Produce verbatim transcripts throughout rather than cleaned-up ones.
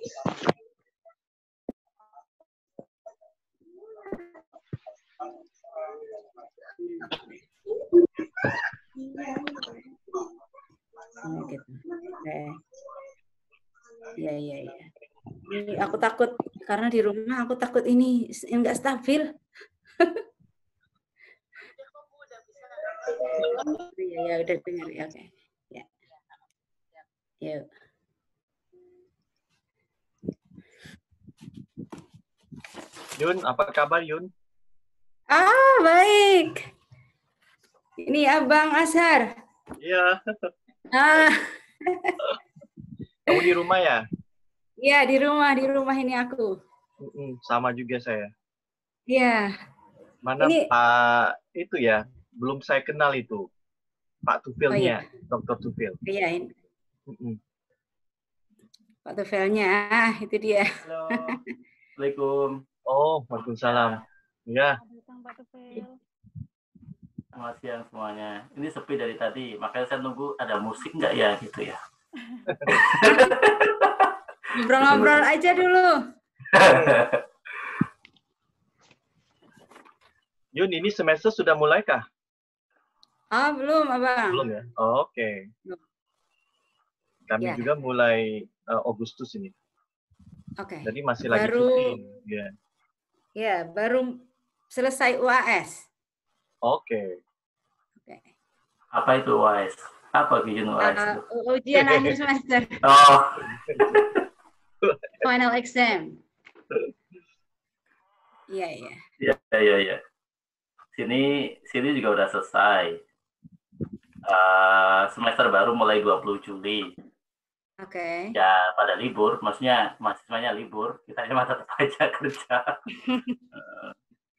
Iya, iya, iya. Ini aku takut karena di rumah aku takut ini enggak stabil. Iya, ya udah dengar ya, oke. Ya. Yuk. Yun, apa kabar Yun? Ah, baik. Ini Abang Ashar. Iya. Ah. Kamu di rumah ya? Iya, di rumah, di rumah ini aku. Sama juga saya. Iya. Mana ini... Pak itu ya, belum saya kenal itu. Pak Tufilnya, oh, iya. Dokter Tufil. Iya, ini. Mm-mm. Pak Tufilnya, ah, itu dia. Halo. Assalamualaikum. Oh, waalaikumsalam. Ya. Pak Tufil. Selamat siang semuanya. Ini sepi dari tadi, makanya saya nunggu ada musik nggak ya gitu ya. Ngobrol-ngobrol aja dulu. Yun, ini semester sudah mulai kah? Ah, belum, Abang. Belum ya? Oh, oke. Okay. Kami ya. juga mulai uh, Agustus ini. Oke. Okay. Jadi masih baru, lagi cuti. Ya. Ya, baru selesai U A S. Oke. Okay. Oke. Okay. Apa itu U A S? Apa ujian U A S? Uh, ujian akhir semester. Oh. Final exam. Iya, iya. Iya, iya, iya. Sini sini juga udah selesai. Uh, semester baru mulai dua puluh Juli. Oke. Okay. Ya, pada libur, maksudnya mahasiswanya libur, kita cuma tetap aja kerja. uh.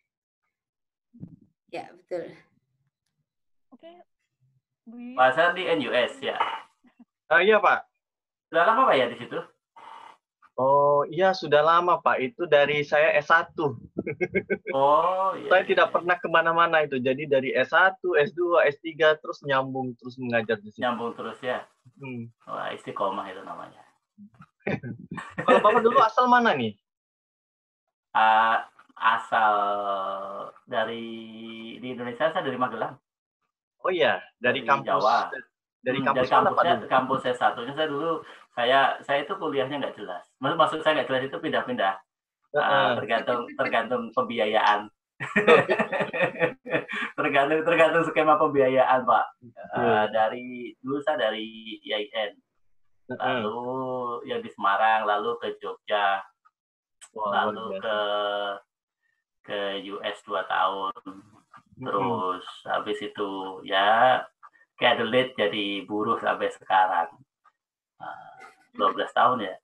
Ya, betul. Oke. Okay. Pak Hasan di N U S ya? Uh, iya, Pak. Sudah lama Pak ya di situ? Oh iya sudah lama Pak, itu dari saya S satu. Oh iya. Saya iya. tidak pernah kemana-mana itu, jadi dari S satu, S dua, S tiga terus nyambung terus mengajar di sini. Nyambung terus ya. Hmm. Wah istiqomah itu namanya. Kalau Bapak dulu asal mana nih? Uh, asal dari di Indonesia, saya dari Magelang. Oh iya, dari, dari kampus Jawa. Dari hmm, kampus dari kampusnya, mana, Pak? kampus S satunya saya dulu saya saya itu kuliahnya nggak jelas. Maksud, maksud saya nggak jelas itu pindah-pindah. Uh, uh. Tergantung tergantung pembiayaan. tergantung tergantung skema pembiayaan Pak. Uh, uh. Dari dulu saya dari I A I N, lalu uh. yang di Semarang, lalu ke Jogja, wow, lalu ke ke U S dua tahun, terus uh. habis itu ya kayak Adelaide jadi buruh sampai sekarang uh, dua belas tahun ya.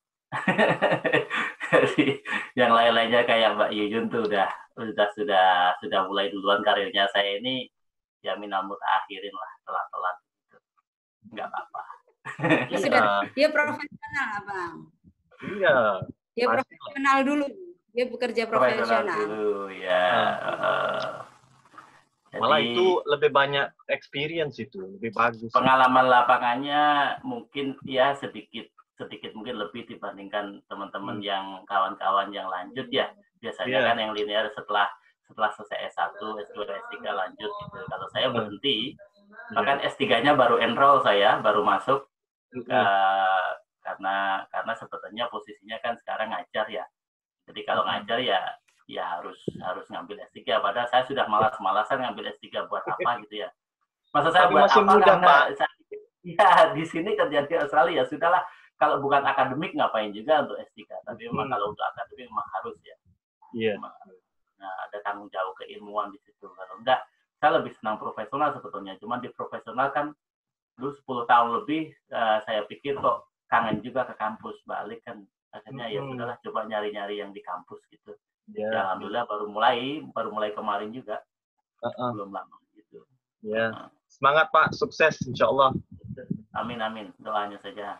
Jadi yang lain-lainnya kayak Mbak Yuyun tuh udah sudah sudah sudah mulai duluan karirnya. Saya ini ya minal mutaakhirin lah, telat-telat gitu. Nggak apa-apa. Ya, sudah dia profesional Abang. Iya. Dia profesional dulu. Dia bekerja profesional. Profesional dulu ya. Uh, Malah Jadi, itu lebih banyak experience itu, lebih bagus. Pengalaman lapangannya mungkin ya sedikit sedikit mungkin lebih dibandingkan teman-teman hmm. yang kawan-kawan yang lanjut ya. Biasanya yeah. kan yang linear setelah setelah selesai S satu, S dua, S tiga lanjut gitu. Kalau saya berhenti, yeah. bahkan S tiga-nya baru enroll saya, baru masuk hmm. uh, karena karena sebetulnya posisinya kan sekarang ngajar ya. Jadi kalau hmm. ngajar ya ya harus harus ngambil S tiga, padahal saya sudah malas-malasan ngambil S tiga buat apa gitu ya. Masa saya buat masih apa muda, karena Pak. Saya, ya di sini kerja di Australia, sudahlah kalau bukan akademik ngapain juga untuk S tiga, tapi memang hmm. kalau untuk akademik memang harus ya. Iya. Yeah. Nah, ada tanggung jawab keilmuan di situ. Kalau enggak, saya lebih senang profesional sebetulnya. Cuman di profesional kan dulu sepuluh tahun lebih uh, saya pikir kok kangen juga ke kampus, balik kan akhirnya hmm. ya sudahlah coba nyari-nyari yang di kampus gitu. Ya, ya alhamdulillah baru mulai baru mulai kemarin juga. Uh-uh. Belum lama gitu. Ya. Uh. Semangat Pak, sukses insyaallah. Amin amin, doanya saja.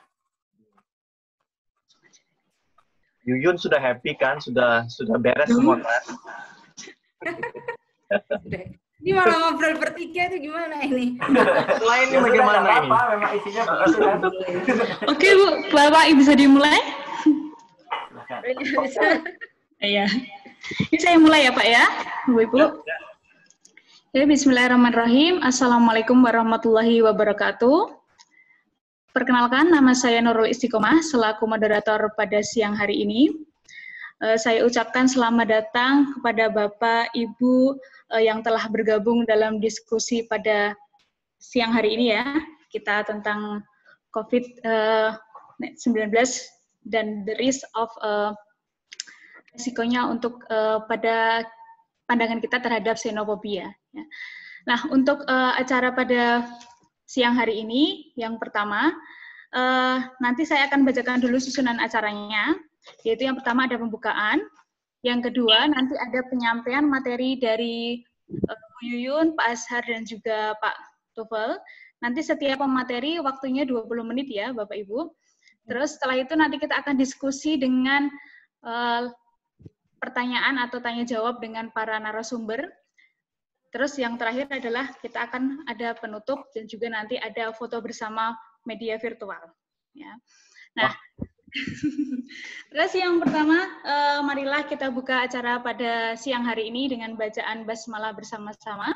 Yuyun sudah happy kan? Sudah sudah beres semua kan? Ini malah ngobrol bertiga itu gimana ini? Selain ini bagaimana ini? Apa, memang isinya begitu kan. Oke Bu, Bapak bisa dimulai? Iya. Ini saya mulai ya Pak ya, Bu Ibu. Ya, bismillahirrahmanirrahim. Assalamualaikum warahmatullahi wabarakatuh. Perkenalkan, nama saya Nurul Istiqomah selaku moderator pada siang hari ini. Uh, saya ucapkan selamat datang kepada Bapak, Ibu uh, yang telah bergabung dalam diskusi pada siang hari ini ya. Kita tentang COVID sembilan belas dan the risk of uh, risikonya untuk uh, pada pandangan kita terhadap xenofobia. Ya. Nah, untuk uh, acara pada siang hari ini, yang pertama, uh, nanti saya akan bacakan dulu susunan acaranya. Yaitu yang pertama ada pembukaan, yang kedua nanti ada penyampaian materi dari uh, Bu Yuyun, Pak Azhar, dan juga Pak Tufel. Nanti setiap pemateri waktunya dua puluh menit ya Bapak Ibu. Terus setelah itu nanti kita akan diskusi dengan uh, pertanyaan atau tanya jawab dengan para narasumber. Terus yang terakhir adalah kita akan ada penutup dan juga nanti ada foto bersama media virtual. Ya. Nah. Terus yang pertama, uh, marilah kita buka acara pada siang hari ini dengan bacaan basmalah bersama-sama.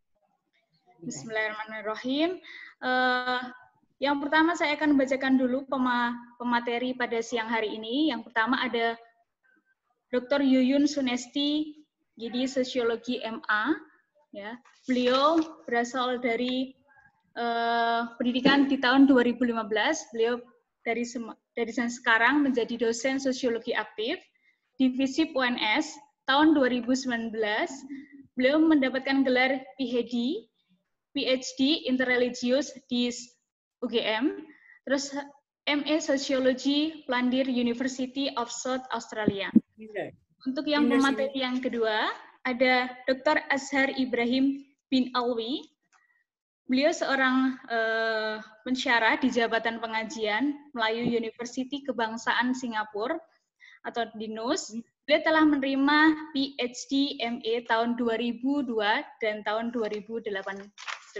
Bismillahirrahmanirrahim. Uh, yang pertama saya akan bacakan dulu pema pemateri pada siang hari ini. Yang pertama ada Doktor Yuyun Sunesti, jadi Sosiologi M A. Ya, beliau berasal dari uh, pendidikan di tahun dua ribu lima belas. Beliau dari dari sekarang menjadi dosen sosiologi aktif di FISIP U N S tahun dua ribu sembilan belas. Beliau mendapatkan gelar P H D, P H D Interreligious di U G M, terus M A Sociology Plandir University of South Australia. Untuk yang pemateri yang kedua ada Doktor Azhar Ibrahim bin Alwi. Beliau seorang uh, pensyarah di Jabatan Pengajian Melayu University Kebangsaan Singapura atau di N U S. Beliau telah menerima P H D M A tahun dua ribu dua dan tahun dua ribu delapan.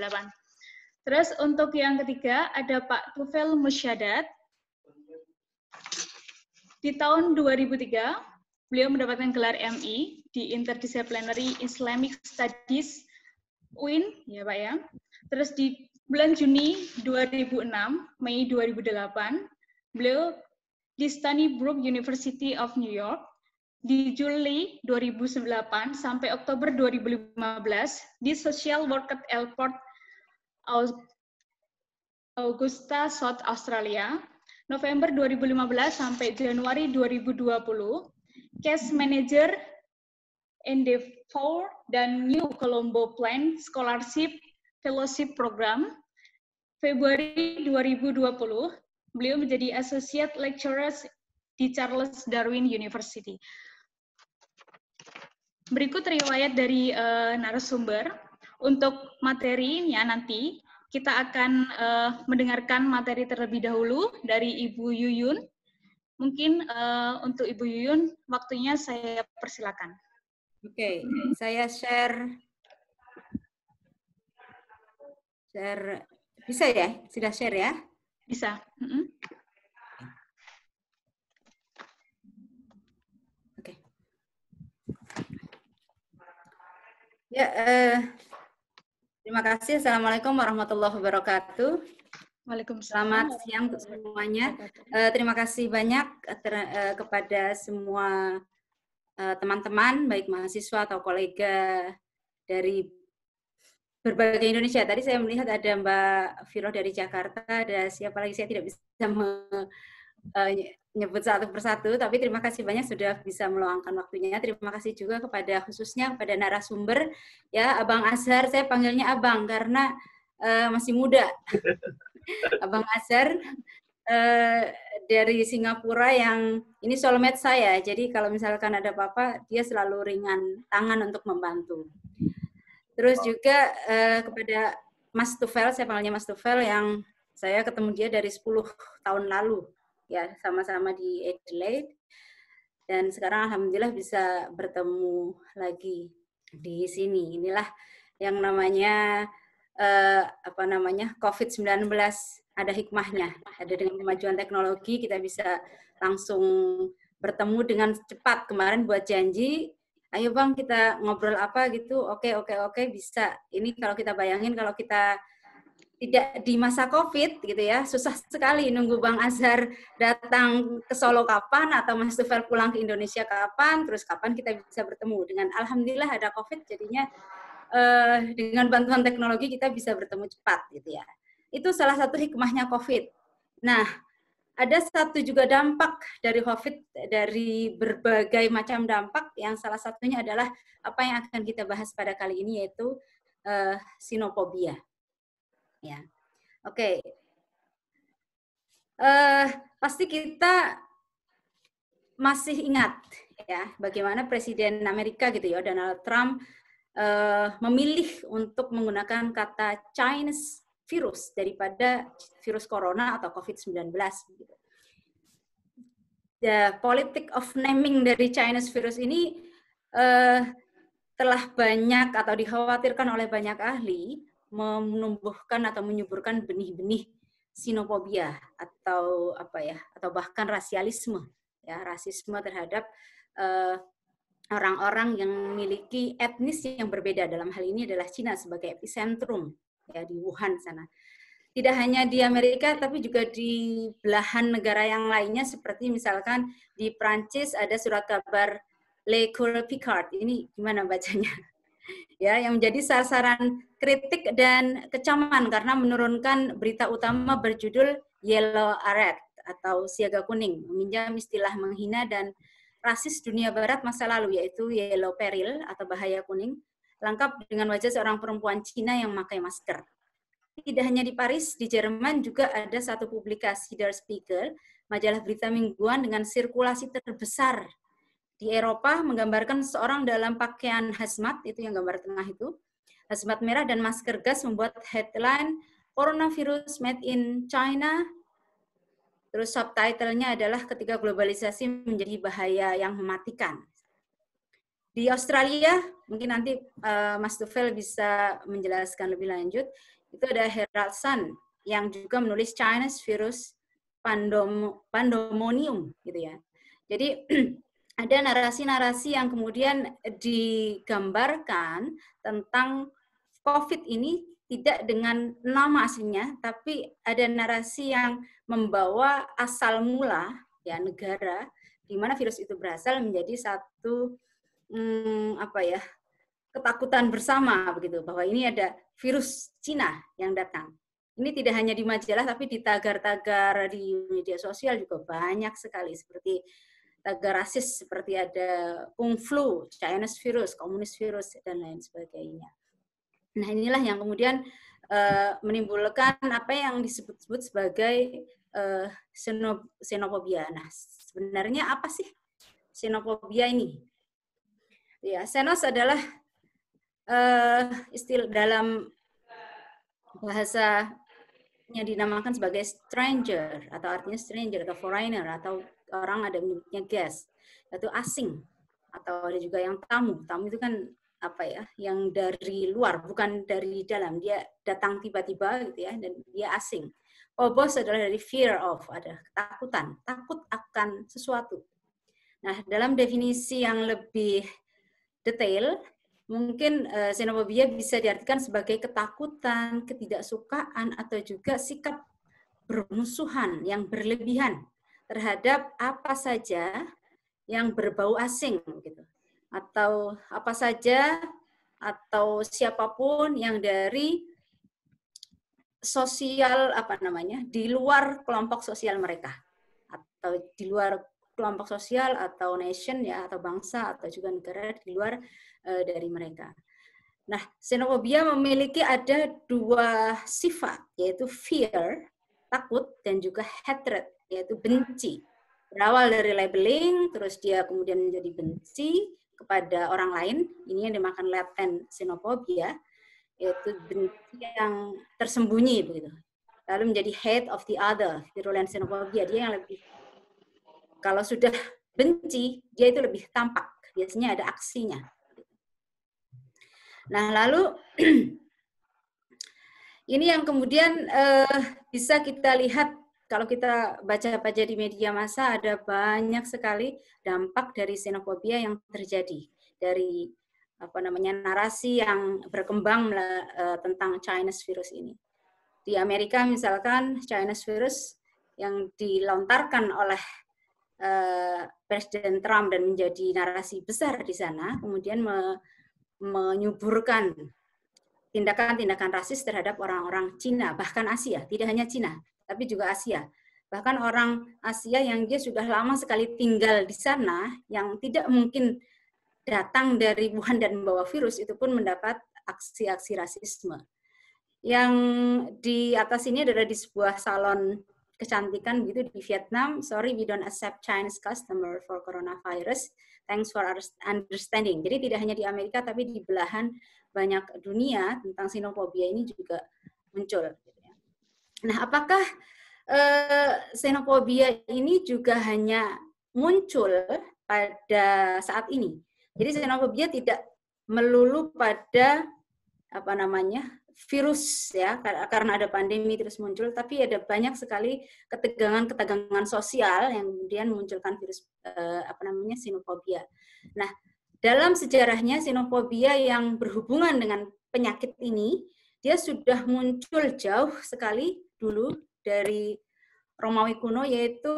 Terus untuk yang ketiga ada Pak Tufel Musyadat. Di tahun dua ribu tiga, beliau mendapatkan gelar M I di Interdisciplinary Islamic Studies U I N, ya Pak ya. Terus di bulan Juni dua ribu enam, Mei dua ribu delapan, beliau di Stony Brook University of New York. Di Juli dua ribu delapan sampai Oktober dua ribu lima belas di Social Work at Airport Augusta, South Australia. November dua ribu lima belas sampai Januari dua ribu dua puluh, Case Manager Endeavour dan New Colombo Plan Scholarship Fellowship Program. Februari dua ribu dua puluh, beliau menjadi Associate Lecturer di Charles Darwin University. Berikut riwayat dari uh, narasumber. Untuk materinya nanti, kita akan uh, mendengarkan materi terlebih dahulu dari Ibu Yuyun. Mungkin uh, untuk Ibu Yuyun, waktunya saya persilakan. Oke, okay. Saya share. Share. Bisa ya? Sudah share ya? Bisa. Mm-hmm. Oke. Okay. Ya, eh, terima kasih. Assalamualaikum warahmatullahi wabarakatuh. Waalaikumsalam. Selamat siang untuk semuanya. Uh, terima kasih banyak ter, uh, kepada semua teman-teman, uh, baik mahasiswa atau kolega dari berbagai Indonesia. Tadi saya melihat ada Mbak Viroh dari Jakarta, ada siapa lagi, saya tidak bisa menyebut satu persatu, tapi terima kasih banyak sudah bisa meluangkan waktunya. Terima kasih juga kepada khususnya kepada narasumber, ya Abang Azhar, saya panggilnya Abang karena uh, masih muda. Abang Azhar uh, dari Singapura yang ini soulmate saya, jadi kalau misalkan ada apa-apa, dia selalu ringan tangan untuk membantu. Terus juga uh, kepada Mas Tufel, saya panggilnya Mas Tufel, yang saya ketemu dia dari sepuluh tahun lalu, ya sama-sama di Adelaide, dan sekarang alhamdulillah bisa bertemu lagi di sini. Inilah yang namanya uh, apa namanya COVID sembilan belas, ada hikmahnya, ada dengan kemajuan teknologi kita bisa langsung bertemu dengan cepat. Kemarin buat janji, ayo Bang kita ngobrol apa gitu, oke, oke, oke, bisa. Ini kalau kita bayangin kalau kita tidak di masa COVID gitu ya, susah sekali nunggu Bang Azhar datang ke Solo kapan atau Mas Tufel pulang ke Indonesia kapan, terus kapan kita bisa bertemu. Dengan alhamdulillah ada COVID, jadinya eh, dengan bantuan teknologi kita bisa bertemu cepat gitu ya. Itu salah satu hikmahnya COVID. Nah, ada satu juga dampak dari COVID, dari berbagai macam dampak, yang salah satunya adalah apa yang akan kita bahas pada kali ini, yaitu eh, sinofobia. Ya, oke. Okay. Uh, pasti kita masih ingat ya bagaimana Presiden Amerika gitu ya Donald Trump uh, memilih untuk menggunakan kata Chinese virus daripada virus corona atau COVID sembilan belas. Gitu. The politic of naming dari Chinese virus ini uh, telah banyak atau dikhawatirkan oleh banyak ahli menumbuhkan atau menyuburkan benih-benih sinofobia atau apa ya atau bahkan rasialisme ya rasisme terhadap orang-orang uh, yang memiliki etnis yang berbeda. Dalam hal ini adalah Cina sebagai epicentrum ya di Wuhan sana. Tidak hanya di Amerika tapi juga di belahan negara yang lainnya, seperti misalkan di Prancis ada surat kabar Le Courrier Picard. Ini gimana bacanya? Ya, yang menjadi sasaran kritik dan kecaman karena menurunkan berita utama berjudul Yellow Alert atau siaga kuning, meminjam istilah menghina dan rasis dunia barat masa lalu, yaitu Yellow Peril atau bahaya kuning, lengkap dengan wajah seorang perempuan Cina yang memakai masker. Tidak hanya di Paris, di Jerman juga ada satu publikasi Der Spiegel, majalah berita mingguan dengan sirkulasi terbesar di Eropa, menggambarkan seorang dalam pakaian hazmat, itu yang gambar tengah itu, hazmat merah dan masker gas, membuat headline Coronavirus Made in China. Terus subtitlenya adalah ketika globalisasi menjadi bahaya yang mematikan. Di Australia, mungkin nanti uh, Mas Tufel bisa menjelaskan lebih lanjut, itu ada Herald Sun yang juga menulis Chinese Virus Pandom Pandemonium, gitu ya. Jadi ada narasi-narasi yang kemudian digambarkan tentang COVID ini tidak dengan nama aslinya, tapi ada narasi yang membawa asal mula ya negara di mana virus itu berasal menjadi satu hmm, apa ya ketakutan bersama begitu, bahwa ini ada virus Cina yang datang. Ini tidak hanya di majalah tapi di tagar-tagar di media sosial juga banyak sekali, seperti tagar rasis seperti ada Kung Flu, Chinese virus, komunis virus, dan lain sebagainya. Nah, inilah yang kemudian uh, menimbulkan apa yang disebut-sebut sebagai uh, xenofobia. Nah, sebenarnya apa sih xenofobia ini? Ya, xenos adalah uh, istilah dalam bahasa yang dinamakan sebagai stranger, atau artinya stranger atau foreigner, atau orang ada menyebutnya guest, yaitu asing, atau ada juga yang tamu. Tamu itu kan apa ya, yang dari luar, bukan dari dalam. Dia datang tiba-tiba gitu ya, dan dia asing. Phobos adalah dari fear of, ada ketakutan, takut akan sesuatu. Nah, dalam definisi yang lebih detail, mungkin uh, xenofobia bisa diartikan sebagai ketakutan, ketidaksukaan, atau juga sikap bermusuhan yang berlebihan terhadap apa saja yang berbau asing gitu, atau apa saja atau siapapun yang dari sosial apa namanya di luar kelompok sosial mereka, atau di luar kelompok sosial atau nation ya, atau bangsa atau juga negara di luar uh, dari mereka. Nah, xenofobia memiliki ada dua sifat, yaitu fear, takut, dan juga hatred, yaitu benci. Berawal dari labeling, terus dia kemudian menjadi benci kepada orang lain. Ini yang dimakan latent xenophobia, yaitu benci yang tersembunyi begitu. Lalu menjadi hate of the other, virulent xenophobia. Dia yang lebih, kalau sudah benci, dia itu lebih tampak. Biasanya ada aksinya. Nah, lalu ini yang kemudian uh, bisa kita lihat kalau kita baca-baca di media massa ada banyak sekali dampak dari xenofobia yang terjadi dari apa namanya narasi yang berkembang uh, tentang Chinese virus ini. Di Amerika misalkan Chinese virus yang dilontarkan oleh uh, Presiden Trump dan menjadi narasi besar di sana, kemudian me, menyuburkan tindakan-tindakan rasis terhadap orang-orang Cina, bahkan Asia, tidak hanya Cina, tapi juga Asia. Bahkan orang Asia yang dia sudah lama sekali tinggal di sana, yang tidak mungkin datang dari Wuhan dan membawa virus, itu pun mendapat aksi-aksi rasisme. Yang di atas ini adalah di sebuah salon kecantikan gitu di Vietnam. Sorry, we don't accept Chinese customer for coronavirus. Thanks for understanding. Jadi tidak hanya di Amerika, tapi di belahan banyak dunia tentang xenofobia ini juga muncul. Nah, apakah xenofobia ini juga hanya muncul pada saat ini? Jadi xenofobia tidak melulu pada apa namanya virus ya, karena ada pandemi terus muncul, tapi ada banyak sekali ketegangan-ketegangan sosial yang kemudian memunculkan virus apa namanya xenofobia. Nah, dalam sejarahnya xenofobia yang berhubungan dengan penyakit ini, dia sudah muncul jauh sekali dulu dari Romawi kuno, yaitu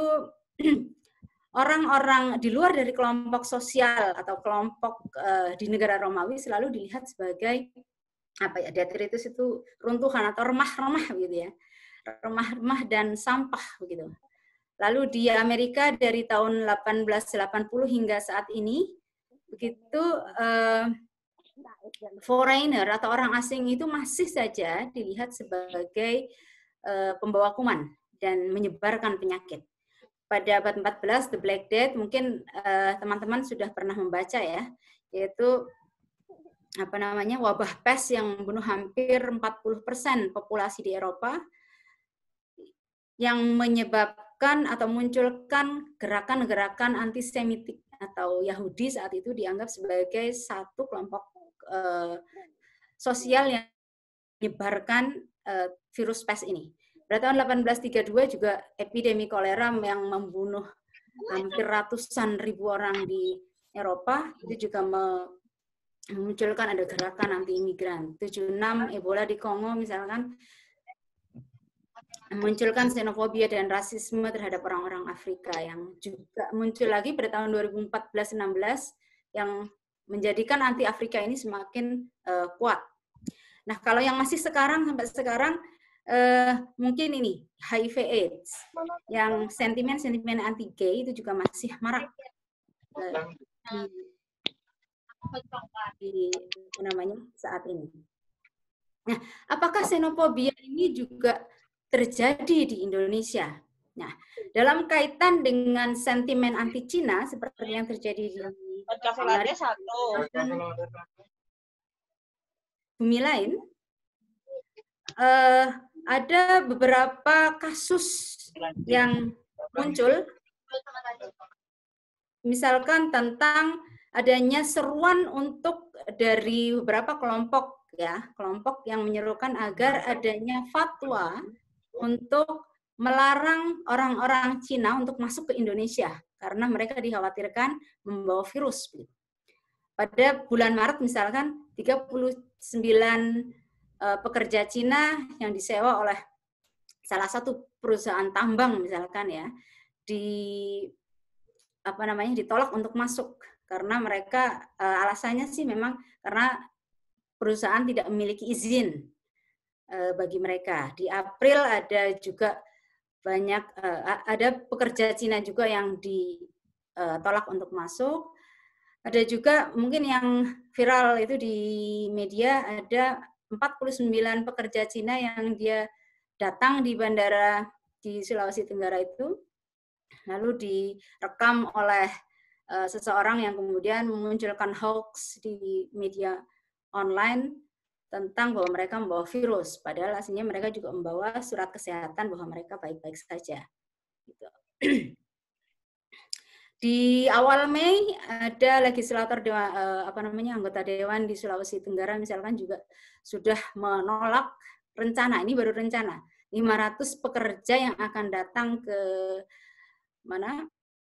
orang-orang di luar dari kelompok sosial atau kelompok uh, di negara Romawi selalu dilihat sebagai apa ya, detritus itu runtuhan atau remah-remah gitu ya, remah-remah dan sampah begitu. Lalu di Amerika dari tahun delapan belas delapan puluh hingga saat ini begitu uh, foreigner atau orang asing itu masih saja dilihat sebagai uh, pembawa kuman dan menyebarkan penyakit. Pada abad empat belas, The Black Death, mungkin teman-teman uh, sudah pernah membaca ya, yaitu apa namanya wabah pes yang membunuh hampir empat puluh persen populasi di Eropa, yang menyebabkan atau munculkan gerakan-gerakan antisemitik atau Yahudi saat itu dianggap sebagai satu kelompok uh, sosial yang menyebarkan uh, virus pes ini. Pada tahun delapan belas tiga puluh dua juga epidemi kolera yang membunuh hampir ratusan ribu orang di Eropa, itu juga memunculkan ada gerakan anti-imigran. tujuh puluh enam Ebola di Kongo misalkan, memunculkan xenofobia dan rasisme terhadap orang-orang Afrika, yang juga muncul lagi pada tahun dua ribu empat belas enam belas yang menjadikan anti-Afrika ini semakin uh, kuat. Nah, kalau yang masih sekarang sampai sekarang, Uh, mungkin ini H I V AIDS, yang sentimen-sentimen anti-gay itu juga masih marak uh, di, di apa namanya saat ini. Nah, apakah xenofobia ini juga terjadi di Indonesia? Nah, dalam kaitan dengan sentimen anti-Cina seperti yang terjadi di bumi lain, uh, ada beberapa kasus yang muncul, misalkan tentang adanya seruan untuk dari beberapa kelompok ya, kelompok yang menyerukan agar adanya fatwa untuk melarang orang-orang Cina untuk masuk ke Indonesia karena mereka dikhawatirkan membawa virus. Pada bulan Maret misalkan tiga puluh sembilan pekerja Cina yang disewa oleh salah satu perusahaan tambang misalkan ya, di apa namanya ditolak untuk masuk karena mereka uh, alasannya sih memang karena perusahaan tidak memiliki izin uh, bagi mereka. Di April ada juga banyak uh, ada pekerja Cina juga yang ditolak untuk masuk. Ada juga mungkin yang viral itu di media, ada empat puluh sembilan pekerja Cina yang dia datang di bandara di Sulawesi Tenggara itu, lalu direkam oleh uh, seseorang yang kemudian memunculkan hoax di media online tentang bahwa mereka membawa virus, padahal aslinya mereka juga membawa surat kesehatan bahwa mereka baik-baik saja. Gitu. Di awal Mei ada legislator dewa, eh, apa namanya anggota dewan di Sulawesi Tenggara misalkan juga sudah menolak rencana, ini baru rencana, lima ratus pekerja yang akan datang ke mana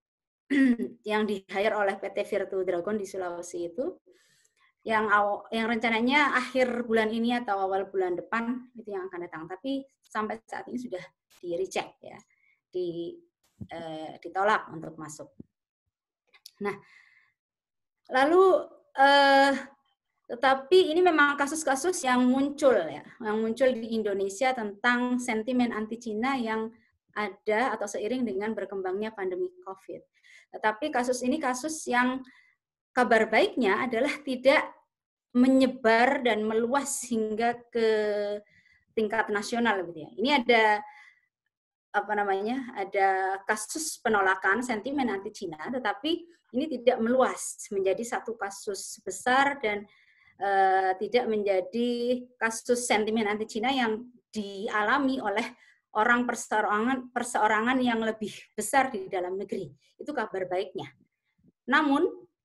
yang di-hire oleh P T Virtu Dragon di Sulawesi itu, yang aw, yang rencananya akhir bulan ini atau awal bulan depan itu yang akan datang. Tapi sampai saat ini sudah di-reject ya, di eh, ditolak untuk masuk. Nah, lalu eh, tetapi ini memang kasus-kasus yang muncul ya, yang muncul di Indonesia tentang sentimen anti Cina yang ada atau seiring dengan berkembangnya pandemi COVID. Tetapi kasus ini kasus yang kabar baiknya adalah tidak menyebar dan meluas hingga ke tingkat nasional gitu ya. Ini ada apa namanya? Ada kasus penolakan sentimen anti Cina, tetapi ini tidak meluas menjadi satu kasus besar dan uh, tidak menjadi kasus sentimen anti Cina yang dialami oleh orang perseorangan perseorangan yang lebih besar di dalam negeri. Itu kabar baiknya. Namun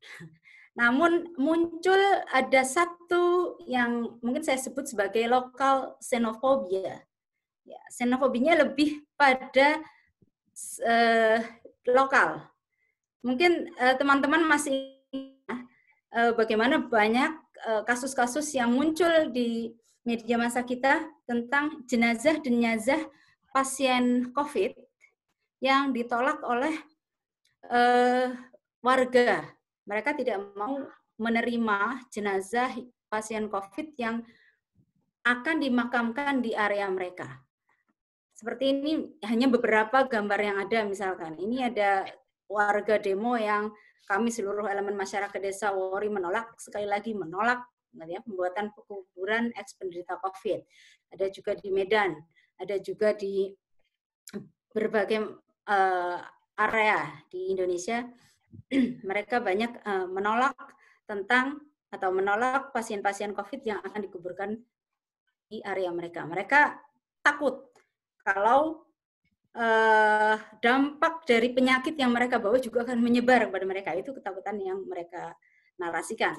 Namun muncul ada satu yang mungkin saya sebut sebagai lokal xenofobia. Ya, xenofobinya lebih pada uh, lokal. Mungkin uh, teman-teman masih uh, bagaimana banyak kasus-kasus uh, yang muncul di media massa kita tentang jenazah-jenazah pasien COVID yang ditolak oleh uh, warga. Mereka tidak mau menerima jenazah pasien COVID yang akan dimakamkan di area mereka. Seperti ini hanya beberapa gambar yang ada misalkan. Ini ada warga demo yang kami seluruh elemen masyarakat desa Wori menolak, sekali lagi menolak ya, pembuatan pekuburan eks penderita COVID. Ada juga di Medan, ada juga di berbagai uh, area di Indonesia. Mereka banyak uh, menolak tentang atau menolak pasien-pasien COVID yang akan dikuburkan di area mereka. Mereka takut kalau uh, dampak dari penyakit yang mereka bawa juga akan menyebar kepada mereka. Itu ketakutan yang mereka narasikan.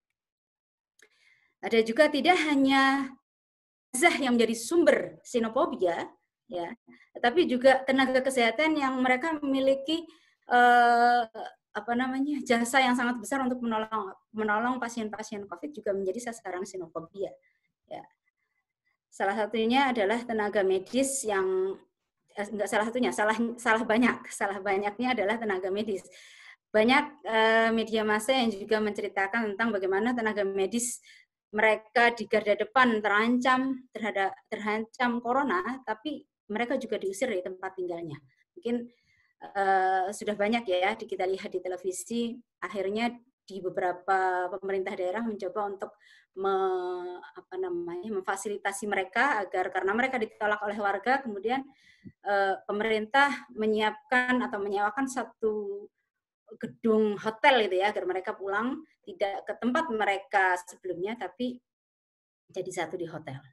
Ada juga tidak hanya jenazah yang menjadi sumber xenofobia, ya, tetapi juga tenaga kesehatan yang mereka memiliki uh, apa namanya jasa yang sangat besar untuk menolong menolong pasien-pasien COVID juga menjadi sasaran xenofobia. Ya. Salah satunya adalah tenaga medis yang eh, enggak salah satunya, salah salah banyak, salah banyaknya adalah tenaga medis. Banyak eh, media massa yang juga menceritakan tentang bagaimana tenaga medis mereka di garda depan terancam terhadap terancam corona, tapi mereka juga diusir dari tempat tinggalnya. Mungkin Uh, sudah banyak ya kita lihat di televisi, akhirnya di beberapa pemerintah daerah mencoba untuk me, apa namanya, memfasilitasi mereka agar karena mereka ditolak oleh warga, kemudian uh, pemerintah menyiapkan atau menyewakan satu gedung hotel gitu ya agar mereka pulang tidak ke tempat mereka sebelumnya tapi jadi satu di hotel.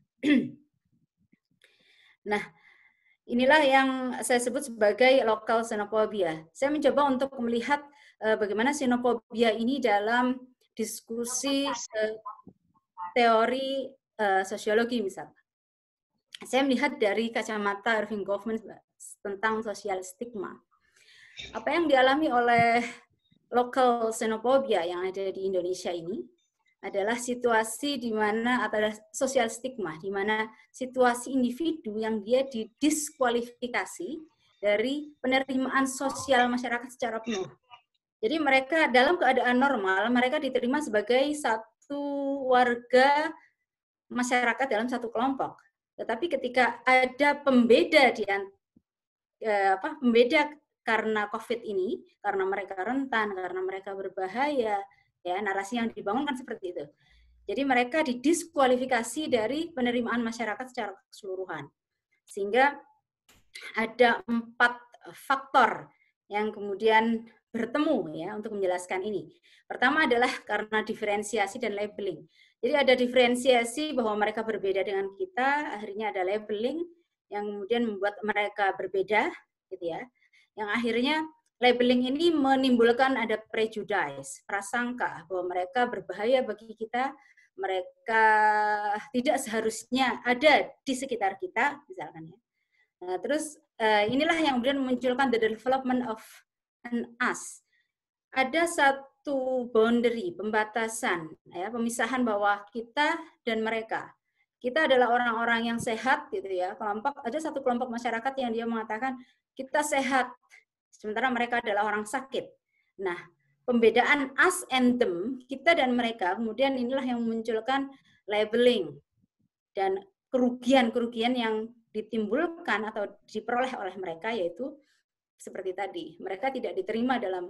Nah, inilah yang saya sebut sebagai lokal xenophobia. Saya mencoba untuk melihat uh, bagaimana xenophobia ini dalam diskusi uh, teori uh, sosiologi misalnya. Saya melihat dari kacamata Erving Goffman tentang sosial stigma. Apa yang dialami oleh lokal xenophobia yang ada di Indonesia ini adalah situasi di mana adalah sosial stigma, di mana situasi individu yang dia didiskualifikasi dari penerimaan sosial masyarakat secara penuh. Jadi mereka dalam keadaan normal, mereka diterima sebagai satu warga masyarakat dalam satu kelompok. Tetapi ketika ada pembeda di eh, apa pembeda karena COVID ini, karena mereka rentan, karena mereka berbahaya, ya, narasi yang dibangun kan seperti itu. Jadi mereka didiskualifikasi dari penerimaan masyarakat secara keseluruhan. Sehingga ada empat faktor yang kemudian bertemu ya untuk menjelaskan ini. Pertama adalah karena diferensiasi dan labeling. Jadi ada diferensiasi bahwa mereka berbeda dengan kita, akhirnya ada labeling yang kemudian membuat mereka berbeda, gitu ya. Yang akhirnya labeling ini menimbulkan ada prejudice, prasangka bahwa mereka berbahaya bagi kita, mereka tidak seharusnya ada di sekitar kita, misalkan ya. Nah, terus uh, inilah yang kemudian memunculkan the development of an us. Ada satu boundary, pembatasan, ya, pemisahan bahwa kita dan mereka. Kita adalah orang-orang yang sehat, gitu ya. Kelompok ada satu kelompok masyarakat yang dia mengatakan kita sehat, sementara mereka adalah orang sakit. Nah, pembedaan us and them, kita dan mereka, kemudian inilah yang memunculkan labeling dan kerugian-kerugian yang ditimbulkan atau diperoleh oleh mereka, yaitu seperti tadi, mereka tidak diterima dalam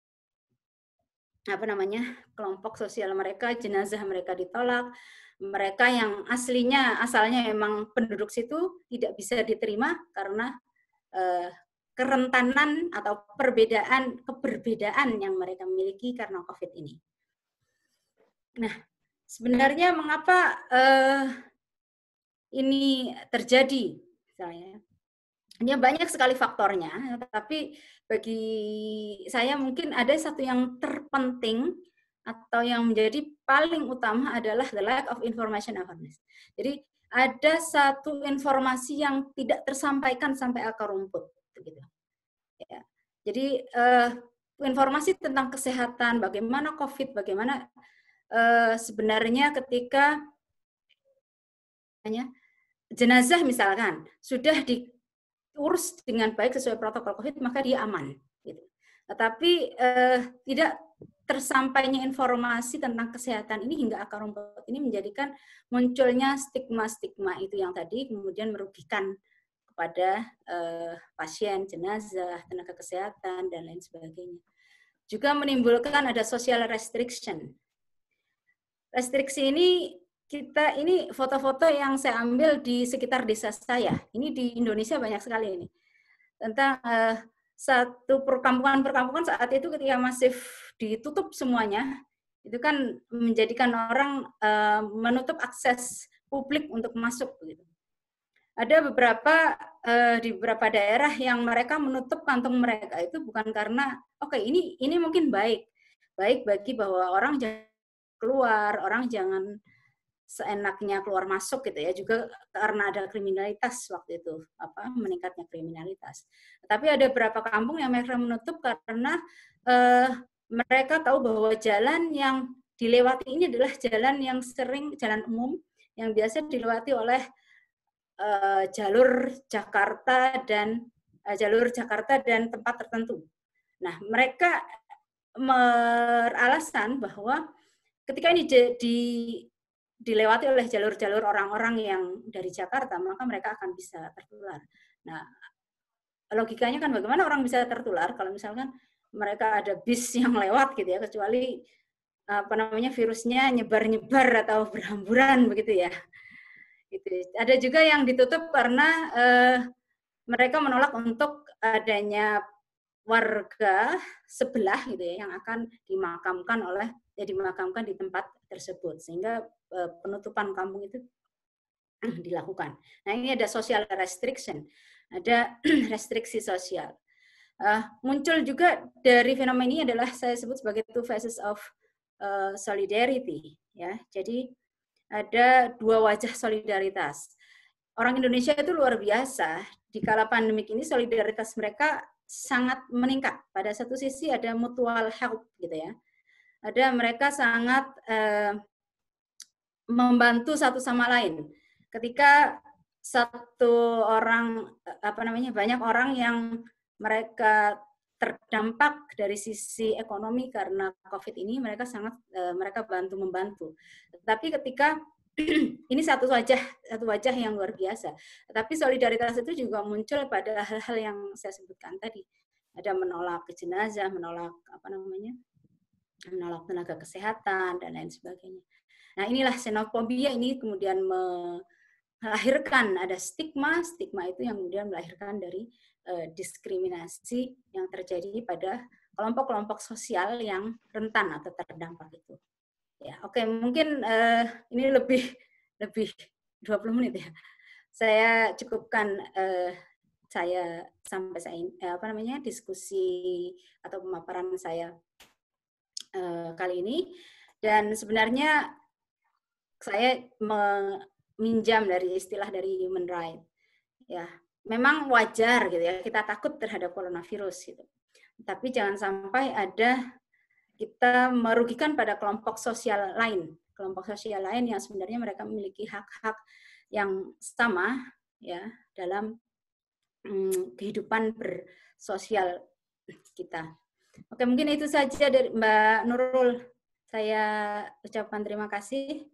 apa namanya kelompok sosial mereka, jenazah mereka ditolak, mereka yang aslinya asalnya memang penduduk situ tidak bisa diterima karena eh, kerentanan atau perbedaan keberbedaan yang mereka miliki karena COVID ini. Nah, sebenarnya mengapa eh, ini terjadi, misalnya? Ya, banyak sekali faktornya, tapi bagi saya mungkin ada satu yang terpenting atau yang menjadi paling utama adalah the lack of information awareness. Jadi ada satu informasi yang tidak tersampaikan sampai akar rumput, gitu. Ya. Jadi eh, informasi tentang kesehatan, bagaimana COVID, bagaimana eh, sebenarnya ketika hanya jenazah misalkan sudah diurus dengan baik sesuai protokol COVID, maka dia aman. Gitu. Tetapi eh, tidak tersampainya informasi tentang kesehatan ini hingga akar rumput ini menjadikan munculnya stigma-stigma itu yang tadi kemudian merugikan kepada eh, pasien, jenazah, tenaga kesehatan, dan lain sebagainya. Juga menimbulkan ada social restriction. Restriksi ini kita ini foto-foto yang saya ambil di sekitar desa saya. Ini di Indonesia banyak sekali ini. Tentang uh, satu perkampungan-perkampungan saat itu ketika masif ditutup semuanya, itu kan menjadikan orang uh, menutup akses publik untuk masuk. Gitu. Ada beberapa uh, di beberapa daerah yang mereka menutup kantong mereka itu bukan karena, oke okay, ini ini mungkin baik, baik bagi bahwa orang jangan keluar, orang jangan seenaknya keluar masuk gitu ya, juga karena ada kriminalitas waktu itu, apa meningkatnya kriminalitas. Tapi ada beberapa kampung yang mereka menutup karena eh, mereka tahu bahwa jalan yang dilewati ini adalah jalan yang sering, jalan umum yang biasa dilewati oleh eh, jalur Jakarta dan eh, jalur Jakarta dan tempat tertentu. Nah, mereka beralasan bahwa ketika ini di, di dilewati oleh jalur-jalur orang-orang yang dari Jakarta, maka mereka akan bisa tertular. Nah, logikanya kan bagaimana orang bisa tertular kalau misalkan mereka ada bis yang lewat gitu ya, kecuali apa namanya virusnya nyebar-nyebar atau berhamburan begitu ya. Gitu. Ada juga yang ditutup karena eh, mereka menolak untuk adanya warga sebelah gitu ya yang akan dimakamkan oleh ya dimakamkan di tempat tersebut, sehingga uh, penutupan kampung itu dilakukan. Nah, ini ada social restriction, ada restriksi sosial. Uh, muncul juga dari fenomena ini adalah saya sebut sebagai two phases of uh, solidarity ya. Jadi ada dua wajah solidaritas. Orang Indonesia itu luar biasa, di kala pandemik ini solidaritas mereka sangat meningkat. Pada satu sisi ada mutual help gitu ya. Ada mereka sangat eh, membantu satu sama lain. Ketika satu orang apa namanya banyak orang yang mereka terdampak dari sisi ekonomi karena COVID ini, mereka sangat eh, mereka bantu membantu. Tapi ketika ini satu wajah satu wajah yang luar biasa. Tapi solidaritas itu juga muncul pada hal-hal yang saya sebutkan tadi. Ada menolak jenazah, menolak apa namanya? menolak tenaga kesehatan, dan lain sebagainya. Nah, inilah xenofobia ini kemudian melahirkan ada stigma, stigma itu yang kemudian melahirkan dari uh, diskriminasi yang terjadi pada kelompok-kelompok sosial yang rentan atau terdampak itu. Ya, oke, mungkin uh, ini lebih lebih dua puluh menit ya. Saya cukupkan uh, saya sampai saya uh, apa namanya diskusi atau pemaparan saya Uh, kali ini, dan sebenarnya saya meminjam dari istilah dari human right ya, memang wajar gitu ya, kita takut terhadap coronavirus gitu. Tapi jangan sampai ada kita merugikan pada kelompok sosial lain, kelompok sosial lain yang sebenarnya mereka memiliki hak-hak yang sama ya dalam hmm, kehidupan bersosial kita. Oke, mungkin itu saja dari Mbak Nurul. Saya ucapkan terima kasih.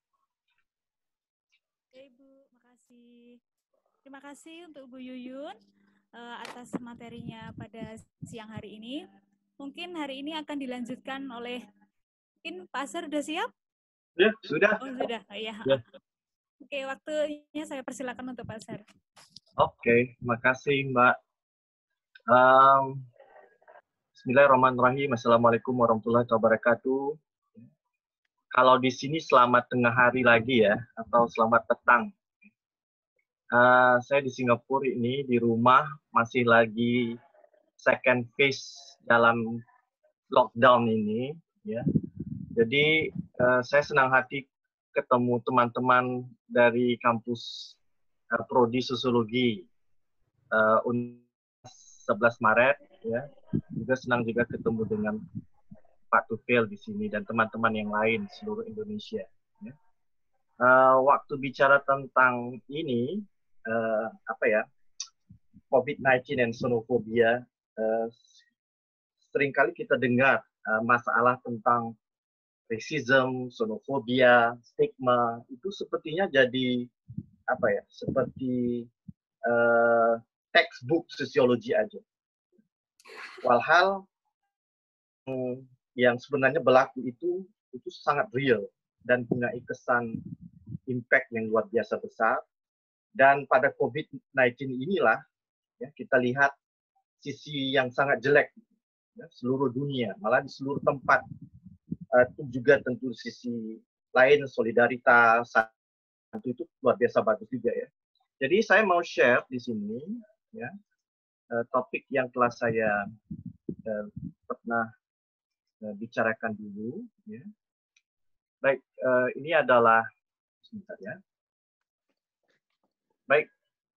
Oke, Ibu, makasih. Terima kasih untuk Bu Yuyun uh, atas materinya pada siang hari ini. Mungkin hari ini akan dilanjutkan oleh, mungkin Pak Asar sudah siap? Ya, sudah. Oh, sudah. Oh, iya. Ya. Oke, waktunya saya persilakan untuk Pak Asar. Oke, makasih Mbak. Um, Bismillahirrahmanirrahim. Assalamualaikum warahmatullahi wabarakatuh. Kalau di sini selamat tengah hari lagi ya, atau selamat petang. Uh, saya di Singapura ini di rumah masih lagi second phase dalam lockdown ini, ya. Jadi uh, saya senang hati ketemu teman-teman dari kampus uh, Prodi Sosiologi uh, sebelas Maret, ya. Juga senang juga ketemu dengan Pak Tufel di sini dan teman-teman yang lain seluruh Indonesia. Ya. Uh, waktu bicara tentang ini, uh, apa ya, COVID sembilan belas dan xenofobia, uh, seringkali kita dengar uh, masalah tentang racism, xenofobia, stigma, itu sepertinya jadi apa ya, seperti uh, textbook sosiologi aja. Walhal um, yang sebenarnya berlaku itu itu sangat real dan punya kesan impact yang luar biasa besar. Dan pada COVID sembilan belas inilah ya, kita lihat sisi yang sangat jelek ya, seluruh dunia, malah di seluruh tempat. Uh, juga tentu sisi lain, solidaritas itu luar biasa bagus juga ya. Jadi saya mau share di sini ya uh, topik yang telah saya uh, pernah uh, bicarakan dulu ya. Baik, uh, ini adalah sebentar ya. Baik,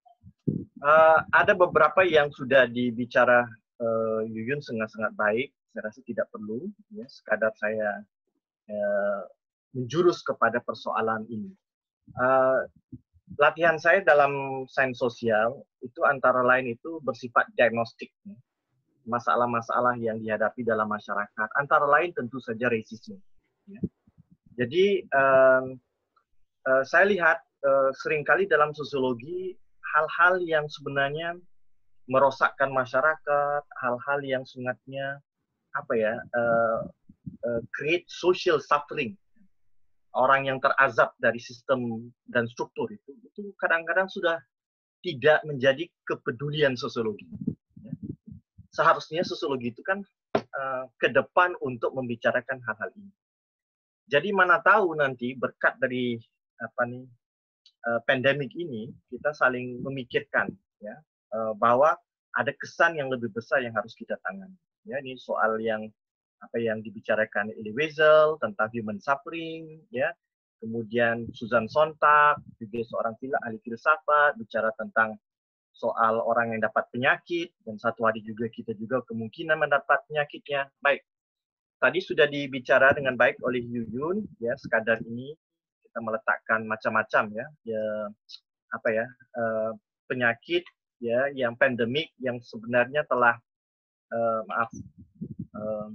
uh, ada beberapa yang sudah dibicara uh, Yuyun sangat-sangat baik. Saya rasa tidak perlu, ya, sekadar saya uh, menjurus kepada persoalan ini. Uh, latihan saya dalam sains sosial itu antara lain itu bersifat diagnostik, masalah-masalah yang dihadapi dalam masyarakat. Antara lain tentu saja rasisme. Ya. Jadi uh, uh, saya lihat uh, seringkali dalam sosiologi hal-hal yang sebenarnya merosakkan masyarakat, hal-hal yang sangatnya apa ya, uh, uh, create social suffering, orang yang terazab dari sistem dan struktur itu, itu kadang-kadang sudah tidak menjadi kepedulian sosiologi. Ya. Seharusnya sosiologi itu kan uh, ke depan untuk membicarakan hal-hal ini. Jadi mana tahu nanti berkat dari apa nih Uh, pandemik ini kita saling memikirkan ya uh, bahwa ada kesan yang lebih besar yang harus kita tangani. Ya, ini soal yang apa yang dibicarakan Elie Wiesel tentang human suffering, ya. Kemudian Susan Sontag juga seorang ahli filsafat bicara tentang soal orang yang dapat penyakit dan satu hari juga kita juga kemungkinan mendapat penyakitnya. Baik, tadi sudah dibicara dengan baik oleh Yuyun, ya, sekadar ini kita meletakkan macam-macam ya, ya apa ya uh, penyakit ya yang pandemik yang sebenarnya telah uh, maaf uh,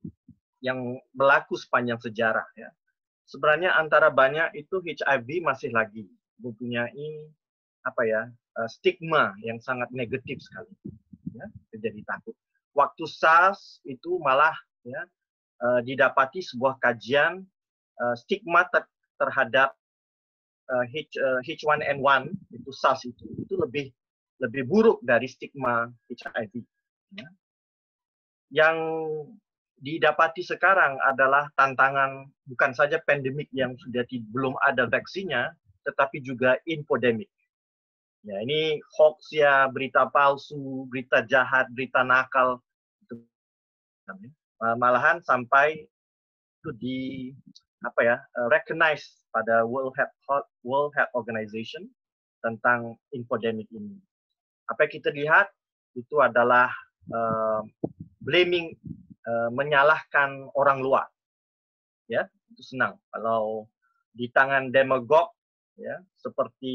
yang berlaku sepanjang sejarah ya. Sebenarnya antara banyak itu H I V masih lagi mempunyai apa ya uh, stigma yang sangat negatif sekali ya, jadi takut. Waktu SARS itu malah ya uh, didapati sebuah kajian uh, stigma ter terhadap uh, H, uh, H one N one itu SARS itu itu lebih lebih buruk dari stigma H I V. Ya. Yang didapati sekarang adalah tantangan bukan saja pandemik yang sudah di, belum ada vaksinnya, tetapi juga infodemik. Ya, ini hoax ya, berita palsu, berita jahat, berita nakal, itu, malahan sampai itu di apa ya, uh, recognize pada World Health World Health Organization tentang infodemic ini. apa yang kita lihat itu adalah uh, blaming, uh, menyalahkan orang luar. Ya, itu senang. Kalau di tangan demagog, ya, seperti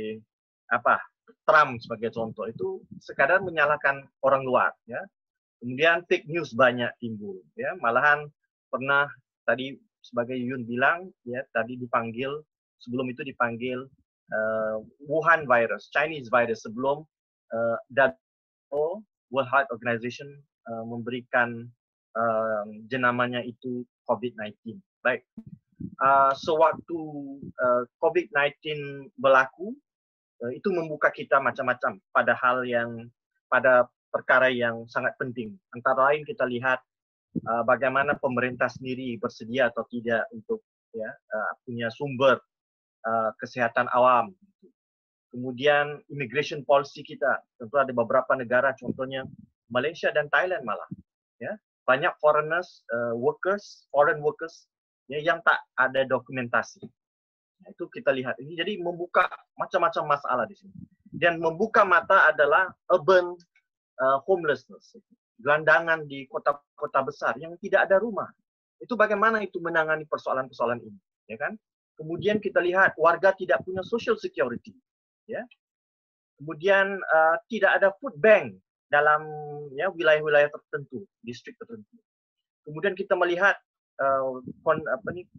apa Trump sebagai contoh, itu sekadar menyalahkan orang luar. Ya. Kemudian fake news banyak timbul. Ya, malahan pernah tadi sebagai Yun bilang, ya, tadi dipanggil sebelum itu dipanggil uh, Wuhan virus, Chinese virus sebelum uh, W H O, World Health Organization uh, memberikan uh, jenamanya itu COVID sembilan belas. Baik. Uh, sewaktu uh, COVID sembilan belas berlaku, uh, itu membuka kita macam-macam pada hal yang, pada perkara yang sangat penting. Antara lain kita lihat uh, bagaimana pemerintah sendiri bersedia atau tidak untuk ya, uh, punya sumber uh, kesehatan awam. Kemudian immigration policy kita, tentu ada beberapa negara, contohnya Malaysia dan Thailand malah, ya, banyak foreigners, uh, workers, foreign workers, ya, yang tak ada dokumentasi. Nah, itu kita lihat ini, jadi membuka macam-macam masalah di sini. Dan membuka mata adalah urban uh, homelessness, gelandangan di kota-kota besar yang tidak ada rumah. Itu bagaimana itu menangani persoalan-persoalan ini, ya kan? Kemudian kita lihat warga tidak punya social security. Ya, kemudian uh, tidak ada food bank dalam ya wilayah-wilayah tertentu, distrik tertentu. Kemudian kita melihat uh, kon, apa nih,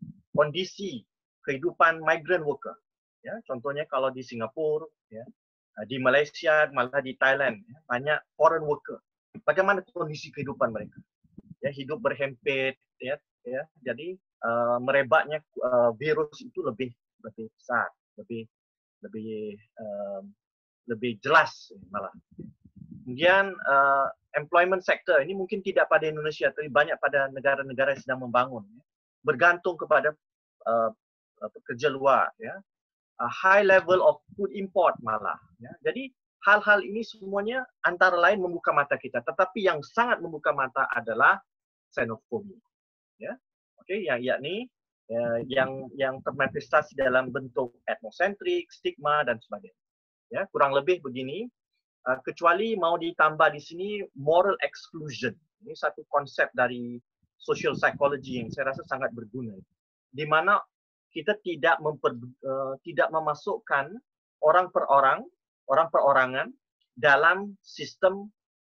kondisi kehidupan migrant worker. Ya, contohnya kalau di Singapura, ya, di Malaysia, malah di Thailand, ya, banyak foreign worker. Bagaimana kondisi kehidupan mereka? Ya, hidup berhempit, ya, ya. Jadi uh, merebaknya uh, virus itu lebih lebih besar, lebih lebih uh, lebih jelas malah. Kemudian uh, employment sector ini mungkin tidak pada Indonesia, tapi banyak pada negara-negara yang sedang membangun, ya, bergantung kepada uh, pekerja luar, ya, a high level of food import malah. Ya. Jadi hal-hal ini semuanya antara lain membuka mata kita, tetapi yang sangat membuka mata adalah xenofobia, ya, oke, okay, ya, yakni Ya, yang yang termanifestasi dalam bentuk etnosentrik, stigma dan sebagainya. Ya, kurang lebih begini. Uh, kecuali mau ditambah di sini moral exclusion. Ini satu konsep dari social psychology yang saya rasa sangat berguna. Di mana kita tidak memper, uh, tidak memasukkan orang per orang, orang perorangan dalam sistem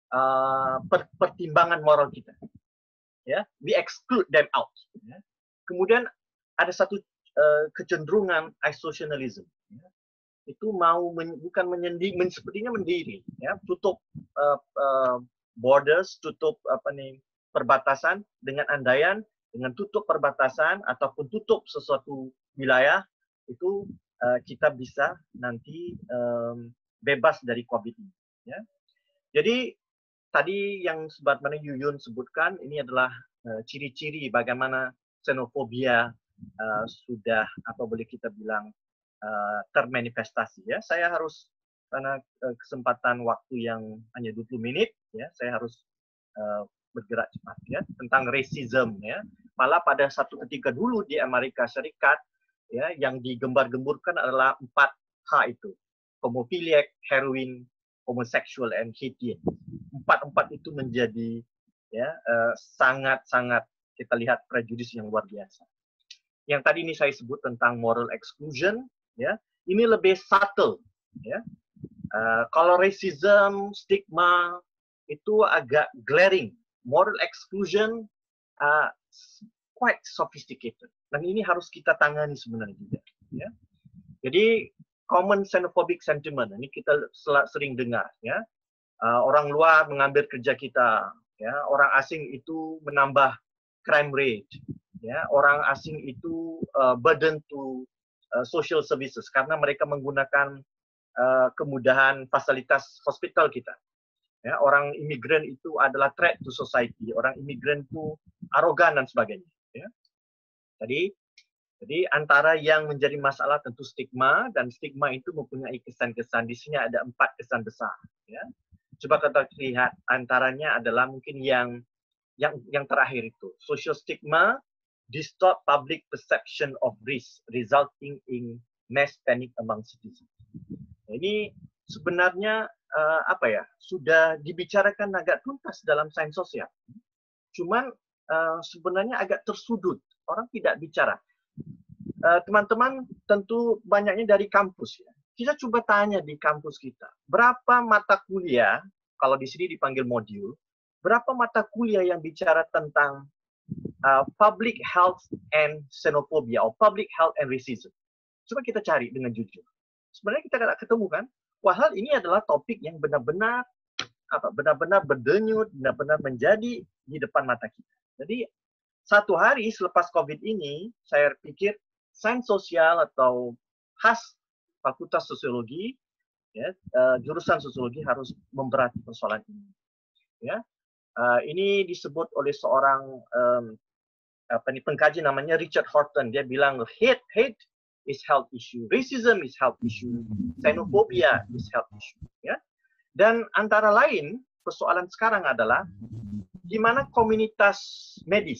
uh, per, pertimbangan moral kita. Ya, we exclude them out. Ya. Kemudian ada satu uh, kecenderungan isolationism, ya. Itu mau men, bukan menyendiri, men, sepertinya mendiri, ya, tutup uh, uh, borders, tutup apa nih perbatasan dengan andaian, dengan tutup perbatasan ataupun tutup sesuatu wilayah itu uh, kita bisa nanti um, bebas dari COVID ini. Ya. Jadi tadi yang sebagaimana Yuyun sebutkan ini adalah ciri-ciri uh, bagaimana xenofobia Uh, sudah apa boleh kita bilang uh, termanifestasi, ya. Saya harus karena uh, kesempatan waktu yang hanya dua puluh menit, ya, saya harus uh, bergerak cepat, ya, tentang racism, ya. Malah pada satu ketika dulu di Amerika Serikat, ya, yang digembar-gemburkan adalah empat H itu, homophiliac, heroin, homosexual, and Haitian. Empat-empat itu menjadi ya sangat-sangat uh, kita lihat prejudis yang luar biasa. Yang tadi ini saya sebut tentang moral exclusion, ya, ini lebih subtle, ya. Uh, kalau racism, stigma itu agak glaring, moral exclusion uh, quite sophisticated, dan ini harus kita tangani sebenarnya juga, ya. Jadi common xenophobic sentiment ini kita sering dengar, ya, uh, orang luar mengambil kerja kita, ya, orang asing itu menambah crime rate. Ya, orang asing itu uh, burden to uh, social services karena mereka menggunakan uh, kemudahan fasilitas hospital kita. Ya, orang imigran itu adalah threat to society. Orang imigran itu arogan dan sebagainya. Ya. Jadi, jadi antara yang menjadi masalah tentu stigma, dan stigma itu mempunyai kesan-kesan. Di sini ada empat kesan besar. Ya. Coba kita lihat antaranya adalah mungkin yang yang yang terakhir itu social stigma. Distort public perception of risk, resulting in mass panic among citizens. Ini sebenarnya uh, apa ya, sudah dibicarakan agak tuntas dalam sains sosial. Cuman uh, sebenarnya agak tersudut, orang tidak bicara. Teman-teman uh, tentu banyaknya dari kampus ya. Kita coba tanya di kampus kita, berapa mata kuliah, kalau di sini dipanggil modul, berapa mata kuliah yang bicara tentang uh, public health and xenophobia, atau public health and racism. Coba kita cari dengan jujur. Sebenarnya kita tidak ketemu kan? Padahal ini adalah topik yang benar-benar apa benar-benar berdenyut, benar-benar menjadi di depan mata kita. Jadi satu hari selepas COVID ini, saya pikir sains sosial atau khas Fakultas Sosiologi, ya, uh, jurusan sosiologi harus memberati persoalan ini. Ya, uh, ini disebut oleh seorang um, apa nih pengkaji namanya Richard Horton. Dia bilang hate hate is health issue, racism is health issue, xenophobia is health issue. Ya, dan antara lain persoalan sekarang adalah di mana komunitas medis.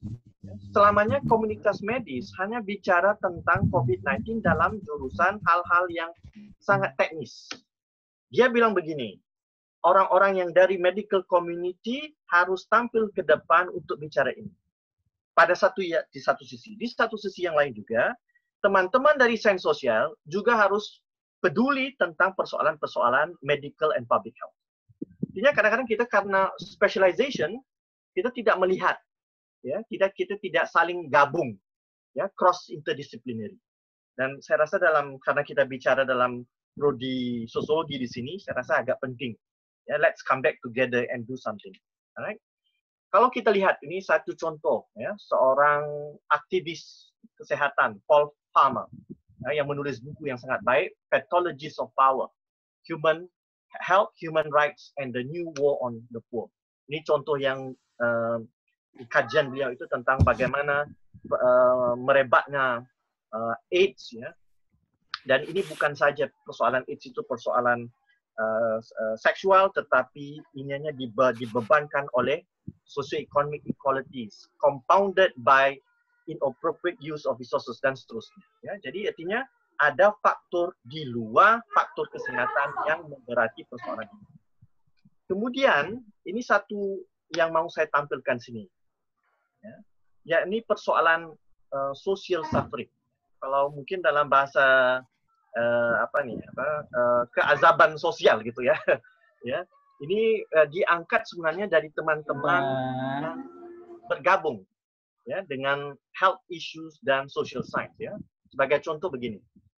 Selamanya komunitas medis hanya bicara tentang COVID sembilan belas dalam jurusan hal-hal yang sangat teknis. Dia bilang begini, orang-orang yang dari medical community harus tampil ke depan untuk bicara ini. Pada satu ya, di satu sisi. Di satu sisi yang lain juga, teman-teman dari sains sosial juga harus peduli tentang persoalan-persoalan medical and public health. Artinya kadang-kadang kita karena specialization, kita tidak melihat. Ya, kita kita tidak saling gabung, ya, cross interdisciplinary. Dan saya rasa dalam karena kita bicara dalam prodi sosiologi di sini, saya rasa agak penting. Ya, let's come back together and do something. Alright? Kalau kita lihat ini satu contoh, ya, seorang aktivis kesehatan, Paul Farmer, ya, yang menulis buku yang sangat baik, Pathologies of Power, Human Health, Human Rights, and the New War on the Poor. Ini contoh yang uh, kajian beliau itu tentang bagaimana uh, merebaknya uh, AIDS, ya. Dan ini bukan saja persoalan AIDS itu persoalan uh, uh, seksual, tetapi ininya dibe dibebankan oleh socio-economic inequalities, compounded by inappropriate use of resources dan seterusnya. Ya, jadi artinya ada faktor di luar faktor kesehatan yang memberati persoalan ini. Kemudian ini satu yang mau saya tampilkan sini. Ya, yakni persoalan uh, social suffering. Kalau mungkin dalam bahasa uh, apa nih, apa uh, keazaban sosial gitu ya. Ya, ini uh, diangkat sebenarnya dari teman-teman yang bergabung ya dengan health issues dan social science ya. Sebagai contoh begini,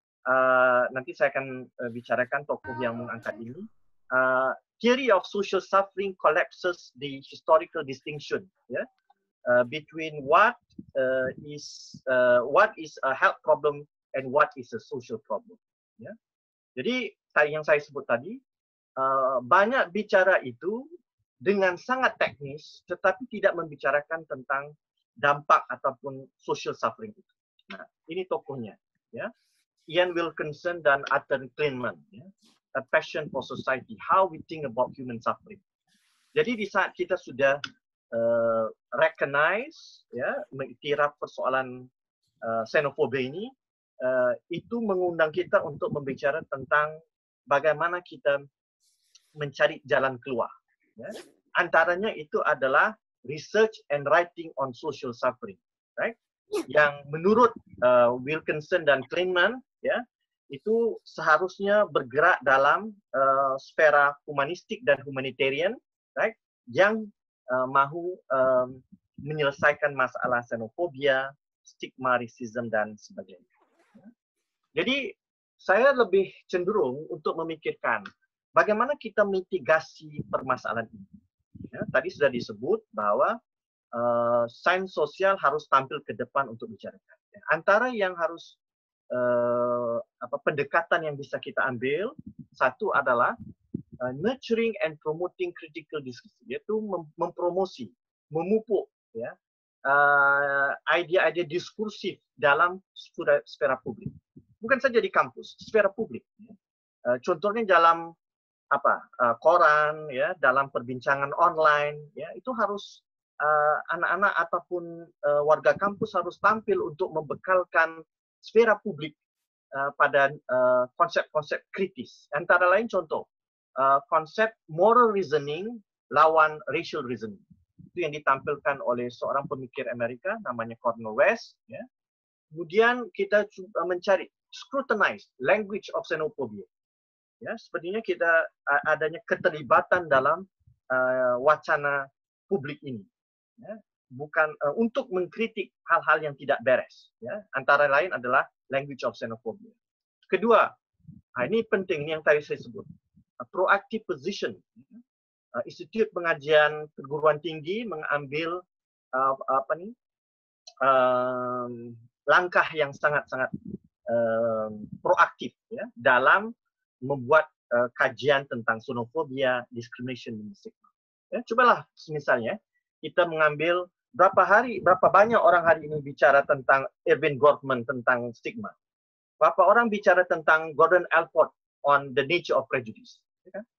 uh, nanti saya akan uh, bicarakan tokoh yang mengangkat ini. Uh, theory of social suffering collapses the historical distinction ya. Uh, between what uh, is uh, what is a health problem and what is a social problem. Ya. Jadi yang saya sebut tadi uh, banyak bicara itu dengan sangat teknis, tetapi tidak membicarakan tentang dampak ataupun social suffering itu. Nah, ini tokohnya, ya, Ian Wilkinson dan Arthur Kleinman, ya, A Passion for Society, How We Think About Human Suffering. Jadi di saat kita sudah Uh, recognize, ya, mengiktiraf persoalan uh, xenofobia ini, uh, itu mengundang kita untuk membicara tentang bagaimana kita mencari jalan keluar. Ya. Antaranya itu adalah research and writing on social suffering, right? Yang menurut uh, Wilkinson dan Kleinman, ya, itu seharusnya bergerak dalam uh, sfera humanistik dan humanitarian, right? Yang Uh, mahu um, menyelesaikan masalah xenofobia, stigma, racism, dan sebagainya. Jadi, saya lebih cenderung untuk memikirkan bagaimana kita mitigasi permasalahan ini. Ya, tadi sudah disebut bahwa uh, sains sosial harus tampil ke depan untuk bicarakan. Ya, antara yang harus uh, apa, pendekatan yang bisa kita ambil, satu adalah Uh, nurturing and promoting critical discussion, yaitu mem mempromosi, memupuk, ya, idea-idea uh, diskursif dalam sfera, sfera publik. Bukan saja di kampus, sfera publik. Ya. Uh, contohnya dalam apa uh, koran, ya, dalam perbincangan online, ya, itu harus anak-anak uh, ataupun uh, warga kampus harus tampil untuk membekalkan sfera publik uh, pada konsep-konsep uh, kritis. Antara lain contoh. uh, konsep moral reasoning lawan racial reasoning. Itu yang ditampilkan oleh seorang pemikir Amerika namanya Cornel West. Ya. Kemudian kita cuba mencari scrutinize language of xenophobia. Ya, sepertinya kita adanya keterlibatan dalam uh, wacana publik ini. Ya. Bukan uh, untuk mengkritik hal-hal yang tidak beres. Ya. Antara lain adalah language of xenophobia. Kedua, nah ini penting, ini yang tadi saya sebut, a proactive position. Uh, Institut Pengajian Perguruan Tinggi mengambil uh, apa nih um, langkah yang sangat-sangat um, proaktif ya, dalam membuat uh, kajian tentang xenofobia, discrimination, dan stigma. Ya, cobalah misalnya kita mengambil berapa hari, berapa banyak orang hari ini bicara tentang Irving Goffman tentang stigma. Berapa orang bicara tentang Gordon Allport on the nature of prejudice. Ya kan?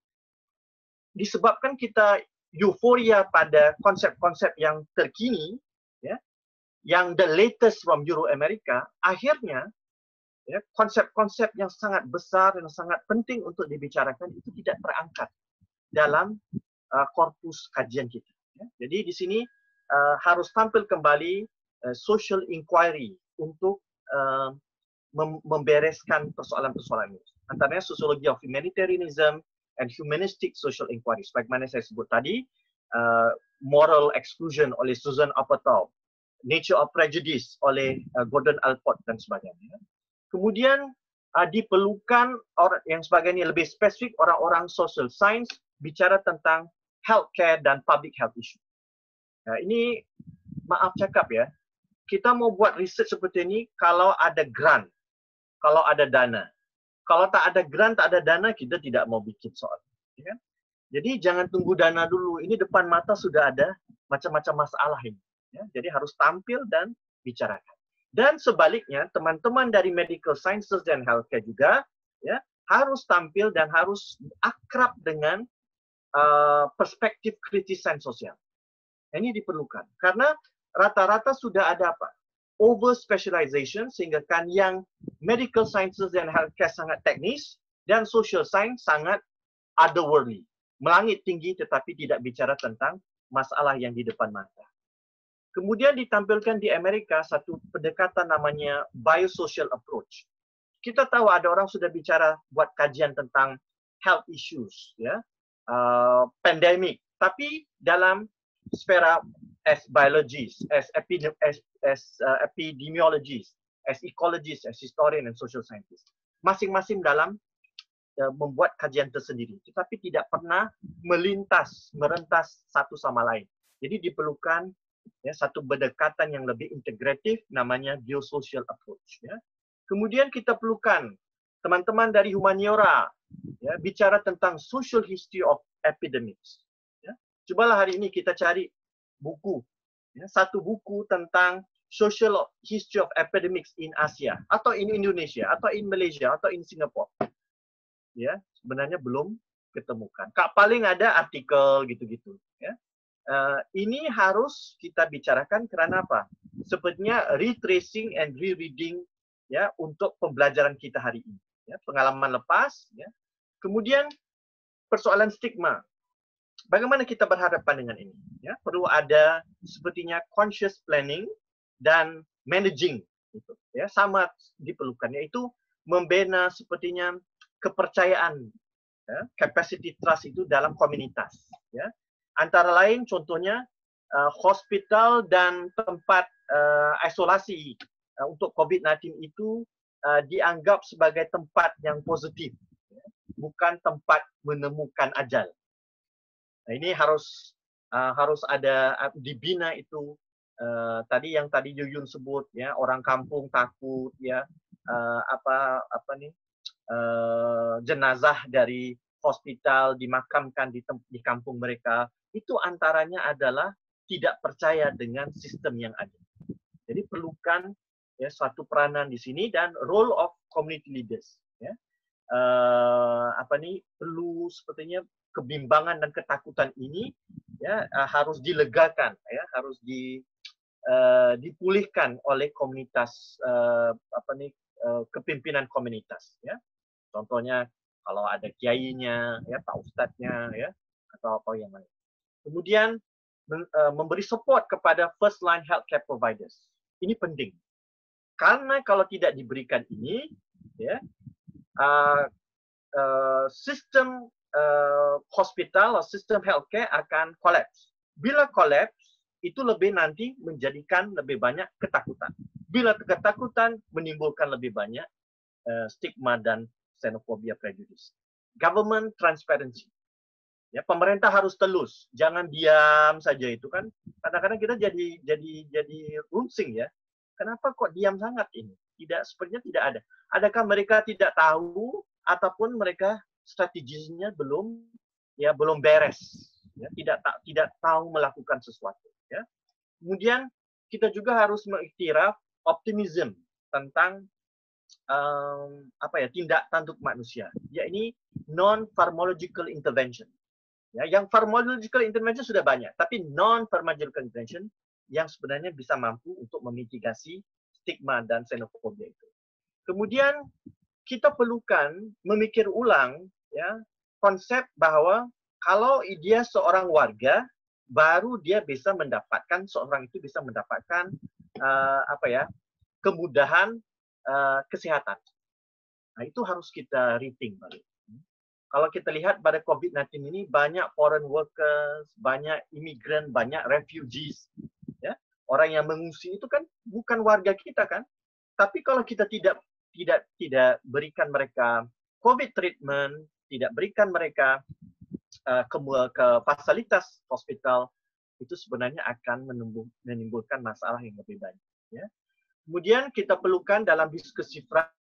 Disebabkan kita euforia pada konsep-konsep yang terkini, ya, yang the latest from Euro-America, akhirnya ya, konsep-konsep yang sangat besar dan sangat penting untuk dibicarakan itu tidak terangkat dalam uh, korpus kajian kita. Ya. Jadi di sini uh, harus tampil kembali uh, social inquiry untuk uh, mem membereskan persoalan-persoalan ini. Antaranya sosiologi of humanitarianism and humanistic social inquiry. Sebagaimana saya sebut tadi, uh, moral exclusion oleh Susan Apatow, nature of prejudice oleh uh, Gordon Allport dan sebagainya. Kemudian uh, diperlukan orang yang sebagainya lebih spesifik orang-orang social science bicara tentang healthcare dan public health issue. Nah, ini maaf cakap ya, kita mau buat research seperti ini kalau ada grant, kalau ada dana. Kalau tak ada grant, tak ada dana, kita tidak mau bikin soal. Ya kan? Jadi jangan tunggu dana dulu. Ini depan mata sudah ada macam-macam masalah ini. Ya? Jadi harus tampil dan bicarakan. Dan sebaliknya, teman-teman dari medical sciences dan healthcare juga ya harus tampil dan harus akrab dengan uh, perspektif kritis sains sosial. Ini diperlukan. Karena rata-rata sudah ada apa? Over specialization sehingga kan yang medical sciences dan healthcare sangat teknis dan social science sangat otherworldly, melangit tinggi tetapi tidak bicara tentang masalah yang di depan mata. Kemudian ditampilkan di Amerika satu pendekatan namanya biosocial approach. Kita tahu ada orang sudah bicara buat kajian tentang health issues, ya, uh, pandemic, tapi dalam sfera as biologists, as, epidem as, as uh, epidemiologists, as ecologists, as historian, and social scientists. Masing-masing dalam uh, membuat kajian tersendiri, tetapi tidak pernah melintas, merentas satu sama lain. Jadi diperlukan ya, satu pendekatan yang lebih integratif, namanya biosocial approach. Ya. Kemudian kita perlukan teman-teman dari humaniora ya, bicara tentang social history of epidemics. Ya. Cobalah hari ini kita cari buku, ya, satu buku tentang social history of epidemics in Asia, atau in Indonesia, atau in Malaysia, atau in Singapore. Ya, sebenarnya belum ketemukan. Kak paling ada artikel gitu-gitu. Ya. Uh, ini harus kita bicarakan karena apa? Sepertinya retracing and rereading ya untuk pembelajaran kita hari ini. Ya, pengalaman lepas. Ya. Kemudian persoalan stigma. Bagaimana kita berhadapan dengan ini? Ya, perlu ada sepertinya conscious planning dan managing. Gitu, ya, sama diperlukan, yaitu membina sepertinya kepercayaan, ya, capacity trust itu dalam komunitas. Ya. Antara lain contohnya uh, hospital dan tempat uh, isolasi uh, untuk COVID sembilan belas itu uh, dianggap sebagai tempat yang positif, ya, bukan tempat menemukan ajal. Nah, ini harus uh, harus ada uh, dibina itu uh, tadi yang tadi Yuyun sebut ya, orang kampung takut ya uh, apa apa nih uh, jenazah dari hospital dimakamkan di di kampung mereka, itu antaranya adalah tidak percaya dengan sistem yang ada. Jadi perlukan ya suatu peranan di sini dan role of community leaders ya. Uh, apa nih perlu sepertinya kebimbangan dan ketakutan ini ya uh, harus dilegakan ya, harus di uh, dipulihkan oleh komunitas uh, apa nih uh, kepimpinan komunitas ya. Contohnya kalau ada kiainya, ya pak ustadznya, ya atau apa yang lain. Kemudian memberi support kepada first line healthcare providers. Ini penting karena kalau tidak diberikan ini, ya uh, uh, sistem uh, hospital atau sistem healthcare akan collapse. Bila collapse, itu lebih nanti menjadikan lebih banyak ketakutan. Bila ketakutan menimbulkan lebih banyak uh, stigma dan xenophobia prejudice. Government transparency. Ya, pemerintah harus telus, jangan diam saja itu kan. Kadang-kadang kita jadi jadi jadi rungsing ya. Kenapa kok diam sangat ini? Tidak, sepertinya tidak ada. Adakah mereka tidak tahu ataupun mereka strateginya belum ya belum beres, ya, tidak tak tidak tahu melakukan sesuatu, ya. Kemudian kita juga harus mengiktiraf optimism tentang um, apa ya tindak tanduk manusia, yakni non pharmacological intervention. Ya, yang pharmacological intervention sudah banyak, tapi non pharmacological intervention yang sebenarnya bisa mampu untuk memitigasi stigma dan xenofobia itu. Kemudian kita perlukan memikir ulang ya konsep bahwa kalau dia seorang warga baru dia bisa mendapatkan seorang itu bisa mendapatkan uh, apa ya kemudahan uh, kesehatan. Nah, itu harus kita rethink balik. Kalau kita lihat pada COVID sembilan belas ini banyak foreign workers, banyak imigran, banyak refugees, ya orang yang mengungsi itu kan bukan warga kita kan. Tapi kalau kita tidak tidak tidak berikan mereka COVID treatment, tidak berikan mereka uh, ke, ke fasilitas hospital, itu sebenarnya akan menimbulkan masalah yang lebih banyak. Ya. Kemudian kita perlukan dalam diskusi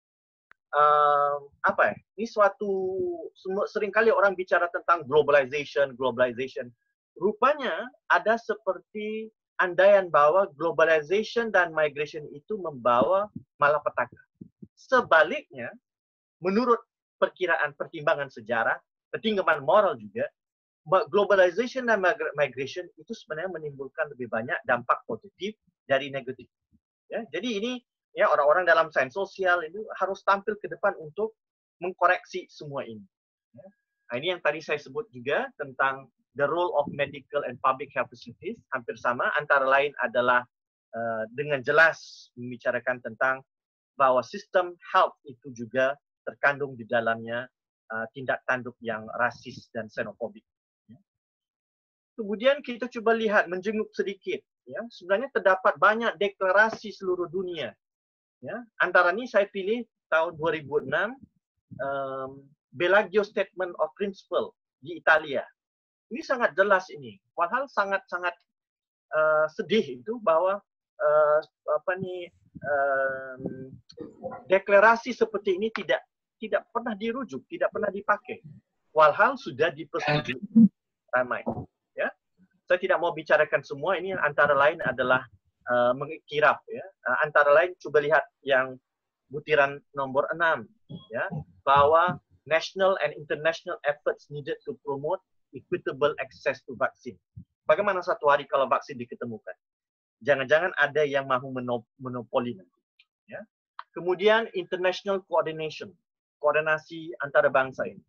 Uh, apa ya? Ini suatu seringkali orang bicara tentang globalization, globalization. Rupanya ada seperti andaian bahwa globalization dan migration itu membawa malapetaka. Sebaliknya, menurut perkiraan pertimbangan sejarah, pertimbangan moral juga, globalization dan migration itu sebenarnya menimbulkan lebih banyak dampak positif dari negatif. Ya, jadi ini ya orang-orang dalam sains sosial itu harus tampil ke depan untuk mengkoreksi semua ini. Ya. Nah, ini yang tadi saya sebut juga tentang the role of medical and public health facilities, hampir sama, antara lain adalah uh, dengan jelas membicarakan tentang bahwa sistem health itu juga terkandung di dalamnya uh, tindak tanduk yang rasis dan xenofobik. Ya. Kemudian kita coba lihat, menjenguk sedikit. Ya, sebenarnya terdapat banyak deklarasi seluruh dunia. Ya, antara ini saya pilih tahun dua ribu enam um, Bellagio Statement of Principle di Italia. Ini sangat jelas ini. Padahal sangat-sangat uh, sedih itu bahwa uh, apa nih um, deklarasi seperti ini tidak tidak pernah dirujuk, tidak pernah dipakai. Walhal sudah dipersetujui ramai. Ya, saya tidak mau bicarakan semua ini. Antara lain adalah Uh, mengiktiraf ya uh, antara lain coba lihat yang butiran nomor enam ya bahwa national and international efforts needed to promote equitable access to vaccine. Bagaimana satu hari kalau vaksin diketemukan? Jangan-jangan ada yang mahu monopoli nanti ya. Kemudian international coordination, koordinasi antara bangsa ini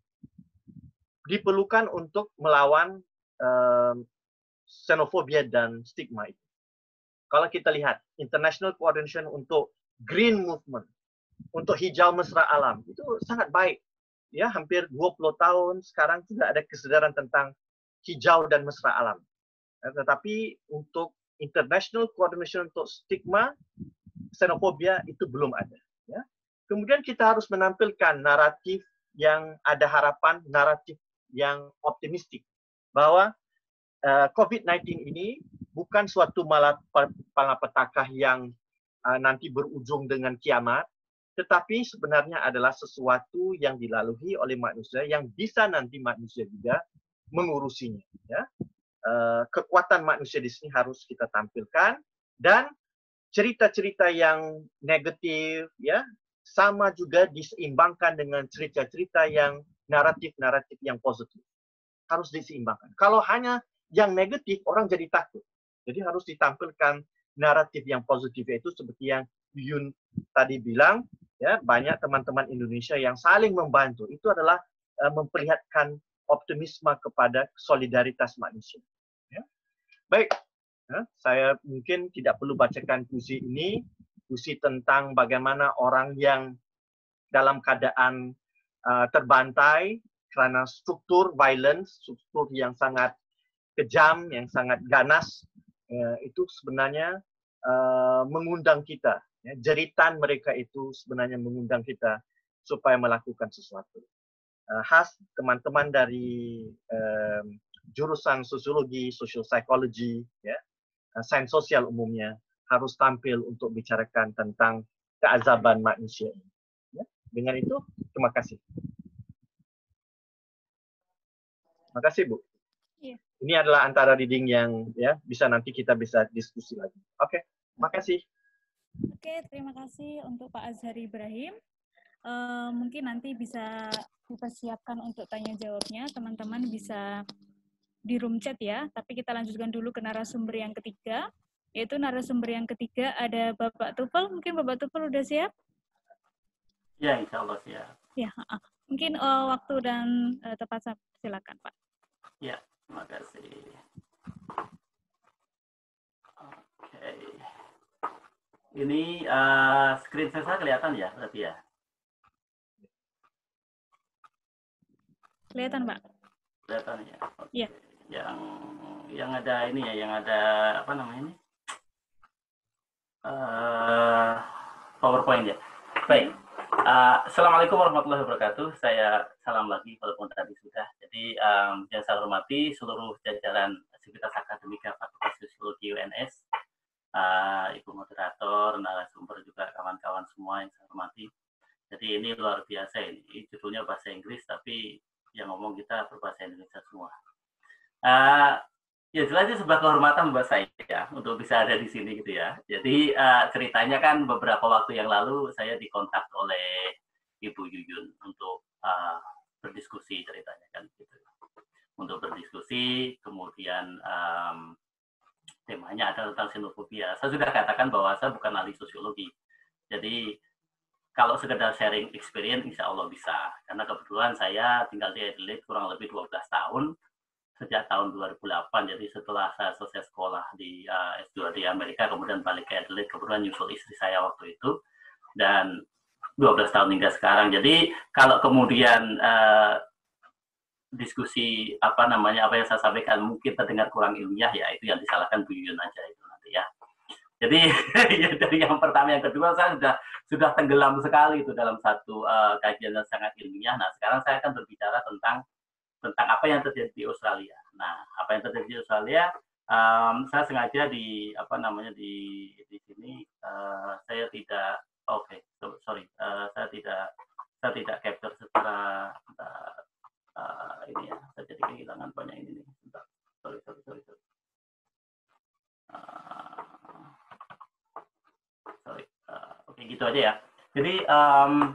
diperlukan untuk melawan uh, xenofobia dan stigma itu. Kalau kita lihat international coordination untuk green movement, untuk hijau mesra alam, itu sangat baik. Ya, hampir dua puluh tahun sekarang sudah ada kesadaran tentang hijau dan mesra alam. Tetapi untuk international coordination untuk stigma, xenofobia itu belum ada. Ya. Kemudian kita harus menampilkan naratif yang ada harapan, naratif yang optimistik. Bahwa uh, COVID sembilan belas ini bukan suatu malapetaka yang uh, nanti berujung dengan kiamat, tetapi sebenarnya adalah sesuatu yang dilalui oleh manusia yang bisa nanti manusia juga mengurusinya. Ya. Uh, kekuatan manusia di sini harus kita tampilkan dan cerita-cerita yang negatif, ya, sama juga diseimbangkan dengan cerita-cerita yang naratif-naratif yang positif. Harus diseimbangkan. Kalau hanya yang negatif, orang jadi takut. Jadi harus ditampilkan naratif yang positif, itu seperti yang Yun tadi bilang, ya banyak teman-teman Indonesia yang saling membantu. Itu adalah uh, memperlihatkan optimisme kepada solidaritas manusia. Ya. Baik, ya, saya mungkin tidak perlu bacakan puisi ini, puisi tentang bagaimana orang yang dalam keadaan uh, terbantai karena struktur violence, struktur yang sangat kejam, yang sangat ganas, ya, itu sebenarnya uh, mengundang kita. Ya, jeritan mereka itu sebenarnya mengundang kita supaya melakukan sesuatu. Uh, khas teman-teman dari uh, jurusan sosiologi, social psychology, ya, uh, sains sosial umumnya harus tampil untuk bicarakan tentang keazaban manusia ini. Ya, dengan itu, terima kasih. Terima kasih, Bu. Iya. Ini adalah antara reading yang ya bisa nanti kita bisa diskusi lagi. Oke, terima kasih. Oke, terima kasih untuk Pak Azhari Ibrahim. Uh, mungkin nanti bisa dipersiapkan untuk tanya jawabnya, teman-teman bisa di room chat ya. Tapi kita lanjutkan dulu ke narasumber yang ketiga, yaitu narasumber yang ketiga ada Bapak Tufel. Mungkin Bapak Tufel udah siap? Ya, insya Allah siap. Ya, uh, mungkin uh, waktu dan uh, tepat, silakan Pak. Ya, terima kasih. Oke. Ini uh, screen saya kelihatan ya, berarti ya? Kelihatan, Pak. Kelihatan ya. Oke. Iya. Yang yang ada ini ya, yang ada apa namanya ini? Uh, PowerPoint ya. Baik. Uh, Assalamualaikum warahmatullahi wabarakatuh. Saya salam lagi walaupun tadi sudah. Jadi um, yang saya hormati seluruh jajaran Sivitas Akademika Fakultas Sosiologi U N S, uh, Ibu Moderator, narasumber juga kawan-kawan semua yang saya hormati. Jadi ini luar biasa ini. Judulnya bahasa Inggris tapi yang ngomong kita berbahasa Indonesia semua. Uh, ya jelas ini sebuah kehormatan buat saya ya, untuk bisa ada di sini gitu ya. Jadi uh, ceritanya kan beberapa waktu yang lalu saya dikontak oleh Ibu Yuyun untuk uh, berdiskusi ceritanya kan gitu. Untuk berdiskusi, kemudian um, temanya adalah tentang xenofobia. Saya sudah katakan bahwa saya bukan ahli sosiologi. Jadi kalau sekedar sharing experience, insya Allah bisa. Karena kebetulan saya tinggal di Adelaide kurang lebih dua belas tahun, sejak tahun dua ribu delapan. Jadi setelah saya selesai sekolah di uh, S dua di Amerika, kemudian balik ke Adelaide, kemudian nyusul istri saya waktu itu. Dan dua belas tahun hingga sekarang. Jadi kalau kemudian uh, diskusi apa namanya, apa yang saya sampaikan mungkin terdengar kurang ilmiah, ya itu yang disalahkan Bu Yuyun aja itu nanti ya. Jadi ya, dari yang pertama, yang kedua saya sudah sudah tenggelam sekali itu dalam satu uh, kajian yang sangat ilmiah. Nah sekarang saya akan berbicara tentang tentang apa yang terjadi di Australia. Nah apa yang terjadi di Australia, um, saya sengaja di apa namanya di di sini uh, saya tidak oke okay, so, sorry uh, saya tidak saya tidak capture secara uh, uh, ini ya, saya jadi kehilangan banyak ini nih. Bentar. Sorry sorry sorry. sorry. Uh, sorry, uh, oke okay, gitu aja ya. Jadi um,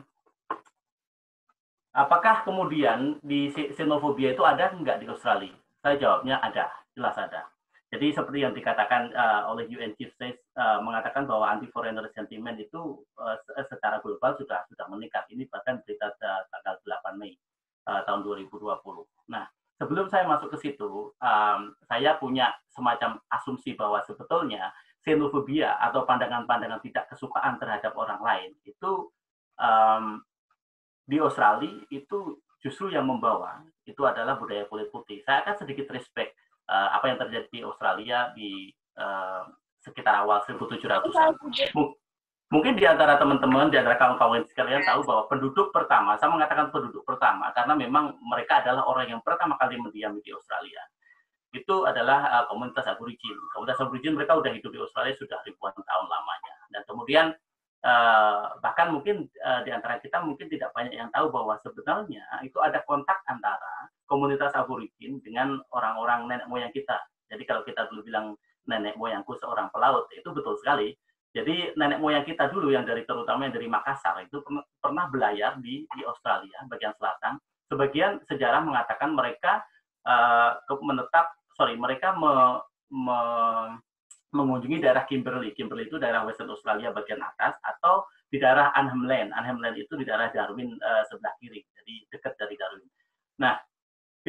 apakah kemudian di xenofobia itu ada enggak di Australia? Saya jawabnya ada, jelas ada. Jadi seperti yang dikatakan uh, oleh U N Chief Justice uh, mengatakan bahwa anti-foreigner sentiment itu uh, secara global sudah sudah meningkat. Ini bahkan berita tanggal delapan Mei uh, tahun dua ribu dua puluh. Nah, sebelum saya masuk ke situ, um, saya punya semacam asumsi bahwa sebetulnya xenofobia atau pandangan-pandangan tidak kesukaan terhadap orang lain itu um, di Australia itu justru yang membawa itu adalah budaya kulit putih. Saya akan sedikit respect uh, apa yang terjadi di Australia di uh, sekitar awal seribu tujuh ratusan. Mungkin di antara teman-teman, di antara kawan-kawan sekalian tahu bahwa penduduk pertama, saya mengatakan penduduk pertama karena memang mereka adalah orang yang pertama kali mendiami di Australia. Itu adalah uh, komunitas Aborigin. Komunitas Aborigin mereka sudah hidup di Australia sudah ribuan tahun lamanya. Dan kemudian Uh, bahkan mungkin uh, di antara kita mungkin tidak banyak yang tahu bahwa sebenarnya itu ada kontak antara komunitas Aborigin dengan orang-orang nenek moyang kita. Jadi kalau kita dulu bilang nenek moyangku seorang pelaut, itu betul sekali. Jadi nenek moyang kita dulu yang dari terutama yang dari Makassar itu pernah belayar di di Australia bagian selatan. Sebagian sejarah mengatakan mereka uh, menetap, sorry mereka me, me, mengunjungi daerah Kimberley. Kimberley itu daerah Western Australia bagian atas, atau di daerah Arnhem Land. Arnhem Land itu di daerah Darwin uh, sebelah kiri, jadi dekat dari Darwin.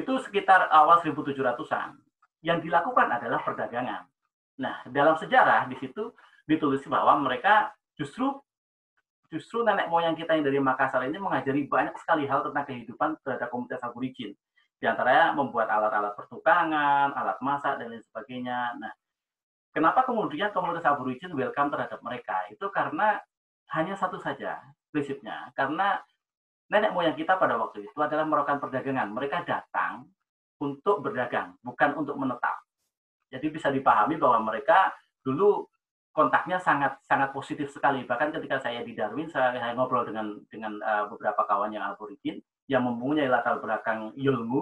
itu sekitar awal seribu tujuh ratusan. Yang dilakukan adalah perdagangan. Nah, dalam sejarah di situ ditulis bahwa mereka justru justru nenek moyang kita yang dari Makassar ini mengajari banyak sekali hal tentang kehidupan terhadap komunitas aborigin. Di antaranya membuat alat-alat pertukangan, alat masak, dan lain sebagainya. Nah, kenapa kemudian komunitas aborigin welcome terhadap mereka? Itu karena hanya satu saja prinsipnya. Karena nenek moyang kita pada waktu itu adalah melakukan perdagangan. Mereka datang untuk berdagang, bukan untuk menetap. Jadi bisa dipahami bahwa mereka dulu kontaknya sangat sangat positif sekali. Bahkan ketika saya di Darwin, saya ngobrol dengan dengan uh, beberapa kawan yang aborigin yang mempunyai latar belakang ilmu.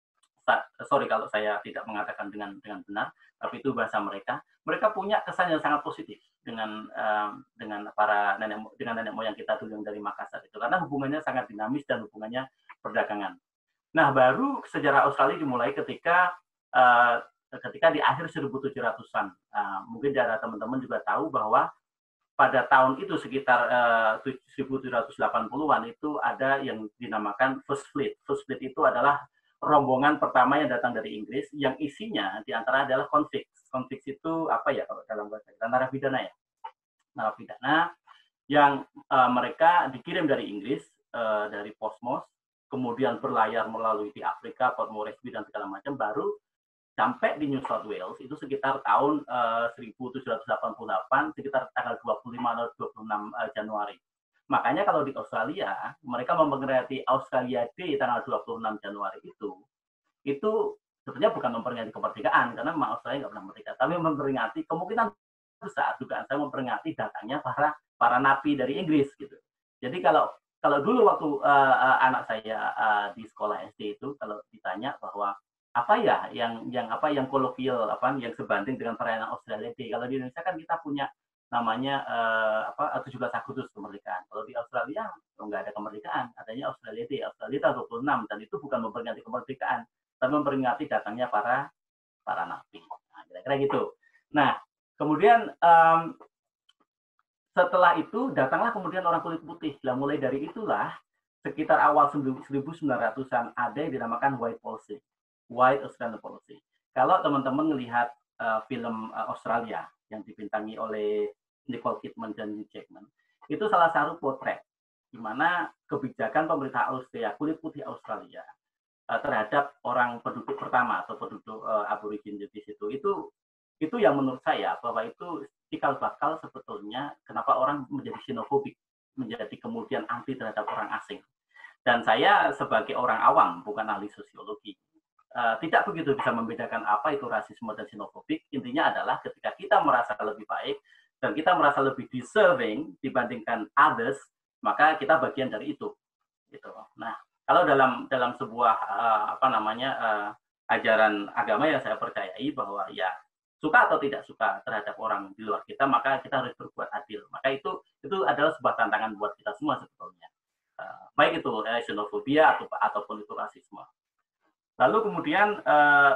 Sorry kalau saya tidak mengatakan dengan dengan benar, tapi itu bahasa mereka. Mereka punya kesan yang sangat positif dengan uh, dengan para nenek dengan nenek moyang kita dulu yang dari Makassar itu, karena hubungannya sangat dinamis dan hubungannya perdagangan. Nah, baru sejarah Australia dimulai ketika uh, ketika di akhir seribu tujuh ratusan. Uh, mungkin dari teman-teman juga tahu bahwa pada tahun itu sekitar uh, seribu tujuh ratus delapan puluhan itu ada yang dinamakan First Fleet. First Fleet itu adalah rombongan pertama yang datang dari Inggris yang isinya diantara adalah convicts. Convicts itu apa ya kalau dalam bahasa kita, narapidana ya. Narapidana yang uh, mereka dikirim dari Inggris, uh, dari Portsmouth, kemudian berlayar melalui di Afrika, Port Moresby dan segala macam, baru sampai di New South Wales itu sekitar tahun uh, seribu tujuh ratus delapan puluh delapan, sekitar tanggal dua puluh lima atau dua puluh enam uh, Januari. Makanya kalau di Australia, mereka memperingati Australia Day tanggal dua puluh enam Januari itu, itu sebenarnya bukan memperingati kemerdekaan, karena memang Australia nggak pernah merdeka, tapi memperingati kemungkinan besar, dugaan saya memperingati datangnya para para napi dari Inggris gitu. Jadi kalau Kalau dulu waktu uh, uh, anak saya uh, di sekolah S D itu, kalau ditanya bahwa apa ya yang yang apa yang kolokial, apa yang sebanding dengan perayaan Australia Day. Kalau di Indonesia kan kita punya namanya uh, apa tujuh belas Agustus kemerdekaan. Kalau di Australia oh, nggak ada kemerdekaan, adanya Australia Day. Australia tahun dua puluh enam, dan itu bukan memperingati kemerdekaan, tapi memperingati datangnya para para napi. Nah, kira-kira gitu. Nah, kemudian um, setelah itu datanglah kemudian orang kulit putih. Nah, mulai dari itulah sekitar awal seribu sembilan ratusan ada yang dinamakan White Policy, White Australian Policy. Kalau teman-teman melihat uh, film uh, Australia yang dibintangi oleh Nicole Kidman dan Hugh Jackman, itu salah satu potret di mana kebijakan pemerintah Australia, kulit putih Australia uh, terhadap orang penduduk pertama atau penduduk uh, aborigin di situ itu itu yang menurut saya bahwa itu cikal bakal sebetulnya kenapa orang menjadi xenofobik, menjadi kemudian anti terhadap orang asing. Dan saya sebagai orang awam, bukan ahli sosiologi, uh, tidak begitu bisa membedakan apa itu rasisme dan xenofobik. Intinya adalah ketika kita merasa lebih baik dan kita merasa lebih deserving dibandingkan others, maka kita bagian dari itu. Gitu. Nah, kalau dalam dalam sebuah uh, apa namanya uh, ajaran agama yang saya percayai bahwa ya suka atau tidak suka terhadap orang di luar kita, maka kita harus berbuat adil. Maka itu itu adalah sebuah tantangan buat kita semua sebetulnya. Uh, baik itu eh, xenofobia atau ataupun itu rasisme. Lalu kemudian uh,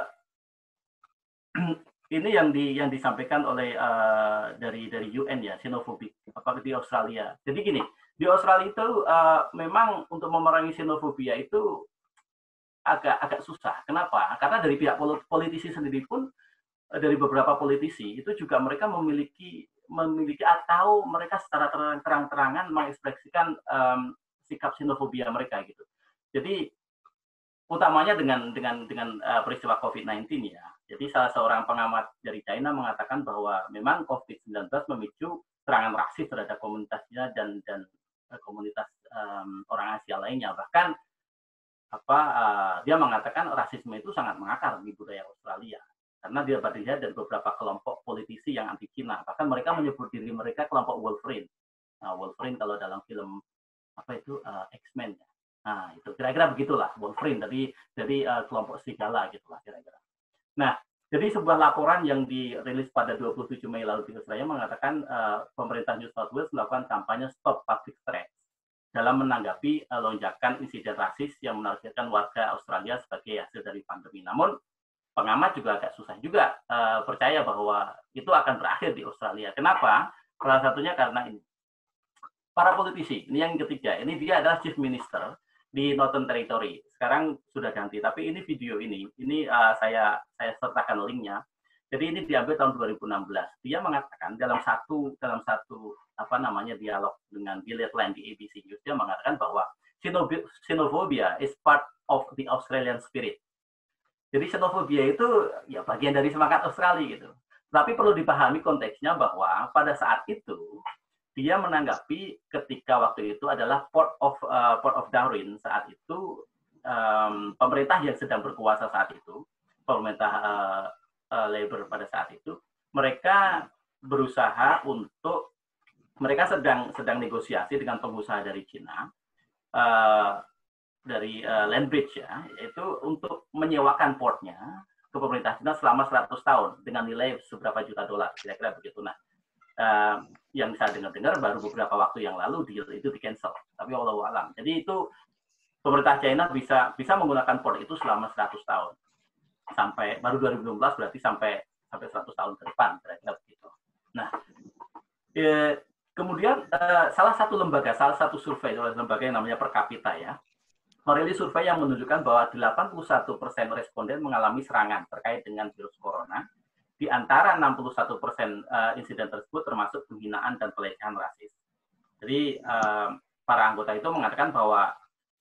ini yang di yang disampaikan oleh uh, dari dari U N ya, xenofobik apa di Australia. Jadi gini, di Australia itu uh, memang untuk memerangi xenofobia itu agak agak susah. Kenapa? Karena dari pihak politisi sendiri pun, dari beberapa politisi itu juga mereka memiliki memiliki atau mereka secara terang-terangan mengekspresikan um, sikap xenofobia mereka gitu. Jadi utamanya dengan dengan dengan uh, peristiwa COVID sembilan belas ya. Jadi salah seorang pengamat dari China mengatakan bahwa memang COVID sembilan belas memicu serangan rasis terhadap komunitasnya dan dan uh, komunitas um, orang Asia lainnya. Bahkan apa uh, dia mengatakan rasisme itu sangat mengakar di budaya Australia. Karena dia berdiri dari beberapa kelompok politisi yang anti Cina. Bahkan mereka menyebut diri mereka kelompok Wolverine. Nah, Wolverine kalau dalam film apa itu uh, X-Men. Nah, itu kira-kira begitulah Wolverine dari dari uh, kelompok serigala gitulah kira-kira. Nah, jadi sebuah laporan yang dirilis pada dua puluh tujuh Mei lalu di Australia mengatakan uh, pemerintah New South Wales melakukan kampanye Stop Public Threats dalam menanggapi uh, lonjakan insiden rasis yang menargetkan warga Australia sebagai hasil dari pandemi. Namun pengamat juga agak susah juga uh, percaya bahwa itu akan berakhir di Australia. Kenapa? Salah satunya karena ini. Para politisi, ini yang ketiga, ini dia adalah chief minister di Northern Territory. Sekarang sudah ganti, tapi ini video ini, ini uh, saya saya sertakan linknya. Jadi ini diambil tahun dua ribu enam belas. Dia mengatakan dalam satu dalam satu apa namanya dialog dengan Gillian Land di A B C News, dia mengatakan bahwa xenophobia is part of the Australian spirit. Jadi xenophobia itu ya bagian dari semangat Australia gitu. Tapi perlu dipahami konteksnya bahwa pada saat itu dia menanggapi ketika waktu itu adalah Port of uh, Port of Darwin saat itu um, pemerintah yang sedang berkuasa saat itu, pemerintah uh, uh, Labour pada saat itu, mereka berusaha untuk mereka sedang sedang negosiasi dengan pengusaha dari Cina, uh, dari uh, Landbridge ya, yaitu untuk menyewakan portnya ke pemerintah Cina selama seratus tahun dengan nilai seberapa juta dolar, kira-kira begitu. Nah, uh, yang saya dengar-dengar baru beberapa waktu yang lalu deal itu di cancel, tapi wallahu alam. Jadi itu pemerintah China bisa bisa menggunakan port itu selama seratus tahun. Sampai baru dua ribu enam belas berarti sampai sampai seratus tahun ke depan kira-kira begitu. Nah, eh, kemudian eh, salah satu lembaga, salah satu survei oleh lembaga yang namanya Per Kapita ya, merilis survei yang menunjukkan bahwa delapan puluh satu persen responden mengalami serangan terkait dengan virus corona. Di antara enam puluh satu persen uh, insiden tersebut termasuk penghinaan dan pelecehan rasis. Jadi uh, para anggota itu mengatakan bahwa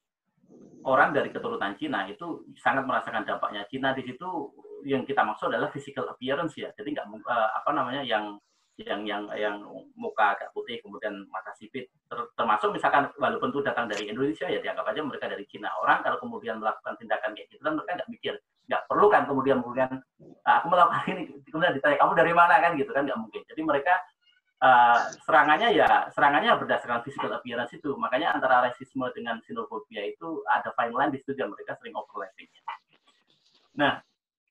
orang dari keturunan Cina itu sangat merasakan dampaknya. Cina di situ yang kita maksud adalah physical appearance ya. Jadi nggak uh, apa namanya yang yang yang yang muka agak putih kemudian mata sipit. Termasuk misalkan walaupun itu datang dari Indonesia ya dianggap aja mereka dari Cina. Orang kalau kemudian melakukan tindakan kayak gitu kan mereka nggak mikir, nggak perlu kan kemudian kemudian aku melakukan ini kemudian ditanya kamu dari mana kan gitu kan nggak mungkin. Jadi mereka uh, serangannya ya serangannya berdasarkan physical appearance itu. Makanya antara rasisme dengan xenophobia itu ada fine line di situ dan mereka sering overlapping. Nah,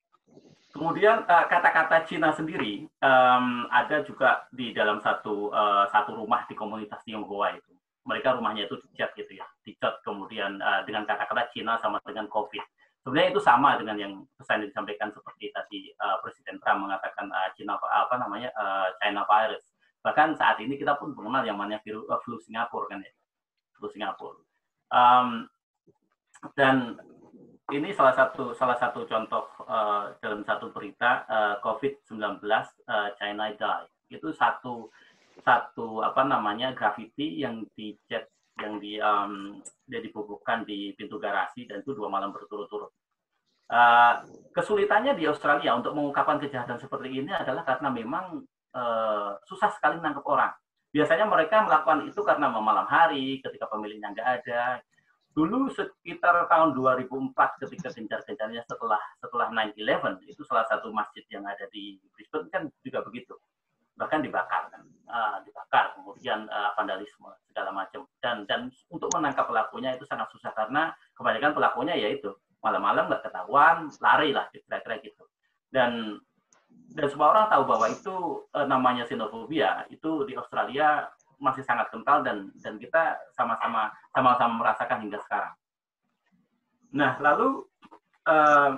kemudian kata-kata uh, Cina sendiri um, ada juga di dalam satu uh, satu rumah di komunitas Tionghoa itu. Mereka rumahnya itu dicat gitu ya, dicat kemudian uh, dengan kata-kata Cina sama dengan COVID. Sebenarnya itu sama dengan yang pesan yang disampaikan seperti tadi uh, Presiden Trump mengatakan uh, Cina apa namanya uh, China virus. Bahkan saat ini kita pun mengenal yang namanya virus uh, flu Singapura kan ya, flu Singapura. Um, dan ini salah satu salah satu contoh uh, dalam satu berita uh, COVID sembilan belas uh, China die. Itu satu satu apa namanya grafiti yang dicat yang di um, dia dibubuhkan di pintu garasi dan itu dua malam berturut-turut. Uh, kesulitannya di Australia untuk mengungkapkan kejahatan seperti ini adalah karena memang uh, susah sekali menangkap orang. Biasanya mereka melakukan itu karena malam hari ketika pemiliknya nggak ada. Dulu sekitar tahun dua ribu empat ketika gencar-gencarnya setelah setelah nine eleven itu salah satu masjid yang ada di Brisbane kan juga begitu, bahkan dibakar kan, uh, dibakar kemudian uh, vandalisme segala macam dan dan untuk menangkap pelakunya itu sangat susah karena kebanyakan pelakunya yaitu malam-malam nggak ketahuan lari lah kira-kira gitu dan dan semua orang tahu bahwa itu uh, namanya xenophobia itu di Australia masih sangat kental dan dan kita sama-sama sama-sama merasakan hingga sekarang. Nah, lalu uh,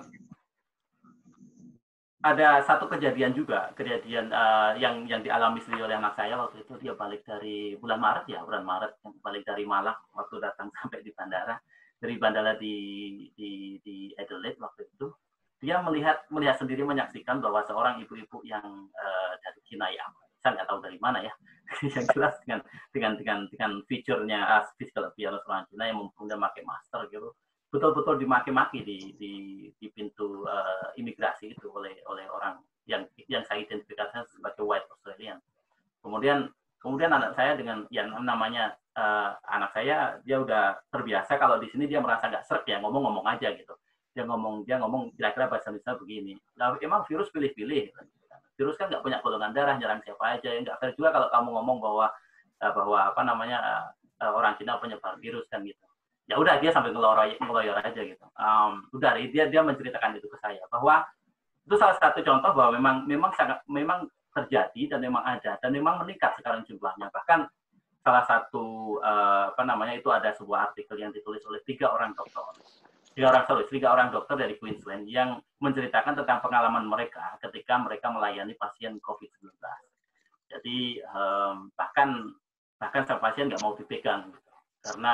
ada satu kejadian juga, kejadian uh, yang yang dialami sendiri oleh anak saya waktu itu dia balik dari bulan Maret ya, bulan Maret balik dari Malang waktu datang sampai di bandara, dari bandara di di di Adelaide waktu itu. Dia melihat melihat sendiri menyaksikan bahwa seorang ibu-ibu yang uh, dari Cina ya, saya nggak tahu dari mana ya, yang jelas dengan dengan dengan dengan fiturnya uh, physical appearance orang Cina yang kemudian memakai masker gitu, betul-betul dimaki-maki di di di pintu uh, imigrasi itu oleh oleh orang yang yang saya identifikasikan sebagai white Australian. Kemudian kemudian anak saya dengan yang namanya uh, anak saya dia udah terbiasa kalau di sini dia merasa nggak srek ya ngomong-ngomong aja gitu. Dia ngomong dia ngomong kira-kira bahasa Indonesia begini. Nah, emang virus pilih-pilih. Virus kan nggak punya golongan darah, nyerang siapa aja. Nggak fair juga kalau kamu ngomong bahwa bahwa apa namanya orang Cina penyebar virus kan gitu. Ya udah dia sambil ngeloyor ngeloyor aja gitu. Um, udah dia dia menceritakan itu ke saya bahwa itu salah satu contoh bahwa memang memang sangat memang terjadi dan memang ada dan memang meningkat sekarang jumlahnya. Bahkan salah satu uh, apa namanya itu ada sebuah artikel yang ditulis oleh tiga orang dokter. Tiga orang sorry, tiga orang dokter dari Queensland yang menceritakan tentang pengalaman mereka ketika mereka melayani pasien COVID sembilan belas. Jadi um, bahkan bahkan sang pasien nggak mau dipegang gitu. Karena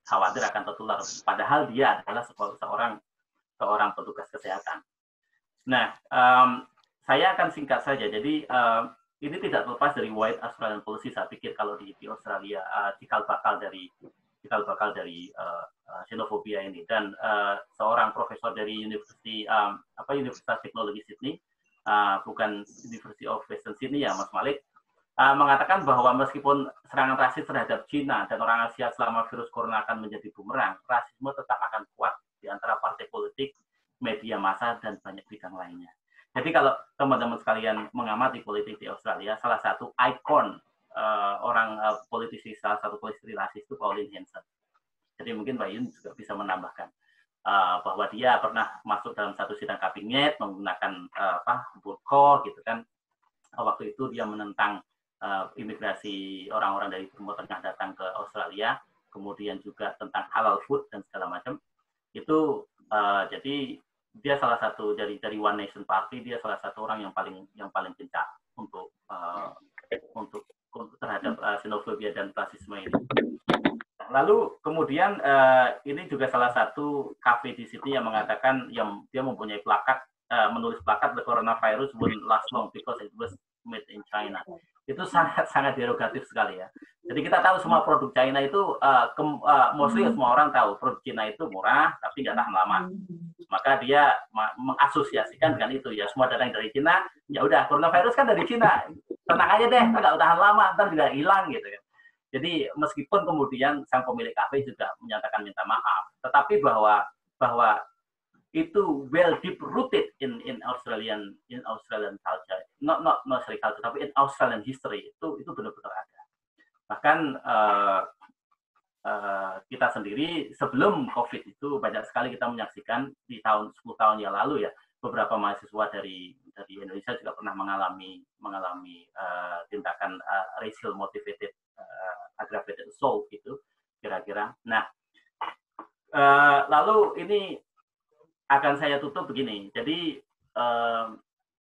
khawatir akan tertular, padahal dia adalah seorang seorang petugas kesehatan. Nah, um, saya akan singkat saja. Jadi um, ini tidak terlepas dari White Australian Policy. Saya pikir kalau di, di Australia uh, cikal bakal dari cikal bakal dari uh, uh, xenofobia ini. Dan uh, seorang profesor dari University um, apa Universitas Teknologi Sydney, uh, bukan University of Western Sydney ya, Mas Malik, uh, mengatakan bahwa meskipun serangan rasis terhadap Cina dan orang Asia selama virus corona akan menjadi bumerang, rasisme tetap akan kuat di antara partai politik, media massa, dan banyak bidang lainnya. Jadi kalau teman-teman sekalian mengamati politik di Australia, salah satu ikon uh, orang uh, politisi, salah satu politisi rasis itu Pauline Hanson. Jadi mungkin Mbak Yun juga bisa menambahkan uh, bahwa dia pernah masuk dalam satu sidang kabinet menggunakan uh, apa burqa gitu kan. Waktu itu dia menentang uh, imigrasi orang-orang dari Timur Tengah datang ke Australia, kemudian juga tentang halal food dan segala macam. Itu uh, jadi dia salah satu dari dari One Nation Party, dia salah satu orang yang paling yang paling gencar untuk uh, untuk, untuk terhadap uh, xenofobia dan rasisme ini. Lalu kemudian uh, ini juga salah satu kafe di Sydney yang mengatakan yang dia mempunyai plakat uh, menulis plakat the coronavirus won't last long because it was made in China. Itu sangat sangat derogatif sekali ya. Jadi kita tahu semua produk China itu uh, ke, uh, mostly semua orang tahu produk China itu murah tapi nggak tahan lama. Maka dia mengasosiasikan dengan itu ya, semua datang dari Cina, ya udah coronavirus kan dari Cina, tenang aja deh, nggak tahan lama, ntar juga hilang gitu ya. Jadi meskipun kemudian sang pemilik kafe juga menyatakan minta maaf, tetapi bahwa bahwa itu well deep rooted in in Australian in Australian culture, not not not Australian culture, tapi in Australian history itu itu benar-benar ada. Bahkan uh, uh, kita sendiri sebelum COVID itu banyak sekali kita menyaksikan di tahun sepuluh tahun yang lalu ya, beberapa mahasiswa dari dari Indonesia juga pernah mengalami mengalami uh, tindakan uh, racial motivated uh, aggravated assault gitu kira-kira. Nah, uh, lalu ini akan saya tutup begini. Jadi uh,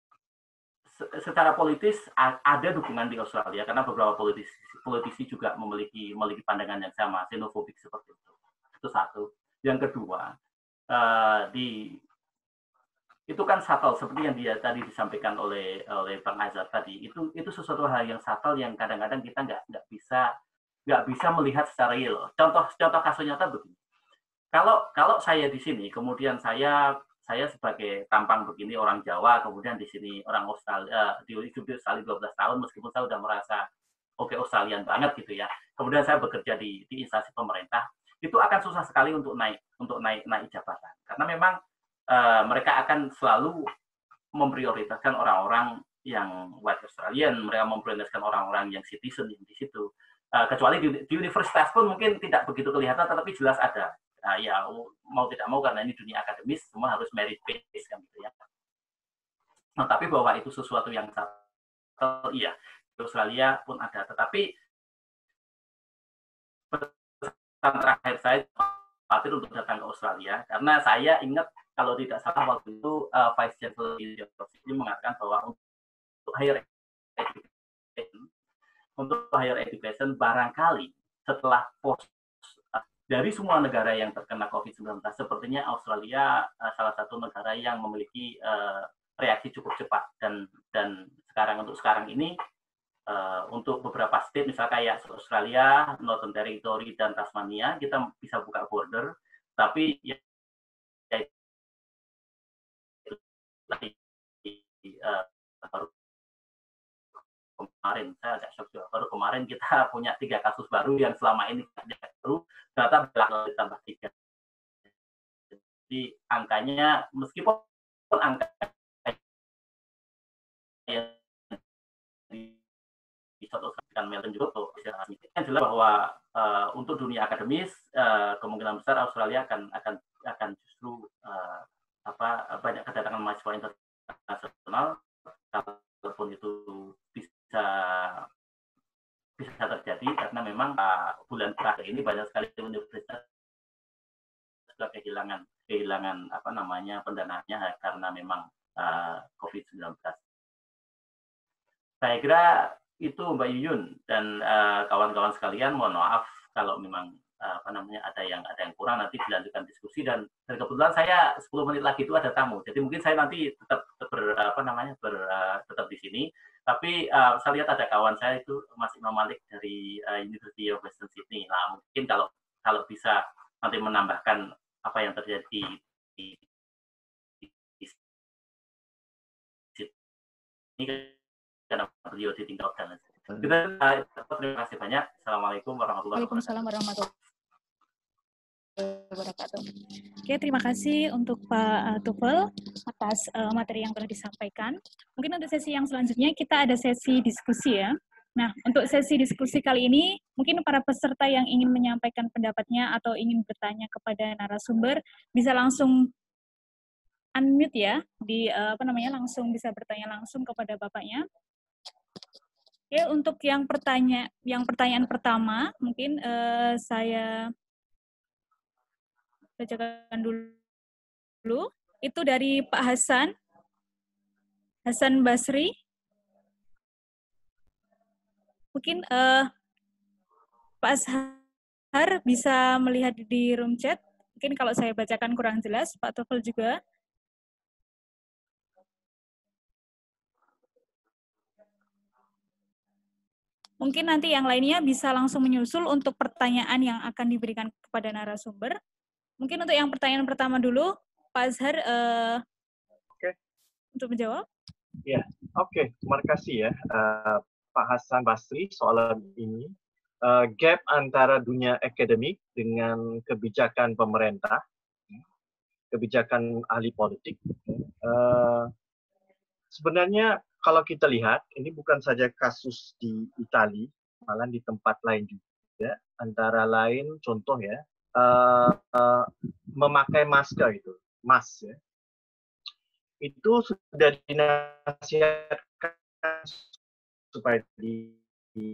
secara politis ada dukungan di Australia karena beberapa politisi, politisi juga memiliki memiliki pandangan yang sama, xenofobik seperti itu. Itu satu. Yang kedua, uh, di itu kan subtle seperti yang dia tadi disampaikan oleh oleh Bang Azhar tadi. Itu itu sesuatu hal yang subtle yang kadang-kadang kita nggak nggak bisa nggak bisa melihat secara real. Contoh contoh kasus nyata begini. Kalau kalau saya di sini, kemudian saya saya sebagai tampang begini orang Jawa, kemudian di sini orang Australia, di hidup di Australia dua belas tahun, meskipun saya sudah merasa oke okay, Australian banget gitu ya. Kemudian saya bekerja di, di instansi pemerintah, itu akan susah sekali untuk naik untuk naik naik jabatan, karena memang uh, mereka akan selalu memprioritaskan orang-orang yang white Australian, mereka memprioritaskan orang-orang yang citizen di situ. Uh, kecuali di, di universitas pun mungkin tidak begitu kelihatan, tetapi jelas ada. Nah, ya mau tidak mau karena ini dunia akademis semua harus merit based kan gitu ya. Nah, tapi bahwa itu sesuatu yang subtle, iya di Australia pun ada. Tetapi pesan terakhir saya khawatir untuk datang ke Australia karena saya ingat kalau tidak salah waktu itu uh, Vice Chancellor University mengatakan bahwa untuk higher education, untuk higher education barangkali setelah post dari semua negara yang terkena COVID sembilan belas, sepertinya Australia uh, salah satu negara yang memiliki uh, reaksi cukup cepat. Dan dan sekarang untuk sekarang ini, uh, untuk beberapa state, misalnya kayak Australia, Northern Territory, dan Tasmania, kita bisa buka border, tapi ya, ya uh, baru kemarin, saya agak shock juga, baru kemarin kita punya tiga kasus baru yang selama ini tidak baru, ternyata belakang ditambah tiga. Jadi angkanya, meskipun angka yang di satu kan Melbourne juga tuh, yang jelas bahwa uh, untuk dunia akademis uh, kemungkinan besar Australia akan akan akan justru uh, apa banyak kedatangan mahasiswa internasional, walaupun itu bisa bisa terjadi karena memang uh, bulan terakhir ini banyak sekali universitas sudah kehilangan kehilangan apa namanya pendanaannya karena memang uh, COVID sembilan belas. Saya kira itu Mbak Yuyun dan uh, kawan-kawan sekalian, mohon maaf kalau memang apa namanya ada yang ada yang kurang nanti dilanjutkan diskusi dan, dan kebetulan saya sepuluh menit lagi itu ada tamu jadi mungkin saya nanti tetap, tetap ber, apa namanya ber, uh, tetap di sini tapi uh, saya lihat ada kawan saya itu Mas Imam Malik dari uh, University of Western Sydney. Nah mungkin kalau kalau bisa nanti menambahkan apa yang terjadi di, di, di Sydney karena beliau ditinggalkan. Kita uh, terima kasih banyak. Assalamualaikum warahmatullahi wabarakatuh. Waalaikumsalam warahmatullahi wabarakatuh. Oke, terima kasih untuk Pak Tufel atas uh, materi yang telah disampaikan. Mungkin untuk sesi yang selanjutnya kita ada sesi diskusi ya. Nah, untuk sesi diskusi kali ini, mungkin para peserta yang ingin menyampaikan pendapatnya atau ingin bertanya kepada narasumber bisa langsung unmute ya, di uh, apa namanya langsung bisa bertanya langsung kepada bapaknya. Oke, untuk yang pertanya, yang pertanyaan pertama, mungkin uh, saya bacakan dulu. Itu dari Pak Hasan, Hasan Basri. Mungkin uh, Pak Azhar bisa melihat di room chat. Mungkin kalau saya bacakan kurang jelas, Pak Tufel juga. Mungkin nanti yang lainnya bisa langsung menyusul untuk pertanyaan yang akan diberikan kepada narasumber. Mungkin untuk yang pertanyaan pertama dulu, Pak Azhar uh, okay. untuk menjawab. Ya, yeah. oke. Okay. Terima kasih ya uh, Pak Hasan Basri soalan ini. Uh, gap antara dunia akademik dengan kebijakan pemerintah, kebijakan ahli politik. Uh, sebenarnya kalau kita lihat, ini bukan saja kasus di Italia, malah di tempat lain juga. Antara lain, contoh ya, uh, uh, memakai masker itu, mask ya. Itu sudah dinasihatkan supaya di, di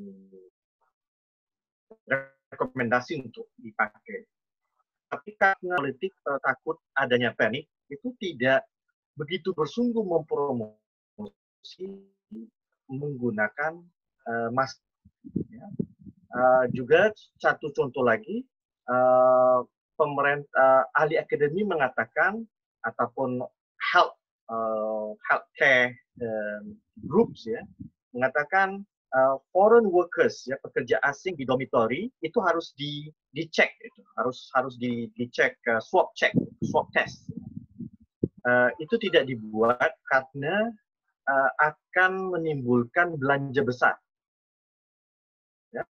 rekomendasi untuk dipakai. Tapi karena politik uh, takut adanya panik, itu tidak begitu bersungguh mempromosi menggunakan uh, masker. Ya. Uh, juga satu contoh lagi, uh, pemerintah uh, ahli akademi mengatakan ataupun health uh, healthcare uh, groups ya mengatakan uh, foreign workers ya pekerja asing di dormitory itu harus di dicek itu harus harus di dicek uh, swab check swab test. Uh, itu tidak dibuat karena uh, akan menimbulkan belanja besar. Ya.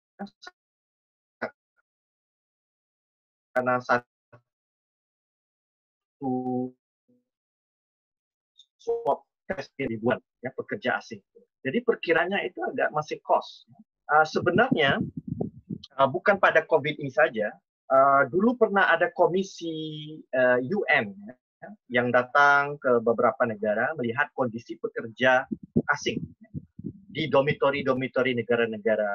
Karena satu swab test ribuan ya pekerja asing. Jadi perkiranya itu agak masih cost. Uh, sebenarnya uh, bukan pada COVID ini saja. Uh, dulu pernah ada komisi uh, U N ya, yang datang ke beberapa negara melihat kondisi pekerja asing ya, di dormitori-dormitori negara-negara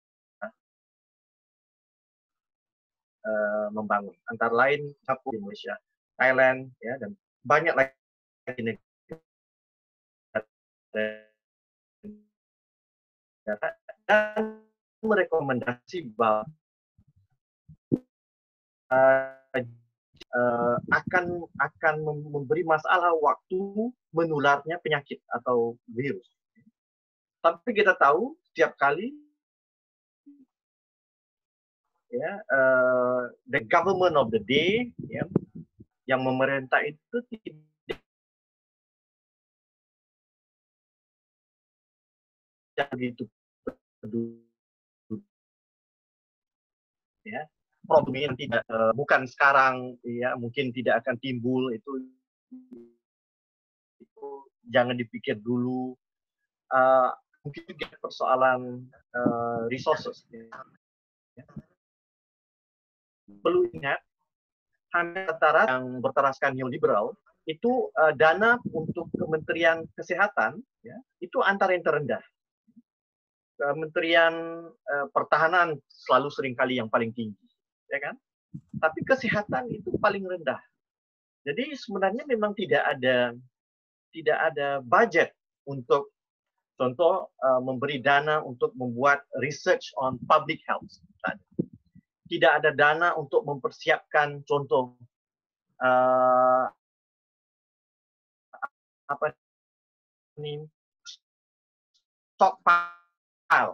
uh, membangun. Antara lain Indonesia, Thailand, ya, dan banyak lagi negara dan merekomendasi bahwa uh, uh, akan akan memberi masalah waktu menularnya penyakit atau virus. Tapi kita tahu setiap kali ya uh, the government of the day ya, yang memerintah itu tidak begitu peduli ya problem ini tidak uh, bukan sekarang ya mungkin tidak akan timbul itu itu jangan dipikir dulu uh, mungkin juga persoalan uh, resources ya. Ya. Perlu ingat hanya antara yang berteraskan neoliberal itu uh, dana untuk Kementerian Kesehatan ya itu antara yang terendah. Kementerian uh, Pertahanan selalu seringkali yang paling tinggi, ya kan? Tapi kesehatan itu paling rendah. Jadi sebenarnya memang tidak ada tidak ada budget untuk contoh uh, memberi dana untuk membuat research on public health. tidak ada dana untuk mempersiapkan contoh uh, apa ini stockpile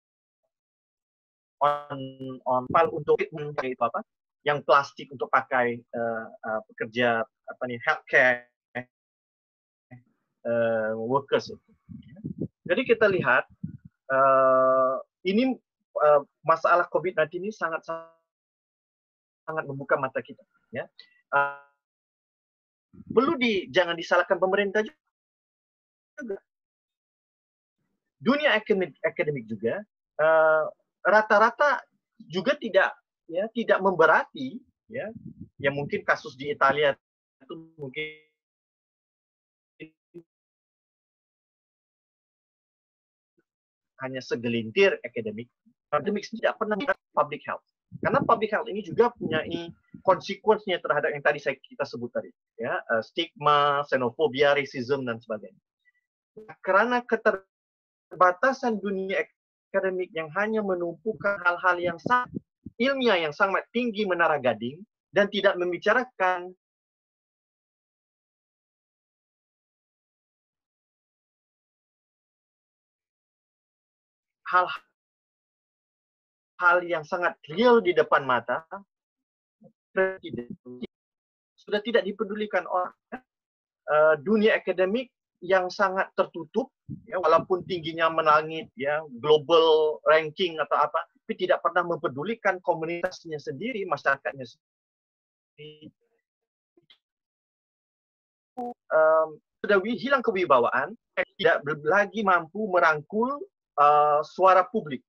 on on file untuk itu apa yang plastik untuk pakai uh, uh, pekerja apa nih healthcare uh, workers itu. Jadi kita lihat uh, ini uh, masalah COVID sembilan belas ini sangat sangat membuka mata kita. Ya, uh, perlu di jangan disalahkan pemerintah juga. Dunia akademik akademik juga rata-rata uh, juga tidak ya tidak memberati ya yang mungkin kasus di Italia itu mungkin hanya segelintir akademik akademik tidak pernah public health karena public health ini juga punya konsekuensinya terhadap yang tadi saya kita sebut tadi ya uh, stigma, xenofobia, racism dan sebagainya. Karena keterbatasan dunia akademik yang hanya menumpukan hal-hal yang sangat ilmiah yang sangat tinggi menara gading dan tidak membicarakan hal-hal yang sangat real di depan mata, sudah tidak dipedulikan orang. Uh, dunia akademik yang sangat tertutup, ya, walaupun tingginya melangit, ya, global ranking atau apa, tapi tidak pernah mempedulikan komunitasnya sendiri, masyarakatnya sendiri. Um, sudah hilang kewibawaan, tidak lagi mampu merangkul uh, suara publik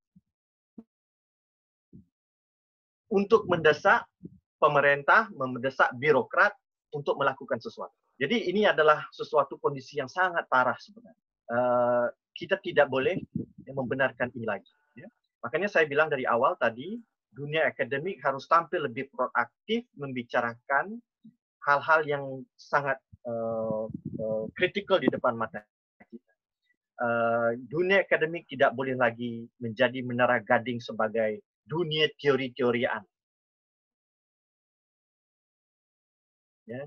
untuk mendesak pemerintah, mendesak birokrat untuk melakukan sesuatu. Jadi ini adalah sesuatu kondisi yang sangat parah sebenarnya. Uh, kita tidak boleh ya, membenarkan ini lagi. Ya. Makanya saya bilang dari awal tadi, dunia akademik harus tampil lebih proaktif membicarakan hal-hal yang sangat uh, uh, kritikal di depan mata kita. Uh, dunia akademik tidak boleh lagi menjadi menara gading sebagai dunia teori-teorian. Ya.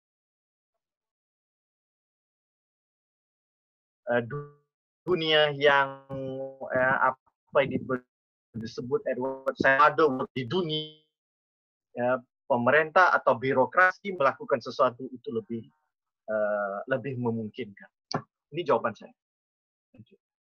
Uh, dunia yang uh, apa yang disebut Edward Said di dunia ya, pemerintah atau birokrasi melakukan sesuatu itu lebih uh, lebih memungkinkan. Ini jawaban saya. Thank you.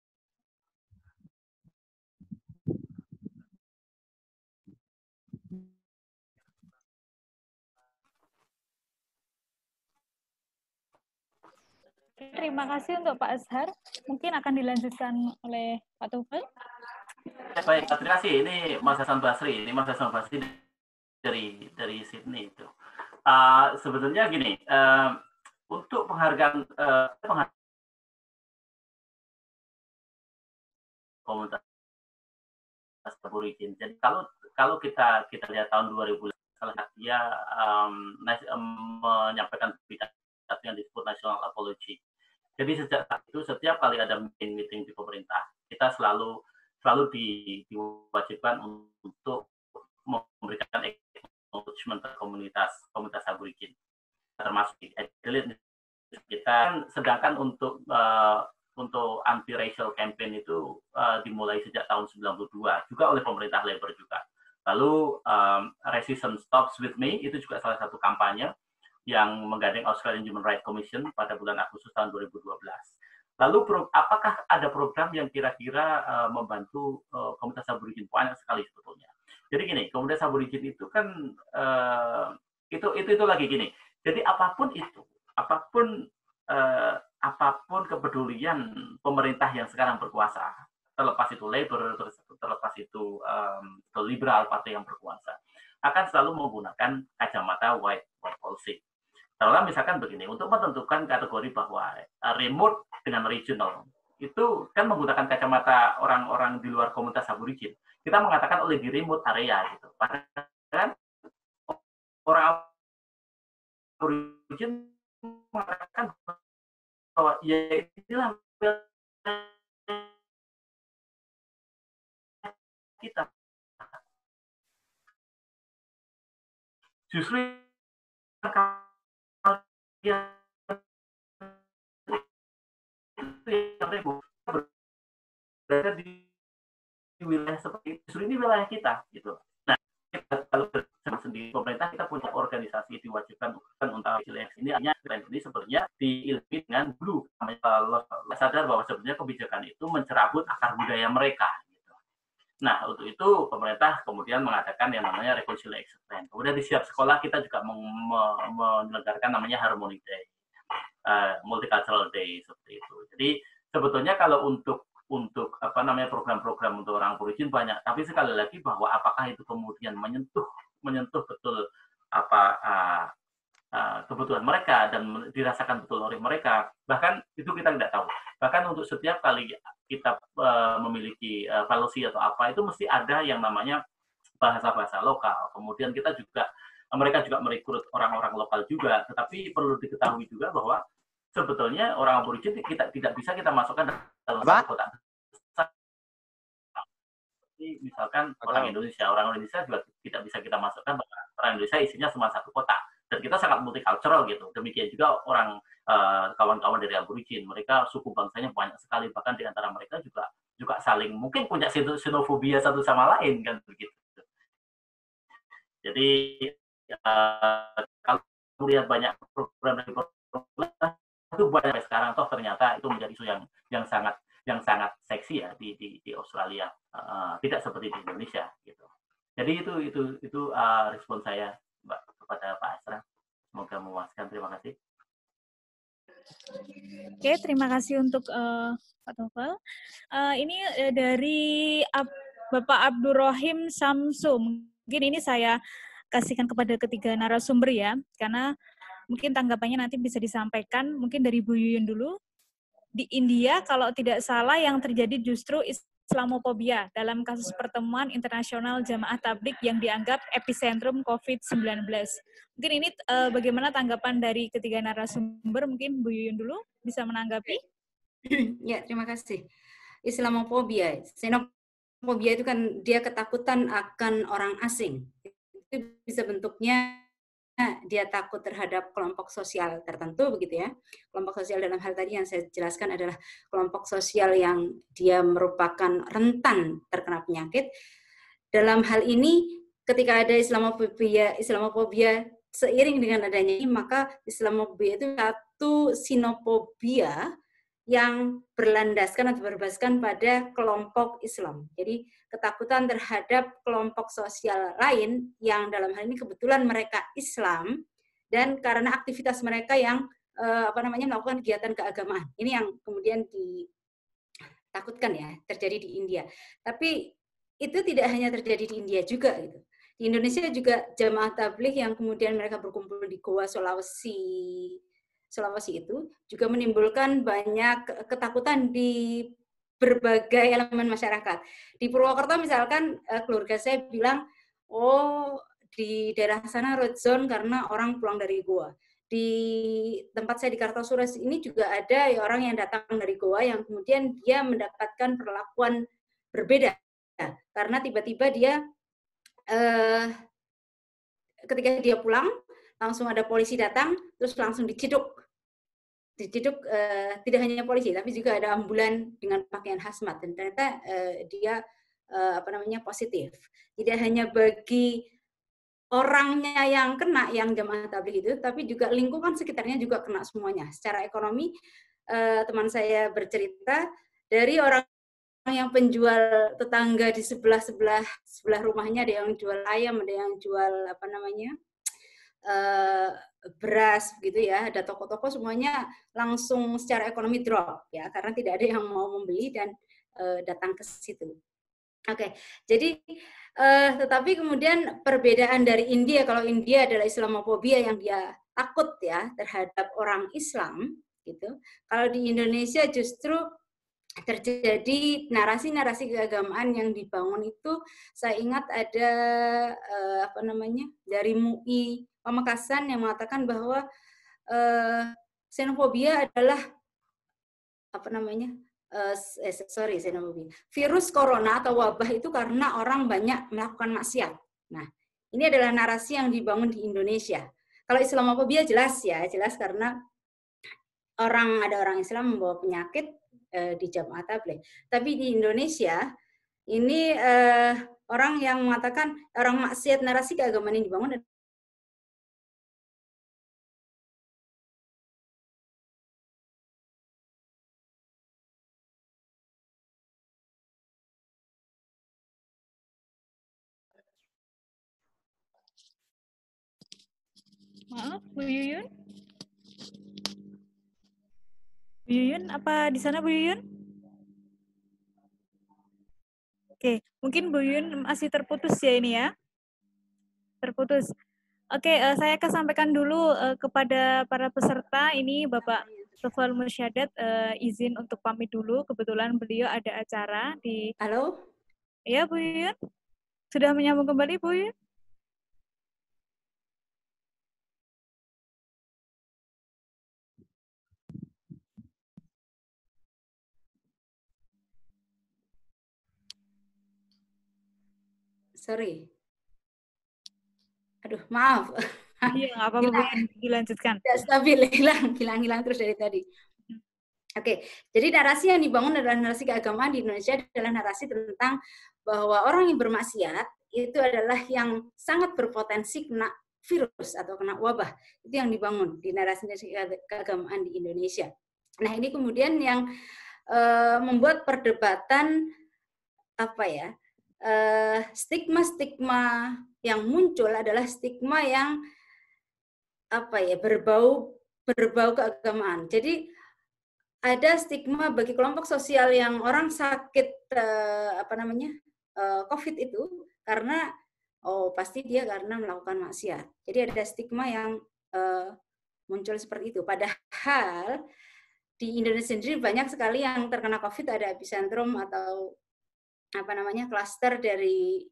Terima kasih untuk Pak Azhar. Mungkin akan dilanjutkan oleh Pak Tufel. Baik, terima kasih. Ini Mas Hasan Basri. Ini Mas Hasan Basri dari dari Sydney itu. Uh, sebetulnya gini, uh, untuk penghargaan uh, penghargaan komunitas aborigin. Jadi kalau kalau kita kita lihat tahun dua ribu salah dia um, um, menyampaikan pidato yang disebut National Apology. Jadi sejak saat itu setiap kali ada meeting-meeting di pemerintah, kita selalu selalu di, diwajibkan untuk memberikan acknowledgement ke komunitas komunitas aborigin, termasuk di Adelaide. Kita sedangkan untuk uh, untuk anti-racial campaign itu uh, dimulai sejak tahun sembilan puluh dua juga oleh pemerintah Labour juga. Lalu um, Racism Stops With Me itu juga salah satu kampanye yang menggandeng Australian Human Rights Commission pada bulan Agustus tahun dua ribu dua belas. Lalu apakah ada program yang kira-kira uh, membantu uh, komunitas aborigin? Banyak sekali sebetulnya. Jadi gini, komunitas aborigin itu kan uh, itu itu itu lagi gini. Jadi apapun itu, apapun uh, apapun kepedulian pemerintah yang sekarang berkuasa, terlepas itu Labour, terlepas itu um, liberal partai yang berkuasa, akan selalu menggunakan kacamata white white policy. Kalau misalkan begini, untuk menentukan kategori bahwa uh, remote dengan regional, itu kan menggunakan kacamata orang-orang di luar komunitas aborigin. Kita mengatakan oleh di remote area gitu. Padahal orang aborigin mengatakan bahwa ya inilah kita. justru kalau dia berada di wilayah seperti itu, justru ini wilayah kita gitu. Nah, kita kalau bersama sendiri pemerintah kita punya organisasi diwajibkan untuk resilience ini, hanya ini sebenarnya diilmi dengan dulu kalau sadar bahwa sebenarnya kebijakan itu mencerabut akar budaya mereka. Gitu. Nah, untuk itu pemerintah kemudian mengadakan yang namanya reconciliation plan. Kemudian di setiap sekolah kita juga menyelenggarakan namanya Harmony Day, uh, Multicultural Day seperti itu. Jadi sebetulnya kalau untuk untuk apa namanya program-program untuk orang aborigin banyak, tapi sekali lagi bahwa apakah itu kemudian menyentuh menyentuh betul apa uh, uh, kebutuhan mereka dan dirasakan betul oleh mereka, bahkan itu kita tidak tahu. Bahkan untuk setiap kali kita uh, memiliki uh, policy atau apa, itu mesti ada yang namanya bahasa-bahasa lokal. Kemudian kita juga mereka juga merekrut orang-orang lokal juga, tetapi perlu diketahui juga bahwa sebetulnya orang aborigin kita tidak bisa kita masukkan dalam satu kota. Misalkan Atau. orang Indonesia, orang Indonesia juga tidak bisa kita masukkan bahwa orang Indonesia isinya cuma satu kota. Dan kita sangat multicultural gitu. Demikian juga orang uh, kawan-kawan dari aborigin, mereka suku bangsanya banyak sekali, bahkan di antara mereka juga juga saling mungkin punya xenofobia satu sama lain kan begitu. Jadi uh, kalau melihat banyak program dari program itu banyak sekarang toh ternyata itu menjadi isu yang yang sangat yang sangat seksi ya di di, di Australia, uh, tidak seperti di Indonesia gitu. Jadi itu itu itu uh, respon saya Mbak kepada Pak Asra. Semoga memuaskan. Terima kasih. Oke, terima kasih untuk uh, Pak Tofel. Uh, ini uh, dari Ab Bapak Abdurrahim Samsum. Mungkin ini saya kasihkan kepada ketiga narasumber ya, karena mungkin tanggapannya nanti bisa disampaikan, mungkin dari Bu Yuyun dulu. Di India, kalau tidak salah yang terjadi justru Islamophobia dalam kasus pertemuan internasional jamaah tabligh yang dianggap epicentrum covid sembilan belas. Mungkin ini uh, bagaimana tanggapan dari ketiga narasumber, mungkin Bu Yuyun dulu bisa menanggapi. Ya, terima kasih. Islamophobia, xenophobia itu kan dia ketakutan akan orang asing. Itu bisa bentuknya dia takut terhadap kelompok sosial tertentu begitu ya. Kelompok sosial dalam hal tadi yang saya jelaskan adalah kelompok sosial yang dia merupakan rentan terkena penyakit. Dalam hal ini ketika ada Islamophobia, Islamophobia seiring dengan adanya ini, maka Islamophobia itu satu sinofobia yang berlandaskan atau berbasiskan pada kelompok Islam. Jadi ketakutan terhadap kelompok sosial lain yang dalam hal ini kebetulan mereka Islam dan karena aktivitas mereka yang eh, apa namanya melakukan kegiatan keagamaan. Ini yang kemudian ditakutkan ya terjadi di India. Tapi itu tidak hanya terjadi di India juga gitu. Di Indonesia juga jamaah tabligh yang kemudian mereka berkumpul di Goa, Sulawesi Sulawesi itu juga menimbulkan banyak ketakutan di berbagai elemen masyarakat. Di Purwokerto misalkan keluarga saya bilang, oh di daerah sana red zone karena orang pulang dari Goa. Di tempat saya di Kartosuro ini juga ada orang yang datang dari Goa yang kemudian dia mendapatkan perlakuan berbeda karena tiba-tiba dia eh, ketika dia pulang langsung ada polisi datang terus langsung diciduk. Diciduk uh, tidak hanya polisi tapi juga ada ambulan dengan pakaian hazmat dan ternyata uh, dia uh, apa namanya positif. Tidak hanya bagi orangnya yang kena yang jamaah tabligh itu tapi juga lingkungan sekitarnya juga kena semuanya. Secara ekonomi uh, teman saya bercerita dari orang yang penjual tetangga di sebelah sebelah sebelah rumahnya ada yang jual ayam, ada yang jual apa namanya uh, beras gitu ya, ada toko-toko semuanya langsung secara ekonomi drop ya karena tidak ada yang mau membeli dan uh, datang ke situ. Oke, okay. Jadi uh, tetapi kemudian perbedaan dari India, kalau India adalah Islamophobia yang dia takut ya terhadap orang Islam gitu. Kalau di Indonesia justru terjadi narasi-narasi keagamaan yang dibangun itu saya ingat ada uh, apa namanya dari M U I Pamekasan yang mengatakan bahwa uh, xenofobia adalah apa namanya uh, eh, sorry xenofobia virus corona atau wabah itu karena orang banyak melakukan maksiat. Nah Ini adalah narasi yang dibangun di Indonesia. Kalau Islamofobia jelas ya, jelas karena orang ada orang Islam membawa penyakit eh, di Jamaah Tabligh. Tapi di Indonesia ini eh, orang yang mengatakan orang maksiat narasi keagamaan yang dibangun. Maaf, Bu Yuyun. Bu Yuyun, apa di sana Bu Yuyun? Oke, mungkin Bu Yuyun masih terputus ya ini ya. Terputus. Oke, uh, saya akan sampaikan dulu uh, kepada para peserta. Ini Bapak Tofal Mursyadat uh, izin untuk pamit dulu. Kebetulan beliau ada acara di... Halo? Ya, Bu Yuyun? Sudah menyambung kembali, Bu Yuyun? Sorry. Aduh, maaf. Iya, nggak apa-apa, Bu Yuyun. Dilanjutkan. Tidak stabil, hilang, hilang-hilang terus dari tadi. Oke, jadi narasi yang dibangun adalah narasi keagamaan di Indonesia adalah narasi tentang bahwa orang yang bermaksiat itu adalah yang sangat berpotensi kena virus atau kena wabah. Itu yang dibangun di narasi keagamaan di Indonesia. Nah, ini kemudian yang uh, membuat perdebatan apa ya? Stigma-stigma uh, yang muncul adalah stigma yang apa ya? berbau berbau keagamaan. Jadi ada stigma bagi kelompok sosial yang orang sakit eh, apa namanya eh, COVID itu karena oh pasti dia karena melakukan maksiat. Jadi ada stigma yang eh, muncul seperti itu. Padahal di Indonesia sendiri banyak sekali yang terkena COVID, ada epicentrum atau apa namanya klaster dari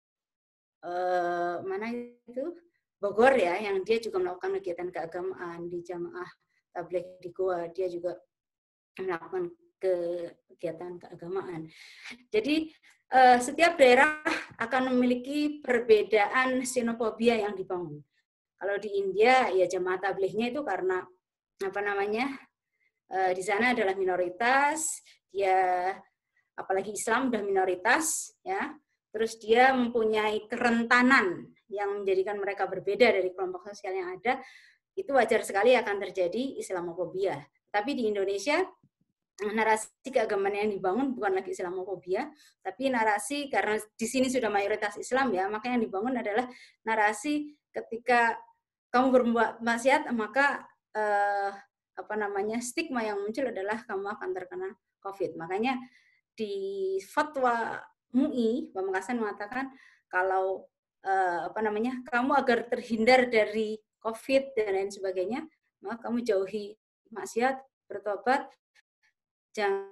eh, mana itu Bogor ya, yang dia juga melakukan kegiatan keagamaan di Jamaah Tabligh di Goa. Dia juga melakukan kegiatan keagamaan. Jadi eh, setiap daerah akan memiliki perbedaan xenofobia yang dibangun. Kalau di India ya Jamaah Tablighnya itu karena apa namanya eh, di sana adalah minoritas, dia apalagi Islam udah minoritas ya. Terus dia mempunyai kerentanan yang menjadikan mereka berbeda dari kelompok sosial yang ada. Itu wajar sekali akan terjadi Islamofobia. Tapi di Indonesia narasi keagamaan yang dibangun bukan lagi Islamofobia, tapi narasi karena di sini sudah mayoritas Islam ya, maka yang dibangun adalah narasi ketika kamu berbuat maksiat maka eh, apa namanya stigma yang muncul adalah kamu akan terkena COVID. Makanya di fatwa M U I Pamekasan mengatakan kalau eh, apa namanya kamu agar terhindar dari COVID dan lain sebagainya, maka kamu jauhi maksiat, bertobat, jangan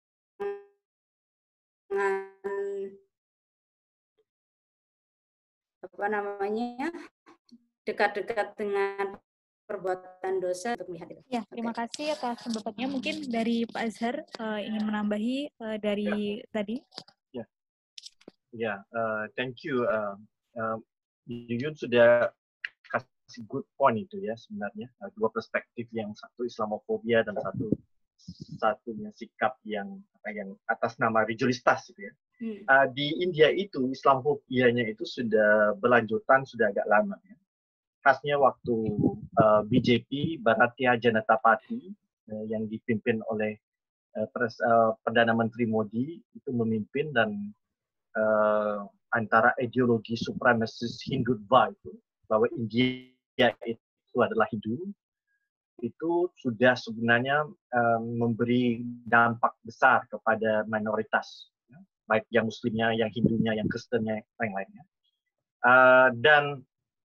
apa namanya dekat-dekat dengan perbuatan dosa untuk melihat itu. Ya, terima okay. kasih atas pendapatnya. Mungkin dari Pak Azhar uh, ingin menambahi uh, dari ya. tadi. Ya, ya, uh, thank you. Uh, uh, Yuyun sudah kasih good point itu ya sebenarnya. Uh, dua perspektif, yang satu Islamofobia dan satu satunya sikap yang apa yang atas nama religiositas gitu ya. Hmm. Uh, di India itu Islamofobianya itu sudah berlanjutan sudah agak lama ya. Khasnya waktu uh, B J P Bharatiya Janata Party uh, yang dipimpin oleh uh, pres, uh, Perdana Menteri Modi itu memimpin dan uh, antara ideologi supremasis Hindutva itu bahwa India itu adalah Hindu itu sudah sebenarnya um, memberi dampak besar kepada minoritas, ya, baik yang Muslimnya, yang Hindunya, yang Kristennya, yang lainnya. Uh, dan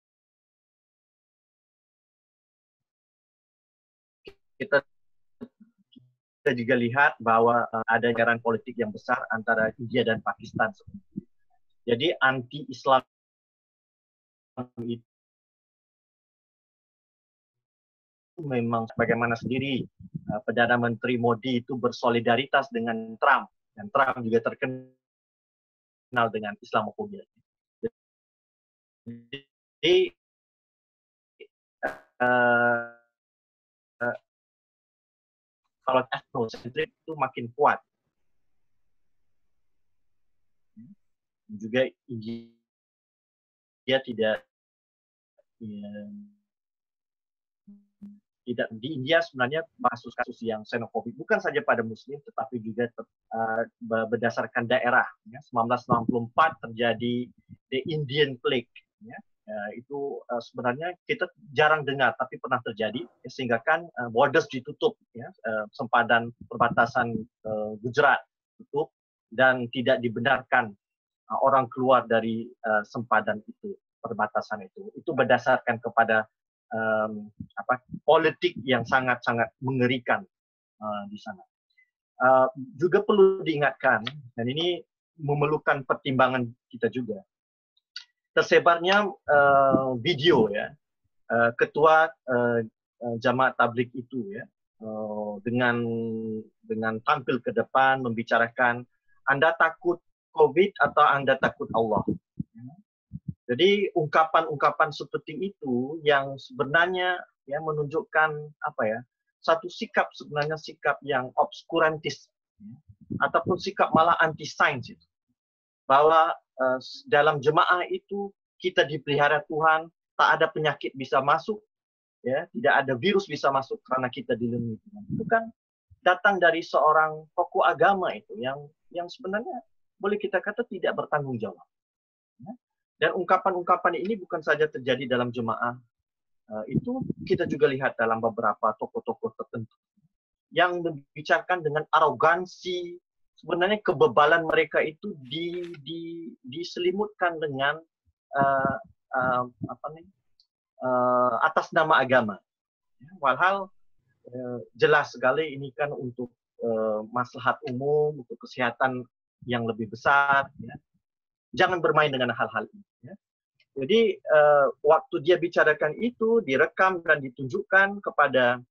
kita, kita juga lihat bahwa uh, ada jaran politik yang besar antara India dan Pakistan. Jadi anti-Islam itu memang sebagaimana sendiri uh, Perdana Menteri Modi itu bersolidaritas dengan Trump, dan Trump juga terkenal dengan Islamofobia. Jadi uh, uh, kalau etnosentrik itu makin kuat. Juga India tidak ya, tidak di India sebenarnya kasus-kasus yang xenofobik bukan saja pada Muslim tetapi juga ter, uh, berdasarkan daerah. Ya. seribu sembilan ratus enam puluh empat terjadi the Indian Plague. Ya. Uh, itu uh, sebenarnya kita jarang dengar tapi pernah terjadi ya, sehingga kan uh, borders ditutup, ya, uh, sempadan perbatasan uh, Gujarat tutup dan tidak dibenarkan uh, orang keluar dari uh, sempadan itu, perbatasan itu. Itu berdasarkan kepada Um, apa, politik yang sangat-sangat mengerikan uh, di sana. Uh, juga perlu diingatkan, dan ini memerlukan pertimbangan kita juga, tersebarnya uh, video ya uh, ketua uh, jamaat tabligh itu ya uh, dengan dengan tampil ke depan membicarakan Anda takut COVID atau Anda takut Allah. Jadi ungkapan-ungkapan seperti itu yang sebenarnya ya menunjukkan apa ya, satu sikap sebenarnya sikap yang obskurantis ya, ataupun sikap malah anti sains itu. Bahwa uh, dalam jemaah itu kita dipelihara Tuhan, tak ada penyakit bisa masuk, ya, tidak ada virus bisa masuk karena kita dilindungi Tuhan. Itu kan datang dari seorang tokoh agama itu yang yang sebenarnya boleh kita kata tidak bertanggung jawab. Ya. Dan ungkapan-ungkapan ini bukan saja terjadi dalam jemaah, uh, itu kita juga lihat dalam beberapa tokoh-tokoh tertentu yang membicarakan dengan arogansi. Sebenarnya kebebalan mereka itu di, di, diselimutkan dengan uh, uh, apa nih, uh, atas nama agama. Walhal uh, jelas sekali ini kan untuk uh, maslahat umum, untuk kesehatan yang lebih besar. Ya. Jangan bermain dengan hal-hal ini. Ya. Jadi uh, waktu dia bicarakan itu direkam dan ditunjukkan kepada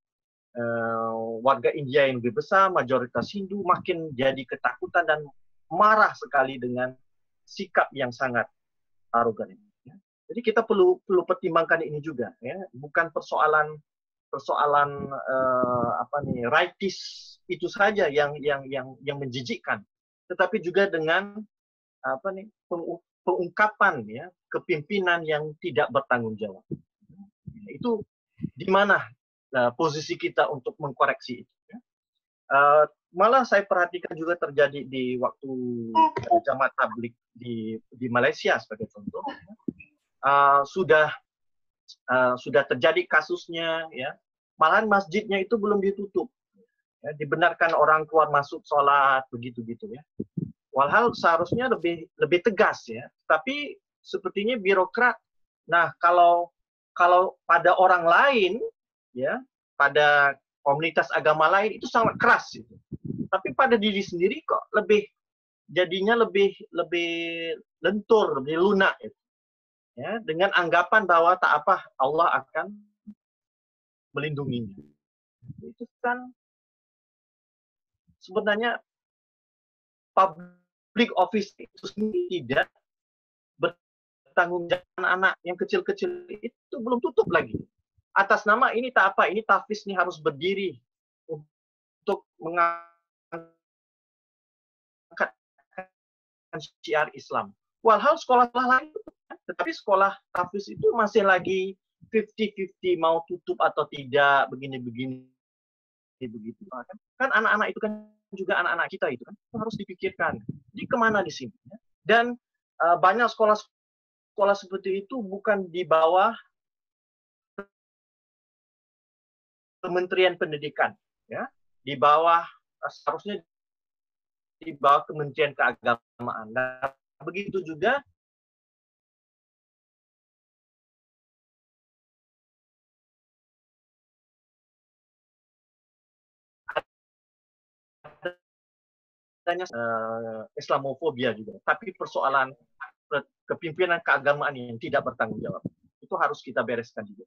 uh, warga India yang lebih besar, mayoritas Hindu, makin jadi ketakutan dan marah sekali dengan sikap yang sangat arogan ini. Ya. Jadi kita perlu perlu pertimbangkan ini juga. Ya. Bukan persoalan persoalan uh, apa nih rightis itu saja yang yang yang yang menjijikkan, tetapi juga dengan apa nih pengungkapan ya kepimpinan yang tidak bertanggung jawab. Itu di mana uh, posisi kita untuk mengkoreksi itu. Ya. Uh, malah saya perhatikan juga terjadi di waktu uh, jamaat tabligh di di Malaysia sebagai contoh. Uh, sudah uh, sudah terjadi kasusnya, ya. Malahan masjidnya itu belum ditutup. Ya, dibenarkan orang keluar masuk sholat begitu-gitu ya. Walhal seharusnya lebih lebih tegas ya, tapi sepertinya birokrat. Nah kalau kalau pada orang lain ya, pada komunitas agama lain itu sangat keras itu. Tapi pada diri sendiri kok lebih jadinya lebih lebih lentur, lebih lunak itu. Ya, dengan anggapan bahwa tak apa Allah akan melindunginya. Itu kan sebenarnya public office itu sendiri tidak bertanggung jawab. Anak yang kecil-kecil itu belum tutup lagi. Atas nama ini tak apa, ini tahfiz ini harus berdiri untuk mengangkat syiar Islam. Walhal sekolah lain, tetapi sekolah tahfiz itu masih lagi fifty fifty mau tutup atau tidak, begini-begini. Begitu kan anak-anak itu kan juga anak-anak kita itu kan harus dipikirkan di kemana di sini ya. Dan uh, banyak sekolah-sekolah seperti itu bukan di bawah Kementerian Pendidikan ya, di bawah uh, seharusnya di bawah Kementerian Keagamaan. Nah, begitu juga Uh, Islamofobia juga, tapi persoalan kepimpinan keagamaan yang tidak bertanggung jawab itu harus kita bereskan juga.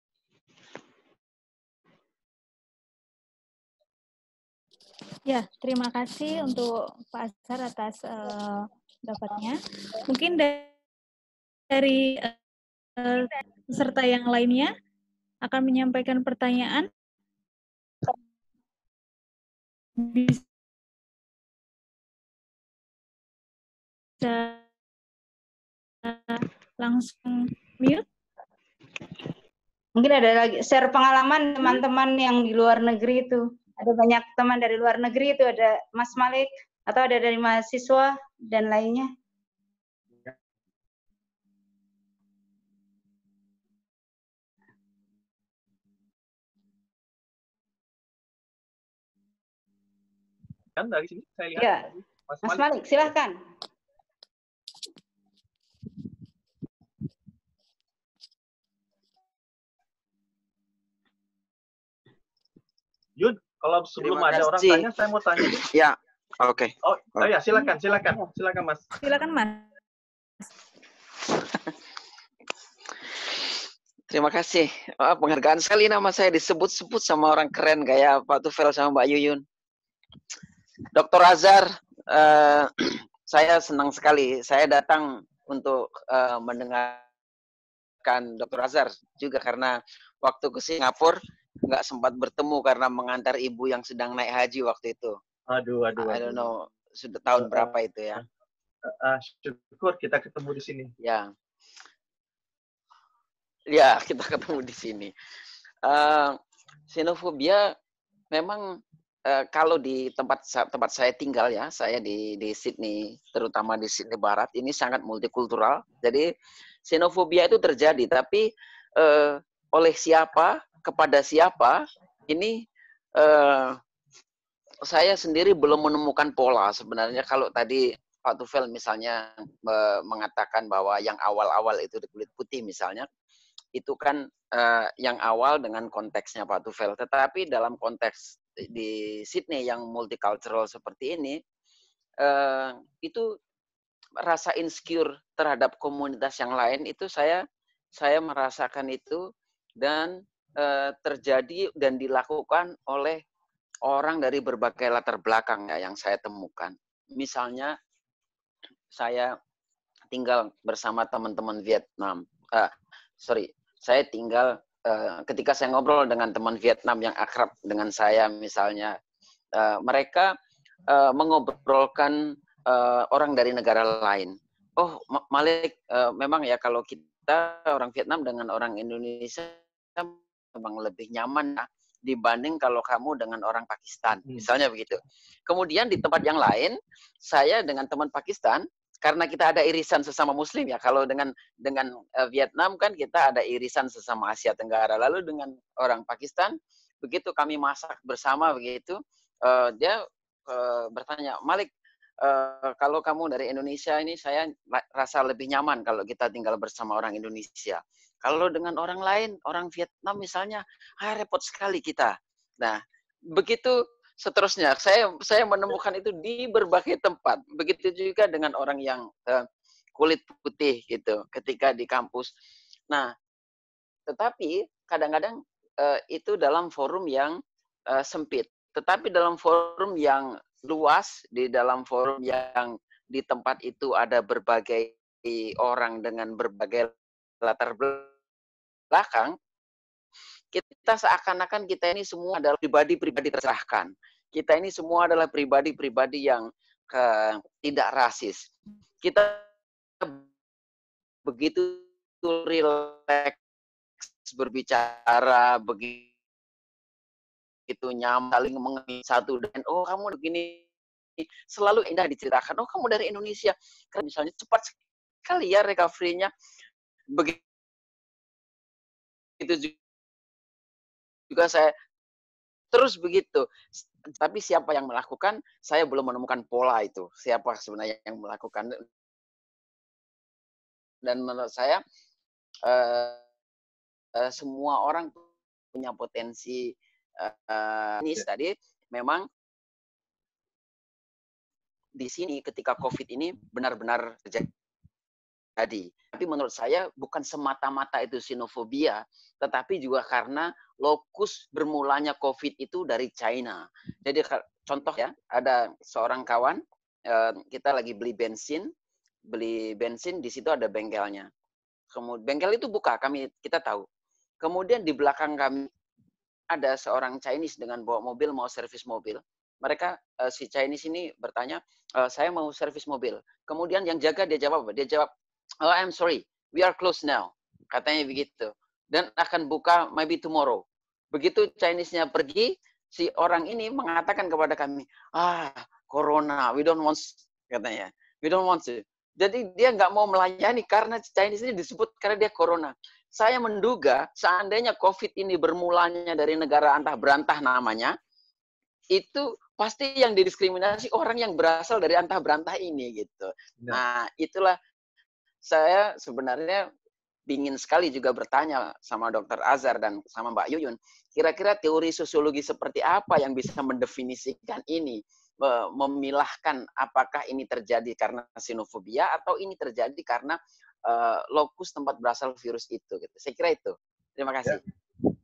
Ya, terima kasih untuk Pak Azhar atas uh, pendapatnya. Mungkin dari, dari uh, peserta yang lainnya akan menyampaikan pertanyaan. Bisa langsung mute. Mungkin ada lagi share pengalaman teman-teman yang di luar negeri itu. Ada banyak teman dari luar negeri itu, ada Mas Malik, atau ada dari mahasiswa dan lainnya. Kan dari sini saya lihat. Ya, Mas, Mas Malik, Malik, silahkan. Yun, kalau sebelum Terima ada orang kasih. tanya, saya mau tanya. Yun. Ya, oke. Okay. Oh, oh ya, silakan, silakan, silakan Mas. Silakan Mas. Terima kasih. Oh, penghargaan sekali nama saya disebut-sebut sama orang keren kayak Pak Tufel sama Mbak Yuyun. Doktor Azhar, uh, saya senang sekali. Saya datang untuk uh, mendengarkan Doktor Azhar juga karena waktu ke Singapura nggak sempat bertemu karena mengantar ibu yang sedang naik haji waktu itu. Aduh, aduh, aduh. I don't know, sudah tahun uh, berapa itu ya. Uh, uh, syukur kita ketemu di sini. Ya. Ya, kita ketemu di sini. Uh, xenofobia memang uh, kalau di tempat tempat saya tinggal ya, saya di di Sydney, terutama di Sydney Barat, ini sangat multikultural. Jadi xenofobia itu terjadi, tapi uh, oleh siapa, kepada siapa, ini uh, saya sendiri belum menemukan pola sebenarnya. Kalau tadi Pak Tufel misalnya uh, mengatakan bahwa yang awal-awal itu di kulit putih misalnya, itu kan uh, yang awal dengan konteksnya Pak Tufel. Tetapi dalam konteks di Sydney yang multicultural seperti ini, uh, itu rasa insecure terhadap komunitas yang lain itu saya saya merasakan itu dan uh, terjadi dan dilakukan oleh orang dari berbagai latar belakang ya, yang saya temukan. Misalnya saya tinggal bersama teman-teman Vietnam. Uh, sorry, saya tinggal uh, ketika saya ngobrol dengan teman Vietnam yang akrab dengan saya misalnya, uh, mereka uh, mengobrolkan uh, orang dari negara lain. Oh, Malik, uh, memang ya kalau kita orang Vietnam dengan orang Indonesia memang lebih nyaman ya, dibanding kalau kamu dengan orang Pakistan, misalnya begitu. Kemudian di tempat yang lain, saya dengan teman Pakistan, karena kita ada irisan sesama Muslim ya. Kalau dengan dengan uh, Vietnam kan kita ada irisan sesama Asia Tenggara. Lalu dengan orang Pakistan, begitu kami masak bersama begitu, uh, dia uh, bertanya, Malik, uh, kalau kamu dari Indonesia ini saya rasa lebih nyaman kalau kita tinggal bersama orang Indonesia. Kalau dengan orang lain, orang Vietnam misalnya, ah, repot sekali kita. Nah, begitu seterusnya, saya saya menemukan itu di berbagai tempat. Begitu juga dengan orang yang uh, kulit putih gitu, ketika di kampus. Nah, tetapi kadang-kadang uh, itu dalam forum yang uh, sempit. Tetapi dalam forum yang luas, di dalam forum yang di tempat itu ada berbagai orang dengan berbagai latar belakang, kita seakan-akan kita ini semua adalah pribadi-pribadi tercerahkan. Kita ini semua adalah pribadi-pribadi yang ke, tidak rasis. Kita begitu rileks berbicara, begitu nyaman, saling mengenai satu dan oh kamu begini, selalu indah diceritakan. Oh kamu dari Indonesia, karena misalnya cepat sekali ya recovery-nya. Begitu juga saya terus begitu. Tapi siapa yang melakukan, saya belum menemukan pola itu. Siapa sebenarnya yang melakukan. Dan menurut saya, uh, uh, semua orang punya potensi uh, ini tadi. Memang di sini ketika COVID ini benar-benar terjadi. Jadi, tapi menurut saya bukan semata-mata itu xenofobia, tetapi juga karena lokus bermulanya COVID itu dari China. Jadi contoh ya, ada seorang kawan, kita lagi beli bensin, beli bensin di situ ada bengkelnya. Kemudian bengkel itu buka, kami kita tahu. Kemudian di belakang kami ada seorang Chinese dengan bawa mobil mau servis mobil. Mereka uh, si Chinese ini bertanya, uh, saya mau servis mobil. Kemudian yang jaga dia jawab apa? Dia jawab, oh I'm sorry, we are closed now. Katanya begitu. Dan akan buka maybe tomorrow. Begitu Chinese-nya pergi, si orang ini mengatakan kepada kami, ah corona, we don't want, katanya, we don't want to. Jadi dia nggak mau melayani karena Chinese ini disebut karena dia corona. Saya menduga seandainya COVID ini bermulanya dari negara antah berantah namanya, itu pasti yang didiskriminasi orang yang berasal dari antah berantah ini gitu. Nah, itulah saya sebenarnya ingin sekali juga bertanya sama Dokter Azhar dan sama Mbak Yuyun, kira-kira teori sosiologi seperti apa yang bisa mendefinisikan ini, memilahkan apakah ini terjadi karena xenofobia atau ini terjadi karena uh, lokus tempat berasal virus itu. Gitu. Saya kira itu. Terima kasih. Ya.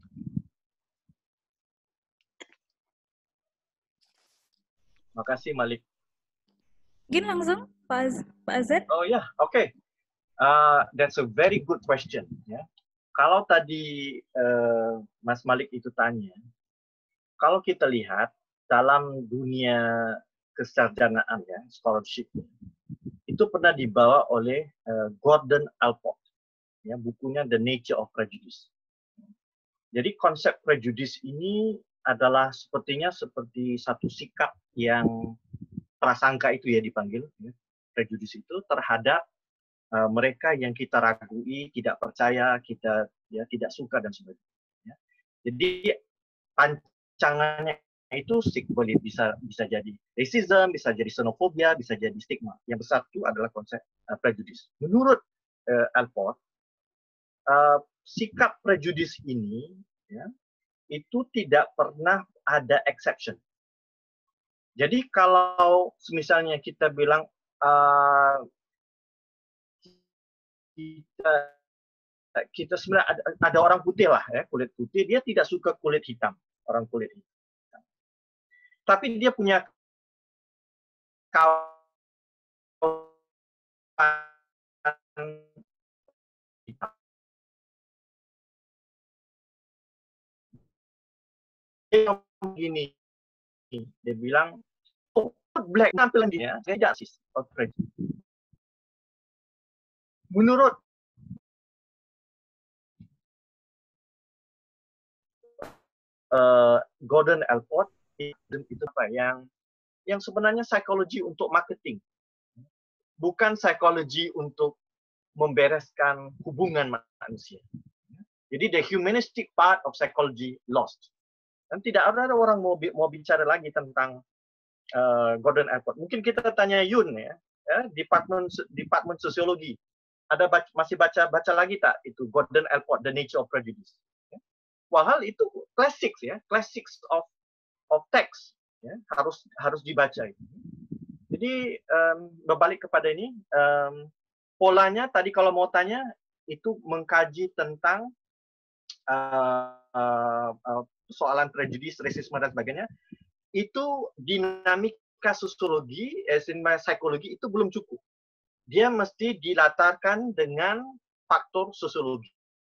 Makasih Malik. Mungkin langsung Pak Azhar. Oh ya, yeah. oke. Okay. Uh, that's a very good question. Ya. Kalau tadi uh, Mas Malik itu tanya, kalau kita lihat dalam dunia kesarjanaan ya, scholarship, itu pernah dibawa oleh uh, Gordon Allport, ya, bukunya The Nature of Prejudice. Jadi konsep prejudice ini adalah sepertinya seperti satu sikap yang prasangka itu ya dipanggil, ya, prejudice itu terhadap Uh, mereka yang kita ragui, tidak percaya, kita ya tidak suka dan sebagainya. Ya. Jadi pancangannya itu boleh bisa bisa jadi racism, bisa jadi xenofobia, bisa jadi stigma. Yang besar itu adalah konsep uh, prejudice. Menurut uh, Allport, uh, sikap prejudice ini ya, itu tidak pernah ada exception. Jadi kalau misalnya kita bilang uh, kita kita sebenarnya ada, ada orang putih lah ya, kulit putih, dia tidak suka kulit hitam, orang kulit hitam. Tapi dia punya kawan hitam. Dia begini, dia bilang, oh, black tampilan dia, saya tidak rasis. Menurut uh, Gordon Allport itu apa yang yang sebenarnya psikologi untuk marketing, bukan psikologi untuk membereskan hubungan manusia. Jadi the humanistic part of psychology lost. Dan tidak ada orang mau mau bicara lagi tentang uh, Gordon Allport. Mungkin kita tanya Yun ya, ya departemen departemen sosiologi. Ada baca, masih baca baca lagi tak itu Gordon Allport The Nature of Prejudice. Ya. Wahal itu classics ya, classics of of text ya, harus harus dibaca itu. Jadi um, berbalik kepada ini um, polanya tadi kalau mau tanya itu mengkaji tentang uh, uh, uh, soalan prejudice, rasisme dan sebagainya. Itu dinamika sosiologi, eh, psikologi itu belum cukup. Dia mesti dilatarkan dengan faktor sosiologi.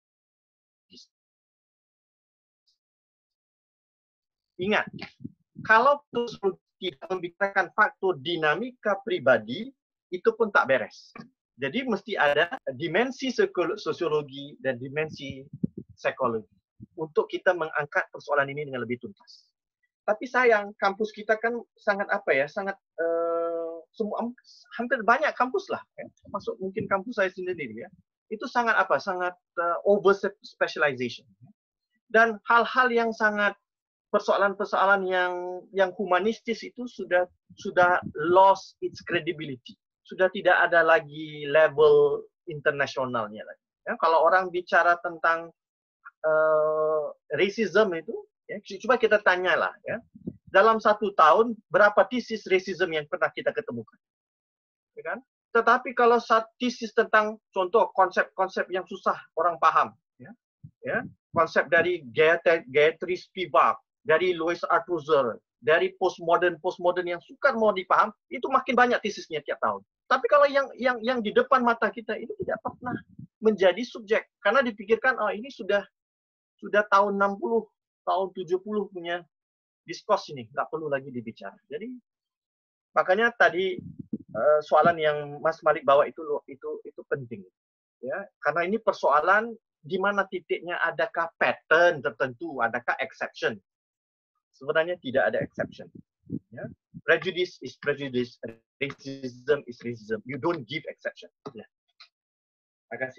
Ingat, kalau sosiologi tidak membicarakan faktor dinamika pribadi, itu pun tak beres. Jadi mesti ada dimensi sosiologi dan dimensi psikologi untuk kita mengangkat persoalan ini dengan lebih tuntas. Tapi sayang, kampus kita kan sangat apa ya, sangat uh, semua hampir banyak kampus lah, ya, termasuk mungkin kampus saya sendiri ya, itu sangat apa, sangat uh, over specialization. Dan hal-hal yang sangat persoalan-persoalan yang yang humanistis itu sudah sudah lost its credibility, sudah tidak ada lagi level internasionalnya lagi. Ya, kalau orang bicara tentang uh, racism itu, ya, coba kita tanyalah ya, dalam satu tahun berapa tesis racism yang pernah kita ketemukan, ya kan? Tetapi kalau satu tesis tentang contoh konsep-konsep yang susah orang paham, ya, ya, konsep dari Gayatri Spivak, dari Louis Althusser, dari postmodern postmodern yang sukar mau dipaham, itu makin banyak tesisnya tiap tahun. Tapi kalau yang yang yang di depan mata kita itu tidak pernah menjadi subjek karena dipikirkan oh ini sudah sudah tahun enam puluh, tahun tujuh puluh punya diskurs ini, nggak perlu lagi dibicara. Jadi makanya tadi uh, soalan yang Mas Malik bawa itu itu itu penting ya, karena ini persoalan di mana titiknya, adakah pattern tertentu, adakah exception. Sebenarnya tidak ada exception. Ya. Prejudice is prejudice, racism is racism. You don't give exception. Ya. Terima kasih.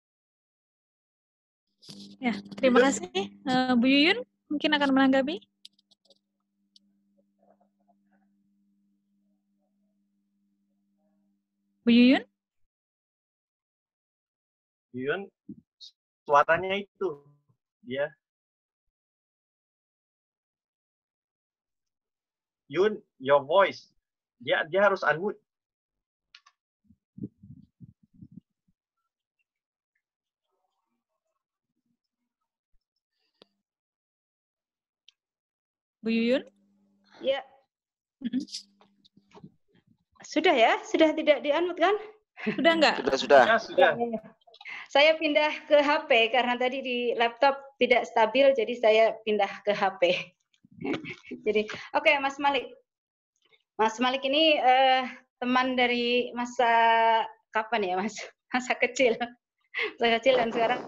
Ya, terima kasih. Uh, Bu Yuyun mungkin akan menanggapi. Bu Yuyun? Yuyun, suaranya itu, ya. Yun, your voice, dia dia harus unmute. Bu Yuyun? Ya. Sudah ya? Sudah tidak di-unmute kan? Sudah enggak? Sudah, sudah. Ya, sudah. Saya pindah ke H P karena tadi di laptop tidak stabil, jadi saya pindah ke H P. Jadi, oke, okay, Mas Malik. Mas Malik ini uh, teman dari masa kapan ya, Mas? Masa kecil. Masa kecil dan sekarang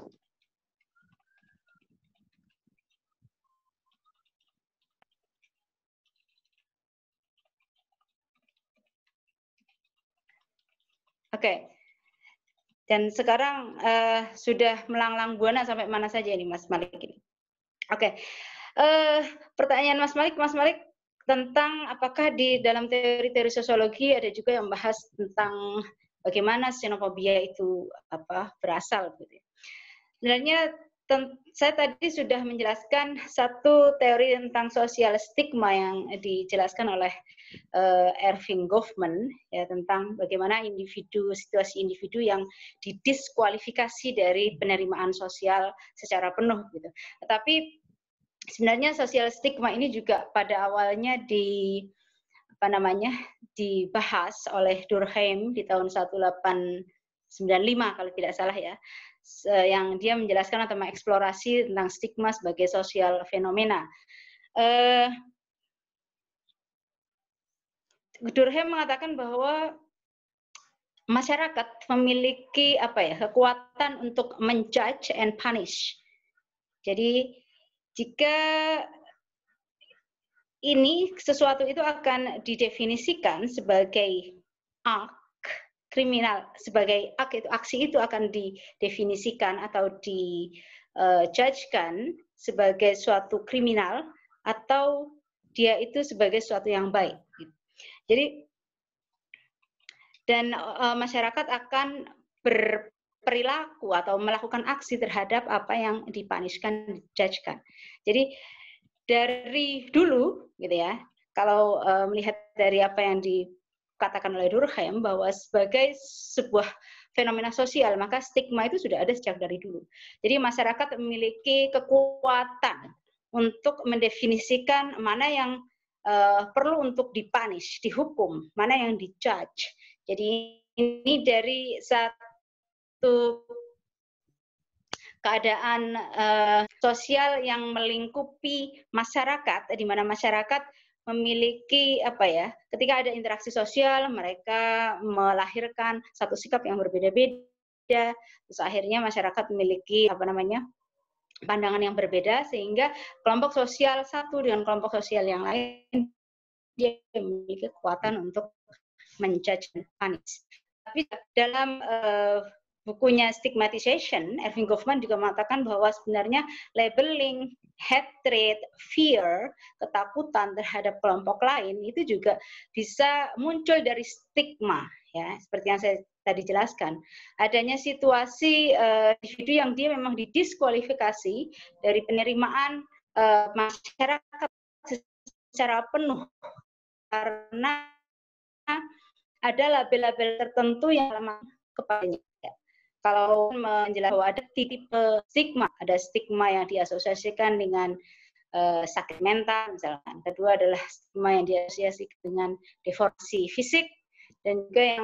Oke, okay. Dan sekarang uh, sudah melanglang buana sampai mana saja ini Mas Malik ini. Oke, okay. uh, pertanyaan Mas Malik, Mas Malik tentang apakah di dalam teori-teori sosiologi ada juga yang membahas tentang bagaimana xenofobia itu apa berasal. Gitu. Sebenarnya saya tadi sudah menjelaskan satu teori tentang sosial stigma yang dijelaskan oleh uh, Erving Goffman ya, tentang bagaimana individu, situasi individu yang didiskualifikasi dari penerimaan sosial secara penuh gitu. Tetapi sebenarnya sosial stigma ini juga pada awalnya di apa namanya dibahas oleh Durkheim di tahun seribu delapan ratus sembilan puluh lima kalau tidak salah ya, yang dia menjelaskan atau mengeksplorasi tentang stigma sebagai sosial fenomena. Uh, Durkheim mengatakan bahwa masyarakat memiliki apa ya kekuatan untuk menjudge and punish. Jadi jika ini sesuatu itu akan didefinisikan sebagai act kriminal, sebagai act itu aksi itu akan didefinisikan atau dijudgekan sebagai suatu kriminal atau dia itu sebagai suatu yang baik. Jadi dan uh, masyarakat akan berperilaku atau melakukan aksi terhadap apa yang dipunishkan, dijudgekan. Jadi dari dulu, gitu ya, kalau uh, melihat dari apa yang dikatakan oleh Durkheim bahwa sebagai sebuah fenomena sosial, maka stigma itu sudah ada sejak dari dulu. Jadi masyarakat memiliki kekuatan untuk mendefinisikan mana yang uh, perlu untuk dipunish, dihukum, mana yang dijudge. Jadi ini dari satu keadaan uh, sosial yang melingkupi masyarakat, di mana masyarakat memiliki apa ya, ketika ada interaksi sosial, mereka melahirkan satu sikap yang berbeda-beda, terus akhirnya masyarakat memiliki apa namanya pandangan yang berbeda, sehingga kelompok sosial satu dengan kelompok sosial yang lain dia memiliki kekuatan untuk menjudge dan punish. Tapi dalam uh, bukunya Stigmatization, Erving Goffman juga mengatakan bahwa sebenarnya labeling, hatred, fear, ketakutan terhadap kelompok lain itu juga bisa muncul dari stigma, ya, seperti yang saya tadi jelaskan. Adanya situasi uh, individu yang dia memang didiskualifikasi dari penerimaan uh, masyarakat secara penuh karena ada label-label tertentu yang lemah kepadanya. Kalau menjelaskan bahwa ada tipe stigma, ada stigma yang diasosiasikan dengan uh, sakit mental misalkan. Kedua adalah stigma yang diasosiasikan dengan deformasi fisik, dan juga yang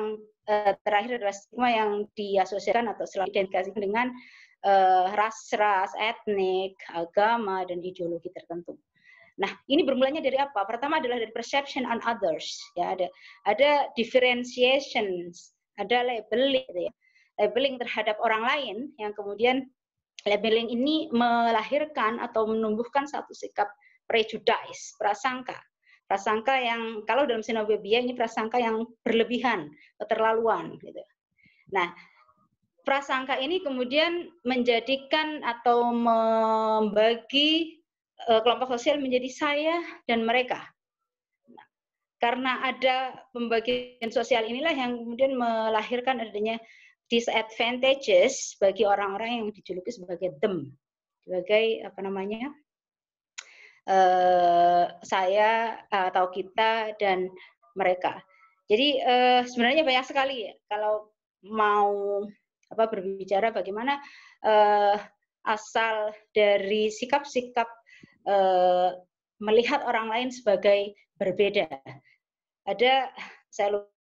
uh, terakhir adalah stigma yang diasosiasikan atau selalu identifikasikan dengan uh, ras, ras, etnik, agama, dan ideologi tertentu. Nah, ini bermulanya dari apa? Pertama adalah dari perception on others. Ya, ada ada differentiations, ada labeling, ya. Labeling terhadap orang lain yang kemudian labeling ini melahirkan atau menumbuhkan satu sikap prejudice, prasangka. Prasangka yang kalau dalam xenophobia ini prasangka yang berlebihan, keterlaluan gitu. Nah, prasangka ini kemudian menjadikan atau membagi kelompok sosial menjadi saya dan mereka. Nah, karena ada pembagian sosial inilah yang kemudian melahirkan adanya disadvantages bagi orang-orang yang dijuluki sebagai them, sebagai apa namanya uh, saya atau kita dan mereka. Jadi uh, sebenarnya banyak sekali ya, kalau mau apa berbicara bagaimana uh, asal dari sikap-sikap Uh, melihat orang lain sebagai berbeda. Ada, saya lupa,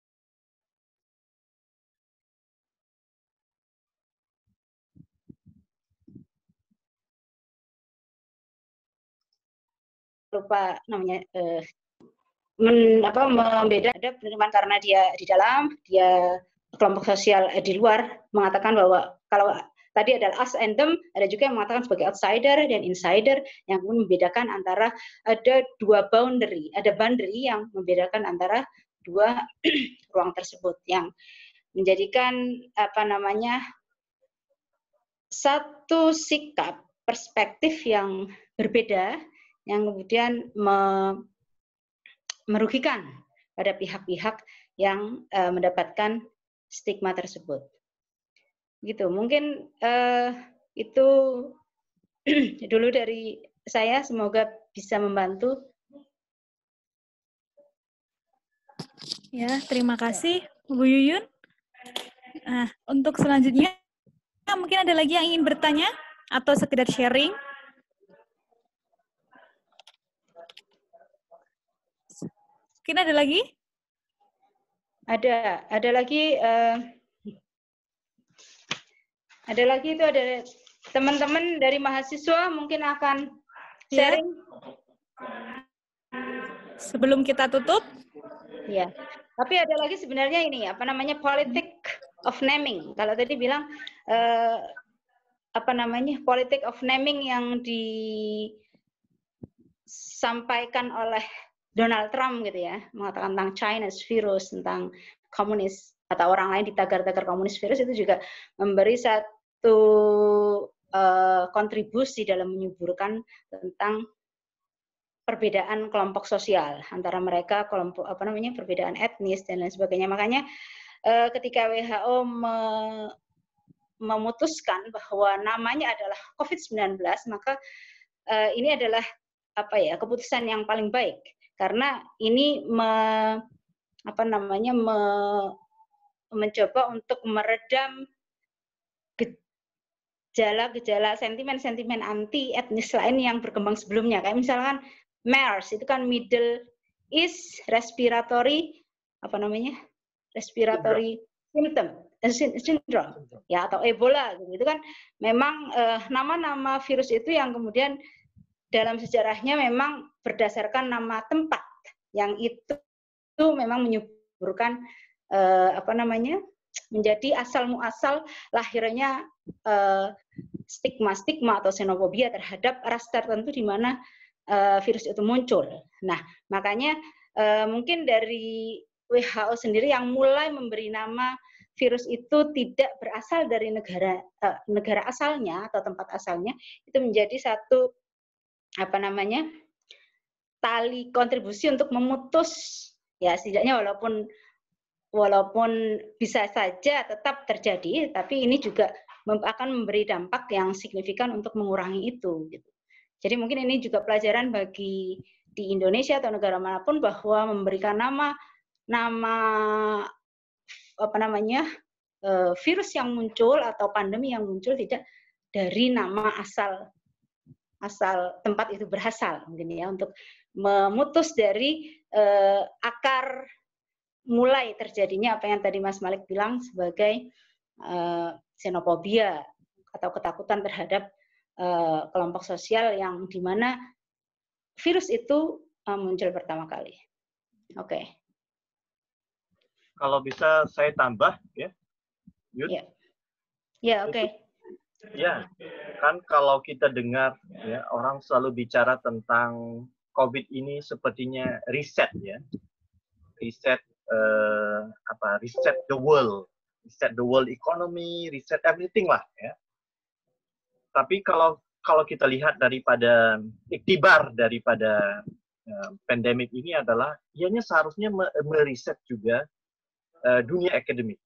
lupa namanya, uh, men, apa, membeda. Ada penerimaan karena dia di dalam, dia kelompok sosial di luar mengatakan bahwa kalau tadi adalah us and them, ada juga yang mengatakan sebagai outsider dan insider, yang membedakan antara ada dua boundary, ada boundary yang membedakan antara dua ruang tersebut, yang menjadikan apa namanya satu sikap perspektif yang berbeda, yang kemudian me, merugikan pada pihak-pihak yang uh, mendapatkan stigma tersebut. Gitu, mungkin uh, itu dulu dari saya, semoga bisa membantu. Ya, terima kasih Bu Yuyun. Nah, untuk selanjutnya mungkin ada lagi yang ingin bertanya atau sekedar sharing. Mungkin ada lagi? Ada, ada lagi. Uh, Ada lagi itu ada teman-teman dari mahasiswa mungkin akan sharing. Sebelum kita tutup. Ya. Tapi ada lagi sebenarnya ini apa namanya politik of naming. Kalau tadi bilang eh, apa namanya politik of naming yang disampaikan oleh Donald Trump gitu ya, mengatakan tentang Chinese virus, tentang komunis atau orang lain ditagar-tagar komunis virus, itu juga memberi satu uh, kontribusi dalam menyuburkan tentang perbedaan kelompok sosial antara mereka, kelompok apa namanya perbedaan etnis dan lain sebagainya. Makanya uh, ketika W H O me, memutuskan bahwa namanya adalah COVID sembilan belas, maka uh, ini adalah apa ya keputusan yang paling baik, karena ini me, apa namanya me, mencoba untuk meredam gejala-gejala sentimen-sentimen anti etnis lain yang berkembang sebelumnya. Kayak misalkan MERS itu kan Middle East Respiratory apa namanya? Respiratory Symptom Syndrome ya, atau Ebola gitu. Itu kan memang eh, nama-nama virus itu yang kemudian dalam sejarahnya memang berdasarkan nama tempat yang itu, itu memang menyuburkan eh, apa namanya? menjadi asal muasal lahirnya stigma-stigma uh, atau xenofobia terhadap ras tertentu di mana uh, virus itu muncul. Nah, makanya uh, mungkin dari W H O sendiri yang mulai memberi nama virus itu tidak berasal dari negara uh, negara asalnya atau tempat asalnya, itu menjadi satu apa namanya tali kontribusi untuk memutus ya setidaknya walaupun Walaupun bisa saja tetap terjadi, tapi ini juga akan memberi dampak yang signifikan untuk mengurangi itu. Gitu. Jadi mungkin ini juga pelajaran bagi di Indonesia atau negara manapun bahwa memberikan nama nama apa namanya virus yang muncul atau pandemi yang muncul tidak dari nama asal asal tempat itu berasal, mungkin ya, untuk memutus dari eh, akar mulai terjadinya apa yang tadi Mas Malik bilang sebagai uh, xenofobia atau ketakutan terhadap uh, kelompok sosial yang di mana virus itu uh, muncul pertama kali. Oke. Okay. Kalau bisa saya tambah, ya. Yud. Ya, ya oke. Okay. Ya, kan kalau kita dengar ya orang selalu bicara tentang COVID ini sepertinya reset ya, reset uh, apa? Reset the world, reset the world economy, reset everything lah ya. Tapi kalau kalau kita lihat daripada iktibar daripada uh, pandemik ini adalah, ianya seharusnya mereset juga uh, dunia akademik.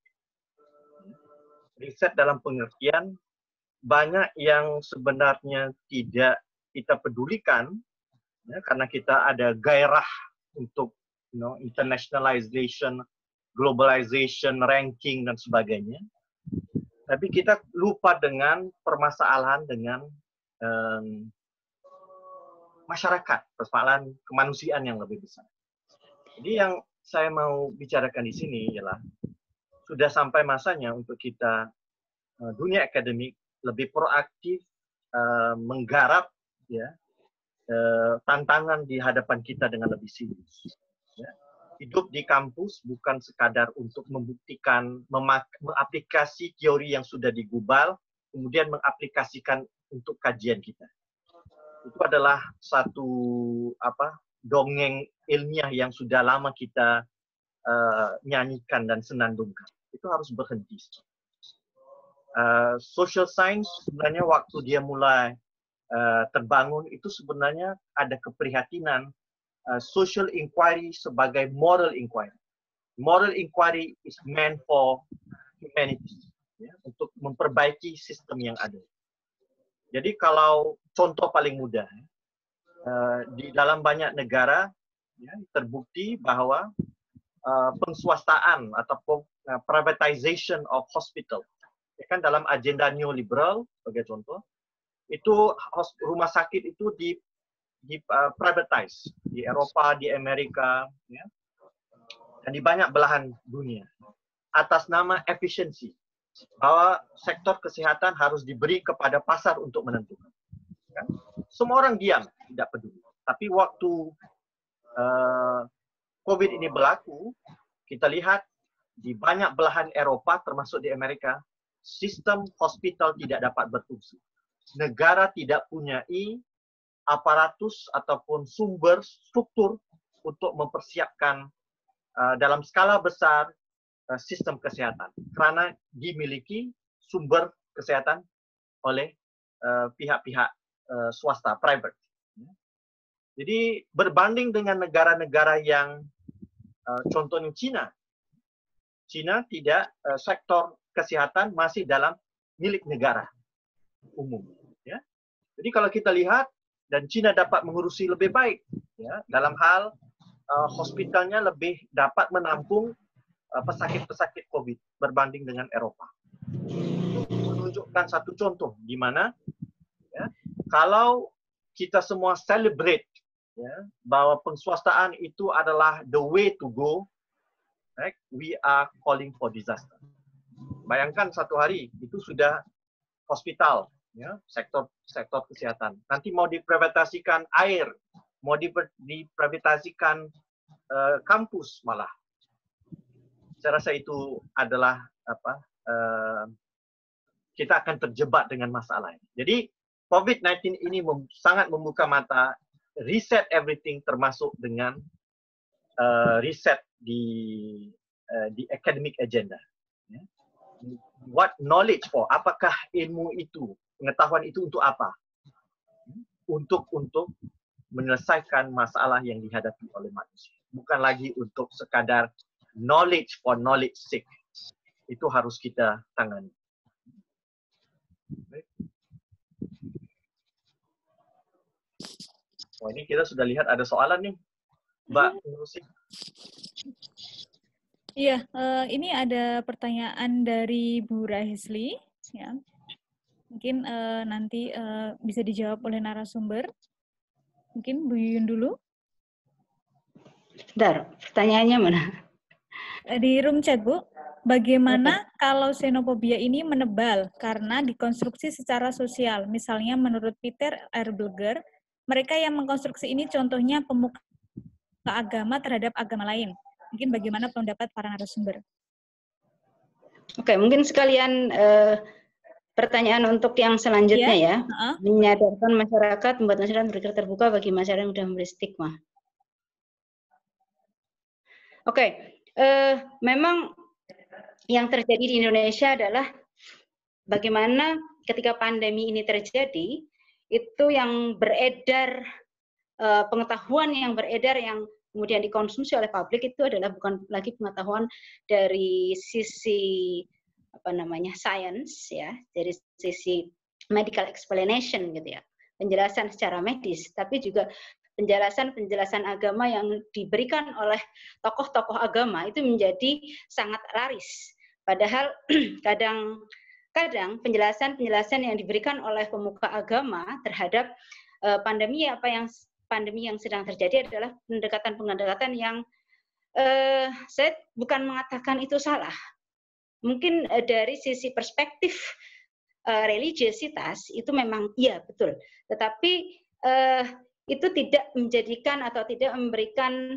Riset dalam pengertian banyak yang sebenarnya tidak kita pedulikan ya, karena kita ada gairah untuk you know, internationalization, globalization, ranking dan sebagainya. Tapi kita lupa dengan permasalahan dengan um, masyarakat, permasalahan kemanusiaan yang lebih besar. Jadi yang saya mau bicarakan di sini ialah sudah sampai masanya untuk kita uh, dunia akademik lebih proaktif uh, menggarap ya uh, tantangan di hadapan kita dengan lebih serius. Ya. Hidup di kampus bukan sekadar untuk membuktikan, mengaplikasi teori yang sudah digubal, kemudian mengaplikasikan untuk kajian kita. Itu adalah satu apa dongeng ilmiah yang sudah lama kita uh, nyanyikan dan senandungkan. Itu harus berhenti. Uh, social science sebenarnya waktu dia mulai uh, terbangun itu sebenarnya ada keprihatinan uh, social inquiry sebagai moral inquiry. Moral inquiry is meant for humanity, ya, untuk memperbaiki sistem yang ada. Jadi kalau contoh paling mudah, uh, di dalam banyak negara ya, terbukti bahwa uh, penswastaan atau uh, privatization of hospital kan dalam agenda neoliberal sebagai contoh itu rumah sakit itu di di uh, privatize di Eropa, di Amerika ya, dan di banyak belahan dunia atas nama efisiensi bahwa sektor kesehatan harus diberi kepada pasar untuk menentukan kan? Semua orang diam tidak peduli, tapi waktu uh, COVID ini berlaku kita lihat di banyak belahan Eropa termasuk di Amerika sistem hospital tidak dapat berfungsi. Negara tidak punya aparatus ataupun sumber struktur untuk mempersiapkan uh, dalam skala besar uh, sistem kesehatan. Karena dimiliki sumber kesehatan oleh pihak-pihak uh, uh, swasta, private. Jadi berbanding dengan negara-negara yang uh, contohnya Cina. Cina tidak uh, sektor kesehatan masih dalam milik negara umum. Ya. Jadi kalau kita lihat dan Cina dapat mengurusi lebih baik, ya, dalam hal uh, hospitalnya lebih dapat menampung pesakit-pesakit uh, COVID berbanding dengan Eropa. Itu menunjukkan satu contoh di mana ya, kalau kita semua celebrate ya, bahwa penswastaan itu adalah the way to go, right? We are calling for disaster. Bayangkan satu hari itu sudah hospital, ya, sektor sektor kesehatan. Nanti mau diprivatisasikan air, mau diprivatisasikan uh, kampus malah. Saya rasa itu adalah apa? Uh, kita akan terjebak dengan masalah ini. Jadi COVID sembilan belas ini mem sangat membuka mata, reset everything termasuk dengan uh, reset di uh, di academic agenda. Ya. What knowledge for? Apakah ilmu itu, pengetahuan itu untuk apa? Untuk untuk menyelesaikan masalah yang dihadapi oleh manusia. Bukan lagi untuk sekadar knowledge for knowledge sake. Itu harus kita tangani. Oh, ini kita sudah lihat ada soalan nih, Mbak Nurusi. Iya, uh, ini ada pertanyaan dari Bu Rahisli, ya. Mungkin uh, nanti uh, bisa dijawab oleh narasumber. Mungkin Bu Yuyun dulu. Bentar, pertanyaannya mana? Di room chat, Bu, bagaimana okay. kalau xenofobia ini menebal karena dikonstruksi secara sosial? Misalnya menurut Peter Erberger, mereka yang mengkonstruksi ini contohnya pemuka agama terhadap agama lain. Mungkin bagaimana pendapat para narasumber? Oke, okay, mungkin sekalian uh, pertanyaan untuk yang selanjutnya yeah. ya. Uh-huh. Menyadarkan masyarakat, membuat masyarakat berpikir terbuka bagi masyarakat yang sudah memberi stigma. Oke, okay. uh, memang yang terjadi di Indonesia adalah bagaimana ketika pandemi ini terjadi, itu yang beredar, uh, pengetahuan yang beredar yang kemudian dikonsumsi oleh publik itu adalah bukan lagi pengetahuan dari sisi apa namanya science ya, dari sisi medical explanation gitu ya, penjelasan secara medis, tapi juga penjelasan-penjelasan agama yang diberikan oleh tokoh-tokoh agama itu menjadi sangat laris. Padahal kadang-kadang penjelasan-penjelasan yang diberikan oleh pemuka agama terhadap uh, pandemi apa yang pandemi yang sedang terjadi adalah pendekatan-pendekatan yang uh, saya bukan mengatakan itu salah. Mungkin uh, dari sisi perspektif uh, religiositas itu memang iya betul, tetapi uh, itu tidak menjadikan atau tidak memberikan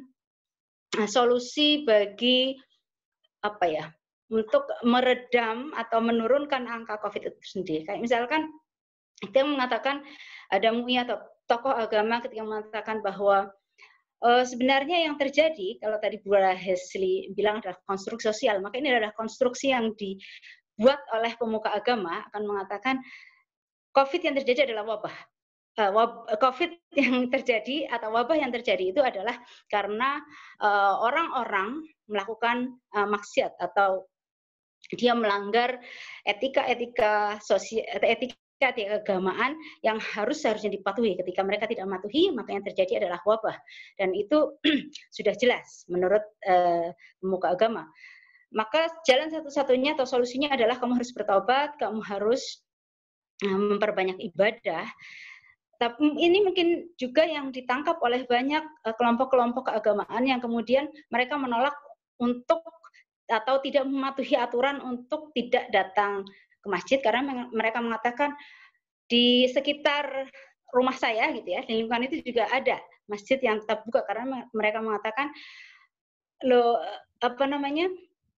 solusi bagi apa ya untuk meredam atau menurunkan angka COVID itu sendiri. Kayak misalkan kita mengatakan ada M U I atau tokoh agama ketika mengatakan bahwa e, sebenarnya yang terjadi kalau tadi Bu Hesli bilang adalah konstruksi sosial, maka ini adalah konstruksi yang dibuat oleh pemuka agama akan mengatakan COVID yang terjadi adalah wabah. COVID yang terjadi atau wabah yang terjadi itu adalah karena uh, orang-orang melakukan uh, maksiat atau dia melanggar etika-etika sosial, etika keagamaan yang harus seharusnya dipatuhi. Ketika mereka tidak mematuhi, maka yang terjadi adalah wabah, dan itu sudah jelas menurut uh, pemuka agama. Maka jalan satu-satunya atau solusinya adalah kamu harus bertobat, kamu harus uh, memperbanyak ibadah. Tapi ini mungkin juga yang ditangkap oleh banyak kelompok-kelompok keagamaan yang kemudian mereka menolak untuk atau tidak mematuhi aturan untuk tidak datang ke masjid karena mereka mengatakan di sekitar rumah saya gitu ya, di lingkungan itu juga ada masjid yang tetap buka karena mereka mengatakan lo apa namanya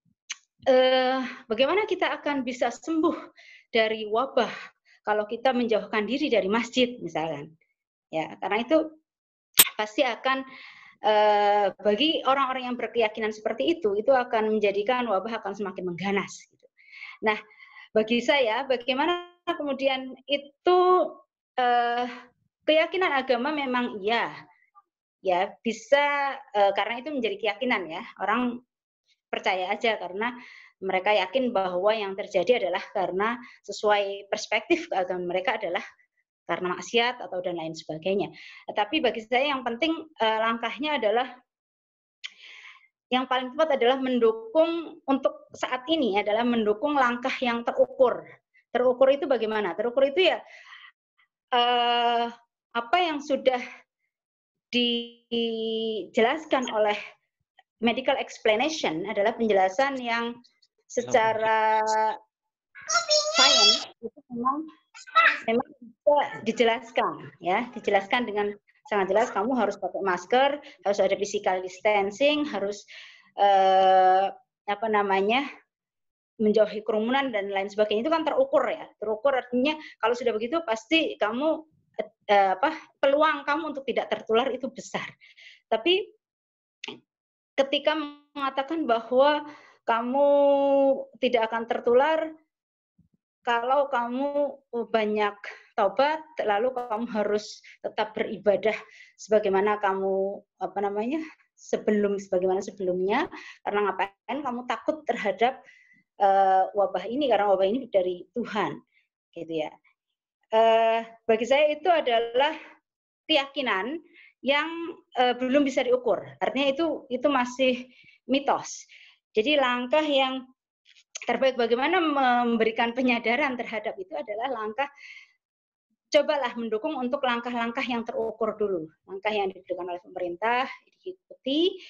eh, bagaimana kita akan bisa sembuh dari wabah kalau kita menjauhkan diri dari masjid misalkan, ya karena itu pasti akan eh, bagi orang-orang yang berkeyakinan seperti itu, itu akan menjadikan wabah akan semakin mengganas. Gitu. Nah, bagi saya, bagaimana kemudian itu eh, keyakinan agama memang iya, ya bisa eh, karena itu menjadi keyakinan ya orang percaya aja karena mereka yakin bahwa yang terjadi adalah karena sesuai perspektif keagamaan mereka adalah karena maksiat atau dan lain sebagainya. Tapi bagi saya yang penting eh, langkahnya adalah yang paling tepat adalah mendukung untuk saat ini adalah mendukung langkah yang terukur. Terukur itu bagaimana? Terukur itu ya eh, apa yang sudah dijelaskan oleh medical explanation adalah penjelasan yang secara sains itu memang memang bisa dijelaskan ya, dijelaskan dengan sangat jelas. Kamu harus pakai masker, harus ada physical distancing, harus eh, apa namanya menjauhi kerumunan dan lain sebagainya. Itu kan terukur ya, terukur artinya kalau sudah begitu pasti kamu eh, apa peluang kamu untuk tidak tertular itu besar. Tapi ketika mengatakan bahwa kamu tidak akan tertular kalau kamu banyak taubat, lalu kamu harus tetap beribadah sebagaimana kamu apa namanya sebelum sebagaimana sebelumnya, karena ngapain kamu takut terhadap uh, wabah ini karena wabah ini dari Tuhan, gitu ya. Uh, bagi saya itu adalah keyakinan yang uh, belum bisa diukur, artinya itu itu masih mitos. Jadi langkah yang terbaik bagaimana memberikan penyadaran terhadap itu adalah langkah, cobalah mendukung untuk langkah-langkah yang terukur dulu. Langkah yang diberikan oleh pemerintah diikuti,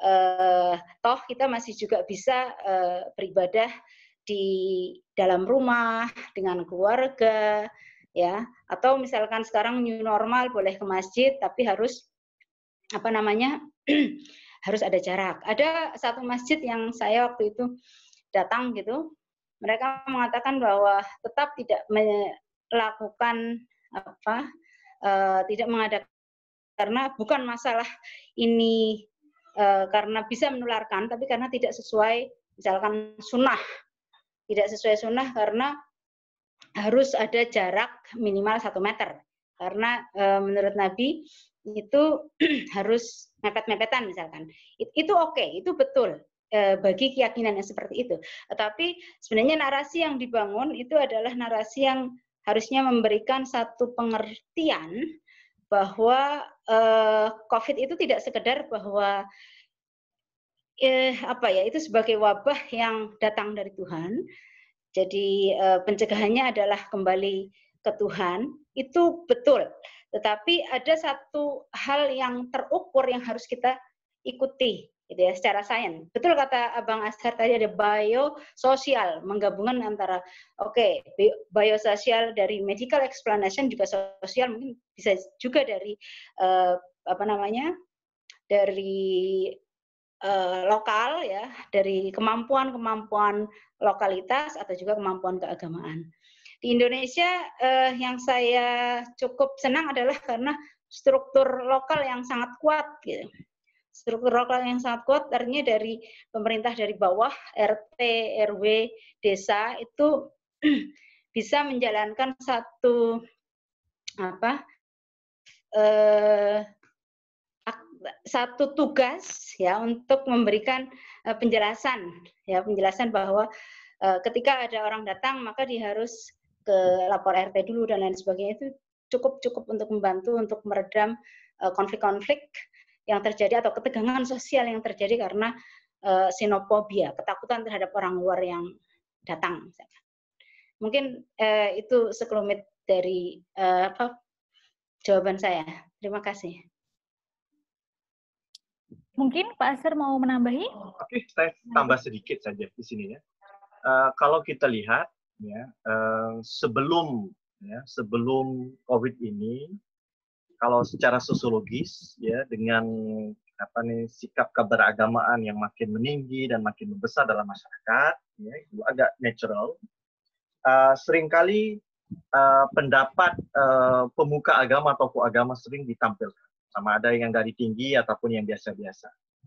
uh, toh kita masih juga bisa uh, beribadah di dalam rumah dengan keluarga, ya. Atau misalkan sekarang new normal boleh ke masjid, tapi harus apa namanya harus ada jarak. Ada satu masjid yang saya waktu itu datang gitu, mereka mengatakan bahwa tetap tidak melakukan apa, uh, tidak mengadakan, karena bukan masalah ini uh, karena bisa menularkan, tapi karena tidak sesuai misalkan sunnah, tidak sesuai sunnah karena harus ada jarak minimal satu meter, karena uh, menurut Nabi itu harus mepet-mepetan misalkan. Itu oke, okay, itu betul e, bagi keyakinan yang seperti itu. Tetapi sebenarnya narasi yang dibangun itu adalah narasi yang harusnya memberikan satu pengertian bahwa e, COVID itu tidak sekedar bahwa eh, apa ya, itu sebagai wabah yang datang dari Tuhan. Jadi e, pencegahannya adalah kembali ke Tuhan, itu betul. Tetapi ada satu hal yang terukur yang harus kita ikuti, gitu ya, secara sains. Betul kata Abang Azhar tadi, ada biososial, menggabungkan antara oke, okay, biososial dari medical explanation, juga sosial mungkin bisa juga dari uh, apa namanya, dari uh, lokal ya, dari kemampuan-kemampuan lokalitas atau juga kemampuan keagamaan. Di Indonesia eh, yang saya cukup senang adalah karena struktur lokal yang sangat kuat, gitu. Struktur lokal yang sangat kuat artinya dari pemerintah dari bawah, R T, R W, desa itu bisa menjalankan satu apa eh, satu tugas ya untuk memberikan eh, penjelasan ya penjelasan bahwa eh, ketika ada orang datang maka dia harus ke lapor R T dulu dan lain sebagainya. Itu cukup cukup untuk membantu untuk meredam konflik-konflik uh, yang terjadi atau ketegangan sosial yang terjadi karena uh, xenofobia, ketakutan terhadap orang luar yang datang. Misalnya. Mungkin uh, itu sekelumit dari uh, apa jawaban saya. Terima kasih. Mungkin Pak Azhar mau menambahi? Oke, saya tambah sedikit saja di sini ya. Uh, kalau kita lihat ya, uh, sebelum ya, sebelum COVID ini, kalau secara sosiologis ya, dengan apa nih, sikap keberagamaan yang makin meninggi dan makin membesar dalam masyarakat, ya, itu agak natural. Uh, seringkali uh, pendapat uh, pemuka agama atau tokoh agama sering ditampilkan, sama ada yang dari tinggi ataupun yang biasa-biasa.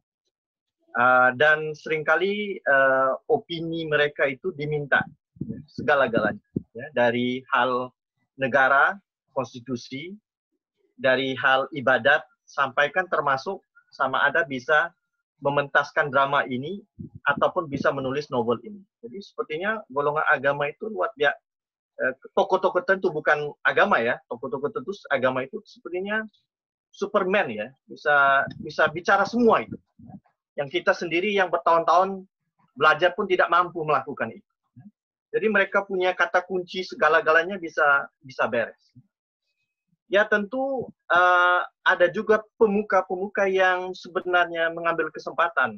Uh, dan seringkali uh, opini mereka itu diminta segala-galanya, ya, dari hal negara, konstitusi, dari hal ibadat, sampaikan termasuk sama ada bisa mementaskan drama ini ataupun bisa menulis novel ini. Jadi sepertinya golongan agama itu luar biasa. Tokoh-tokoh tentu bukan agama ya, tokoh-tokoh tentu agama itu sepertinya Superman ya, bisa bisa bicara semua itu. Yang kita sendiri yang bertahun-tahun belajar pun tidak mampu melakukan itu. Jadi mereka punya kata kunci segala-galanya bisa bisa beres. Ya tentu uh, ada juga pemuka-pemuka yang sebenarnya mengambil kesempatan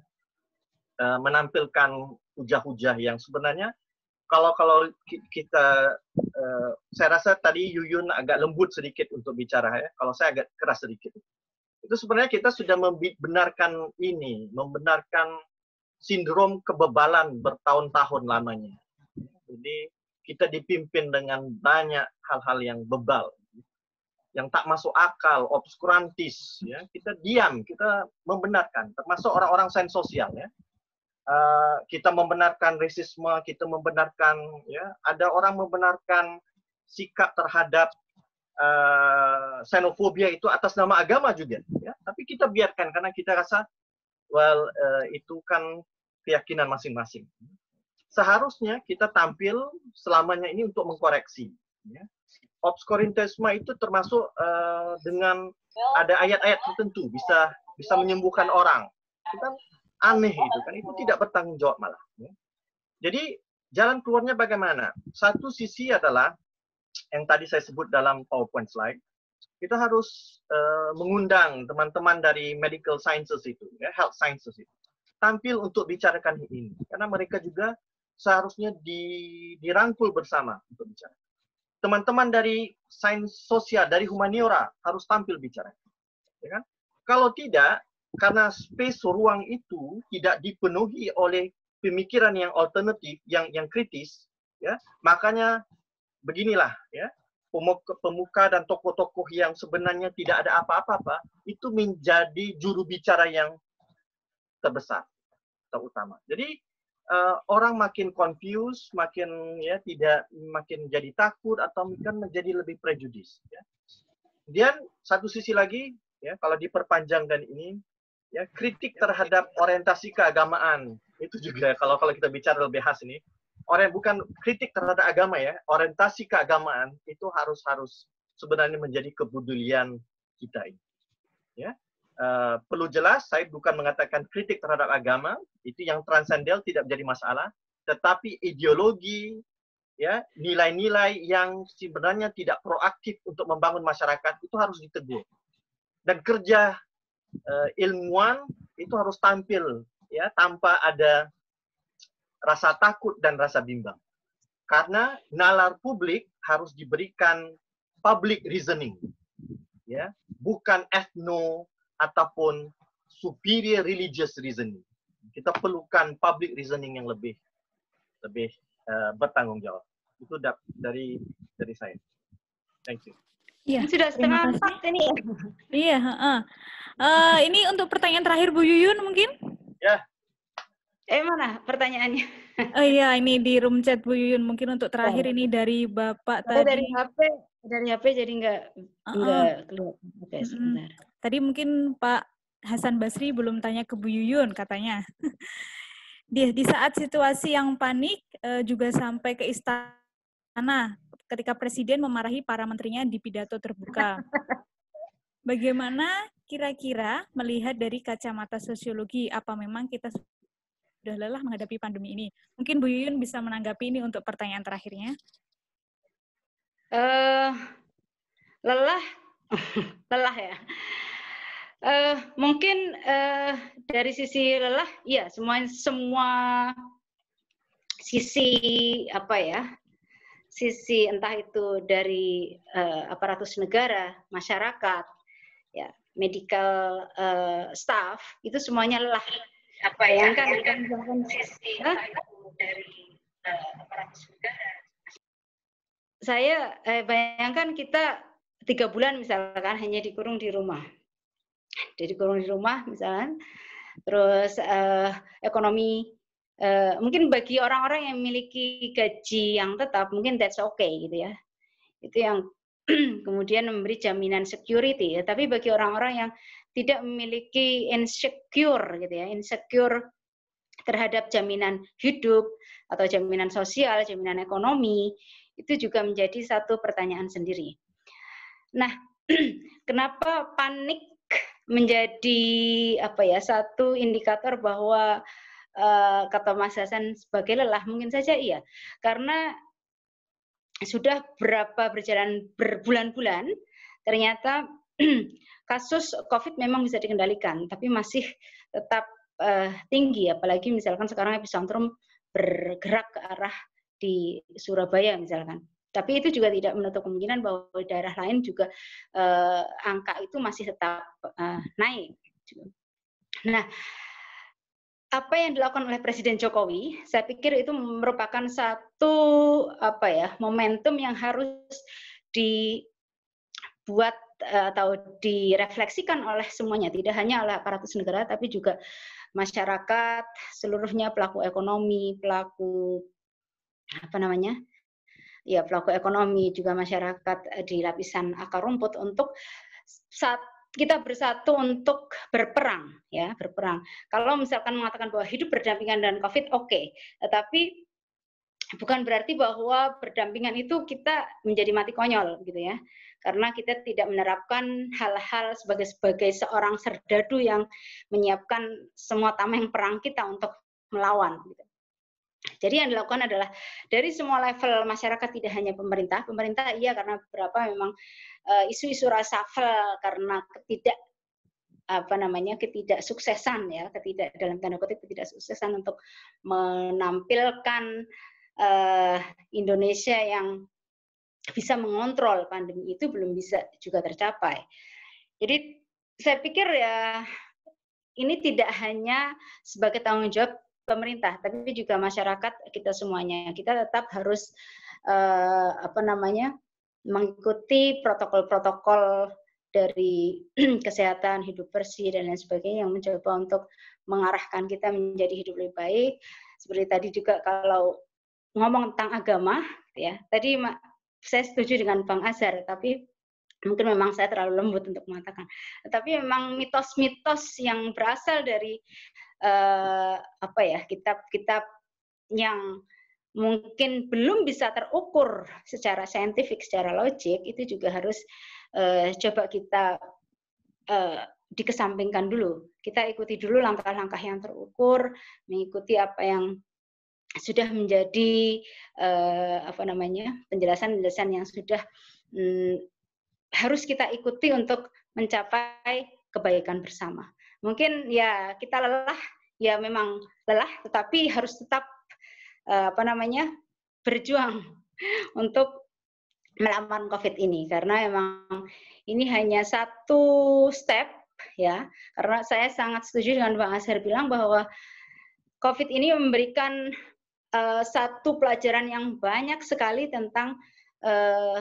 uh, menampilkan hujah-hujah yang sebenarnya kalau kalau kita uh, saya rasa tadi Yuyun agak lembut sedikit untuk bicara ya. Kalau saya agak keras sedikit. Itu sebenarnya kita sudah membenarkan ini, membenarkan sindrom kebebalan bertahun-tahun lamanya. Jadi kita dipimpin dengan banyak hal-hal yang bebal, yang tak masuk akal, obskurantis. Ya. Kita diam, kita membenarkan, termasuk orang-orang sains sosial. Ya. Uh, kita membenarkan rasisme, kita membenarkan, ya, ada orang membenarkan sikap terhadap uh, xenofobia itu atas nama agama juga. Ya. Tapi kita biarkan karena kita rasa, well, uh, itu kan keyakinan masing-masing. Seharusnya kita tampil selamanya ini untuk mengkoreksi. Ya. Obskurantisme itu termasuk uh, dengan ada ayat-ayat tertentu bisa bisa menyembuhkan orang. Itu kan aneh itu kan, itu tidak bertanggung jawab malah. Ya. Jadi jalan keluarnya bagaimana? Satu sisi adalah yang tadi saya sebut dalam PowerPoint slide, kita harus uh, mengundang teman-teman dari medical sciences itu, ya, health sciences itu, tampil untuk bicarakan ini, karena mereka juga seharusnya di, dirangkul bersama untuk bicara. Teman-teman dari sains sosial, dari humaniora harus tampil bicara, ya kan? Kalau tidak, karena space ruang itu tidak dipenuhi oleh pemikiran yang alternatif, yang yang kritis, ya, makanya beginilah, ya. Pemuka, pemuka dan tokoh-tokoh yang sebenarnya tidak ada apa-apa, itu menjadi juru bicara yang terbesar, terutama. Jadi uh, orang makin confused, makin ya tidak makin jadi takut atau mungkin menjadi lebih prejudis. Ya. Kemudian satu sisi lagi, ya kalau diperpanjangkan ini, ya kritik terhadap orientasi keagamaan itu juga kalau kalau kita bicara lebih khas ini. Orang bukan kritik terhadap agama ya, orientasi keagamaan itu harus harus sebenarnya menjadi kepedulian kita ini. Ya, uh, perlu jelas, saya bukan mengatakan kritik terhadap agama itu yang transendel tidak menjadi masalah, tetapi ideologi, ya nilai-nilai yang sebenarnya tidak proaktif untuk membangun masyarakat itu harus ditegur. Dan kerja uh, ilmuwan itu harus tampil, ya tanpa ada rasa takut dan rasa bimbang. Karena nalar publik harus diberikan public reasoning. Ya, bukan ethno ataupun superior religious reasoning. Kita perlukan public reasoning yang lebih lebih uh, bertanggung jawab. Itu dari dari saya. Thank you. Ya, sudah setengah empat ini. Iya, uh, uh, ini untuk pertanyaan terakhir Bu Yuyun mungkin? Ya. Eh mana pertanyaannya? Oh iya, ini di room chat Bu Yuyun mungkin untuk terakhir oh. Ini dari Bapak oh, tadi. Dari H P, dari H P jadi nggak uh-uh. nggak keluar. Oke, sebentar. Mm-hmm. Tadi mungkin Pak Hasan Basri belum tanya ke Bu Yuyun katanya. di di saat situasi yang panik uh, juga sampai ke istana ketika Presiden memarahi para menterinya di pidato terbuka. Bagaimana kira-kira melihat dari kacamata sosiologi, apa memang kita sudah lelah menghadapi pandemi ini? Mungkin Bu Yuyun bisa menanggapi ini untuk pertanyaan terakhirnya. Uh, lelah, lelah ya. Uh, mungkin uh, dari sisi lelah, ya semua semua sisi apa ya, sisi entah itu dari uh, aparatus negara, masyarakat, ya medical uh, staff itu semuanya lelah. Apa ya kan misalkan sisi dari uh, aparatus negara. Saya eh, bayangkan kita tiga bulan misalkan hanya dikurung di rumah, jadi dikurung di rumah misalkan, terus uh, ekonomi uh, mungkin bagi orang-orang yang memiliki gaji yang tetap mungkin that's okay gitu ya, itu yang kemudian memberi jaminan security ya. Tapi bagi orang-orang yang tidak memiliki insecure gitu ya, insecure terhadap jaminan hidup atau jaminan sosial, jaminan ekonomi, itu juga menjadi satu pertanyaan sendiri. Nah, kenapa panik menjadi apa ya satu indikator bahwa uh, kata Mas Hasan sebagai lelah? Mungkin saja iya, karena sudah berapa berjalan berbulan-bulan ternyata kasus COVID memang bisa dikendalikan, tapi masih tetap uh, tinggi, apalagi misalkan sekarang epicentrum bergerak ke arah di Surabaya misalkan. Tapi itu juga tidak menutup kemungkinan bahwa daerah lain juga uh, angka itu masih tetap uh, naik. Nah, apa yang dilakukan oleh Presiden Jokowi, saya pikir itu merupakan satu apa ya momentum yang harus dibuat atau direfleksikan oleh semuanya, tidak hanya oleh aparatus negara, tapi juga masyarakat seluruhnya, pelaku ekonomi, pelaku apa namanya, ya pelaku ekonomi, juga masyarakat di lapisan akar rumput untuk saat kita bersatu untuk berperang, ya berperang. Kalau misalkan mengatakan bahwa hidup berdampingan dengan COVID, oke, okay. Tetapi bukan berarti bahwa berdampingan itu kita menjadi mati konyol, gitu ya. Karena kita tidak menerapkan hal-hal sebagai sebagai seorang serdadu yang menyiapkan semua tameng perang kita untuk melawan. Gitu. Jadi yang dilakukan adalah dari semua level masyarakat, tidak hanya pemerintah. Pemerintah iya karena beberapa memang isu-isu uh, reshuffle karena ketidak apa namanya ketidaksuksesan ya, ketidak dalam tanda kutip ketidaksuksesan untuk menampilkan uh, Indonesia yang bisa mengontrol pandemi itu belum bisa juga tercapai. Jadi saya pikir ya ini tidak hanya sebagai tanggung jawab pemerintah, tapi juga masyarakat kita semuanya. Kita tetap harus uh, apa namanya mengikuti protokol-protokol dari kesehatan, hidup bersih dan lain sebagainya yang mencoba untuk mengarahkan kita menjadi hidup lebih baik. Seperti tadi juga kalau ngomong tentang agama, ya tadi saya setuju dengan Bang Azhar, tapi mungkin memang saya terlalu lembut untuk mengatakan. Tapi memang mitos-mitos yang berasal dari Uh, apa ya kitab-kitab yang mungkin belum bisa terukur secara saintifik, secara logik, itu juga harus uh, coba kita uh, dikesampingkan dulu. Kita ikuti dulu langkah-langkah yang terukur, mengikuti apa yang sudah menjadi uh, apa namanya penjelasan-penjelasan yang sudah um, harus kita ikuti untuk mencapai kebaikan bersama. Mungkin ya kita lelah, ya memang lelah, tetapi harus tetap uh, apa namanya berjuang untuk melawan COVID ini, karena memang ini hanya satu step ya. Karena saya sangat setuju dengan Bang Azhar bilang bahwa COVID ini memberikan uh, satu pelajaran yang banyak sekali tentang uh,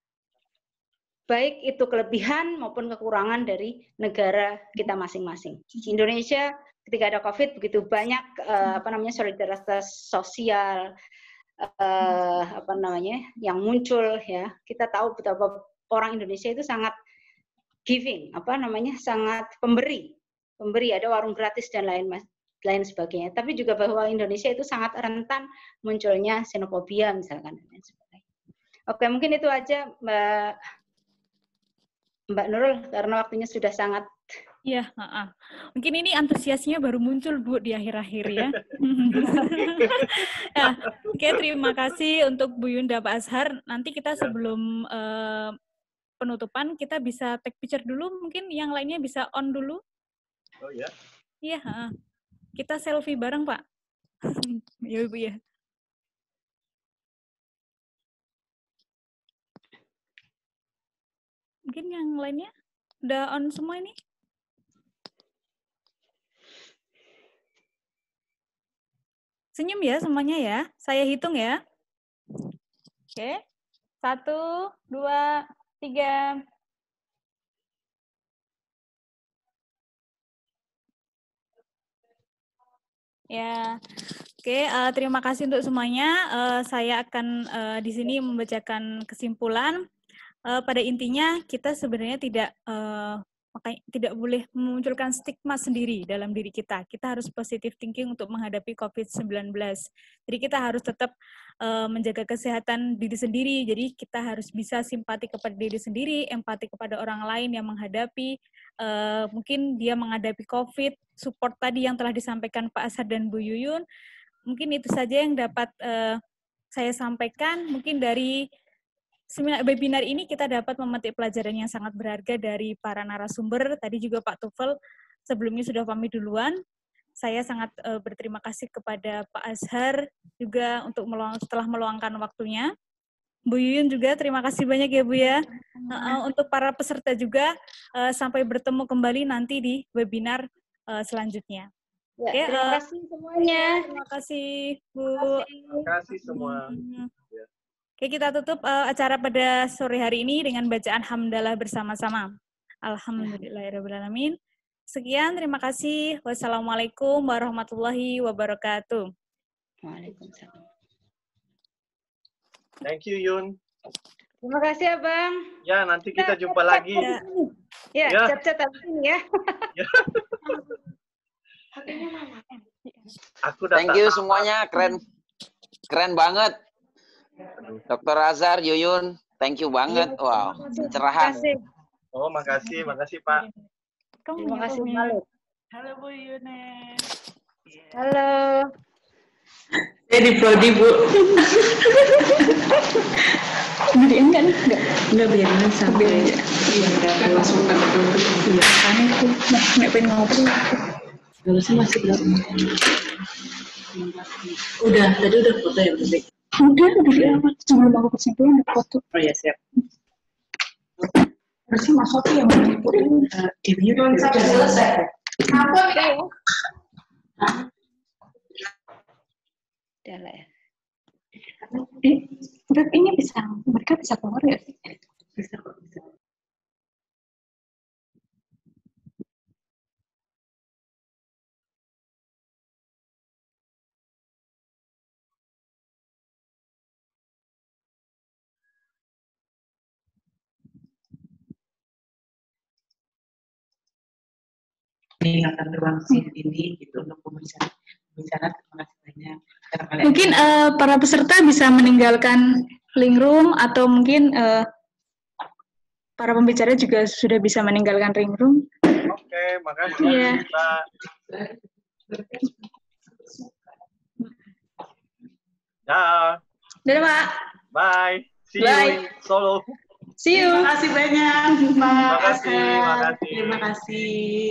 baik itu kelebihan maupun kekurangan dari negara kita masing-masing. Di Indonesia ketika ada COVID begitu banyak uh, apa namanya solidaritas sosial uh, apa namanya yang muncul ya. Kita tahu betapa orang Indonesia itu sangat giving, apa namanya sangat pemberi, pemberi ada warung gratis dan lain lain sebagainya. Tapi juga bahwa Indonesia itu sangat rentan munculnya xenofobia misalkan dan lain sebagainya. Oke, mungkin itu aja Mbak Mbak Nurul, karena waktunya sudah sangat. Iya, uh-uh. Mungkin ini antusiasnya baru muncul Bu di akhir-akhir ya. Nah, oke, terima kasih untuk Bu Yunda, Pak Azhar. Nanti kita sebelum uh, penutupan kita bisa take picture dulu, mungkin yang lainnya bisa on dulu. Oh ya? Iya, uh-uh. Kita selfie bareng Pak. Ya Ibu ya. Mungkin yang lainnya udah on semua ini? Senyum ya semuanya ya. Saya hitung ya. Oke. Satu, dua, tiga. Ya. Oke, uh, terima kasih untuk semuanya. Uh, saya akan uh, di sini membacakan kesimpulan. Uh, pada intinya kita sebenarnya tidak uh, makanya tidak boleh memunculkan stigma sendiri dalam diri kita. Kita harus positive thinking untuk menghadapi COVID sembilan belas. Jadi kita harus tetap uh, menjaga kesehatan diri sendiri. Jadi kita harus bisa simpati kepada diri sendiri, empati kepada orang lain yang menghadapi uh, mungkin dia menghadapi COVID, support tadi yang telah disampaikan Pak Azhar dan Bu Yuyun. Mungkin itu saja yang dapat uh, saya sampaikan. Mungkin dari webinar ini kita dapat memetik pelajaran yang sangat berharga dari para narasumber. Tadi juga Pak Tufel sebelumnya sudah pamit duluan. Saya sangat uh, berterima kasih kepada Pak Azhar juga untuk meluang, setelah meluangkan waktunya. Bu Yuyun juga terima kasih banyak ya Bu ya. Uh, untuk para peserta juga uh, sampai bertemu kembali nanti di webinar uh, selanjutnya. Ya, Oke, terima uh, kasih semuanya. Terima kasih Bu. Terima kasih semua. Hmm. Oke, kita tutup uh, acara pada sore hari ini dengan bacaan hamdalah bersama-sama. Alhamdulillahirrahmanirrahim. Sekian, terima kasih. Wassalamualaikum warahmatullahi wabarakatuh. Waalaikumsalam. Thank you, Yun. Terima kasih, Abang. Ya, nanti kita jumpa lagi. Ya, Ya. chat-chat habis ini ya. Ya. Aku Thank you semuanya, keren, keren banget. Dokter Azhar, Yuyun, thank you banget. Wow, pencerahan. Oh, makasih, makasih Pak. Terima kasih, Malik. Halo Bu Yune. Halo. Saya di prodi, Bu. Jadi enggak nih, enggak. Enggak, biarin sampai Iya, kan langsung pada tutup. iya, aneh tuh. Nah, nggak pengen ngobrol. Harusnya masih berapa? Udah, tadi udah foto ya, Bu? Udah, udah di awal. Sebelum aku kesimpulan, ada foto. Oh ya, siap. Harusnya Mas Sofi yang meliput ini. Di video kan sudah selesai. Apa ya? Udah lah ya. Eh, udah ini bisa, mereka bisa keluar ya sih? Bisa kok, bisa. Meninggalkan ruang Zoom ini gitu untuk pembicara. Pembicara, terima kasih banyak. Mungkin uh, para peserta bisa meninggalkan link room atau mungkin uh, para pembicara juga sudah bisa meninggalkan ring room. Oke, makasih. Iya. Pak. Dah. Dadah, Pak. Bye. See you Bye. in Solo. See you. Terima kasih banyak, Pak. Terima kasih, Asad. terima kasih. Terima kasih.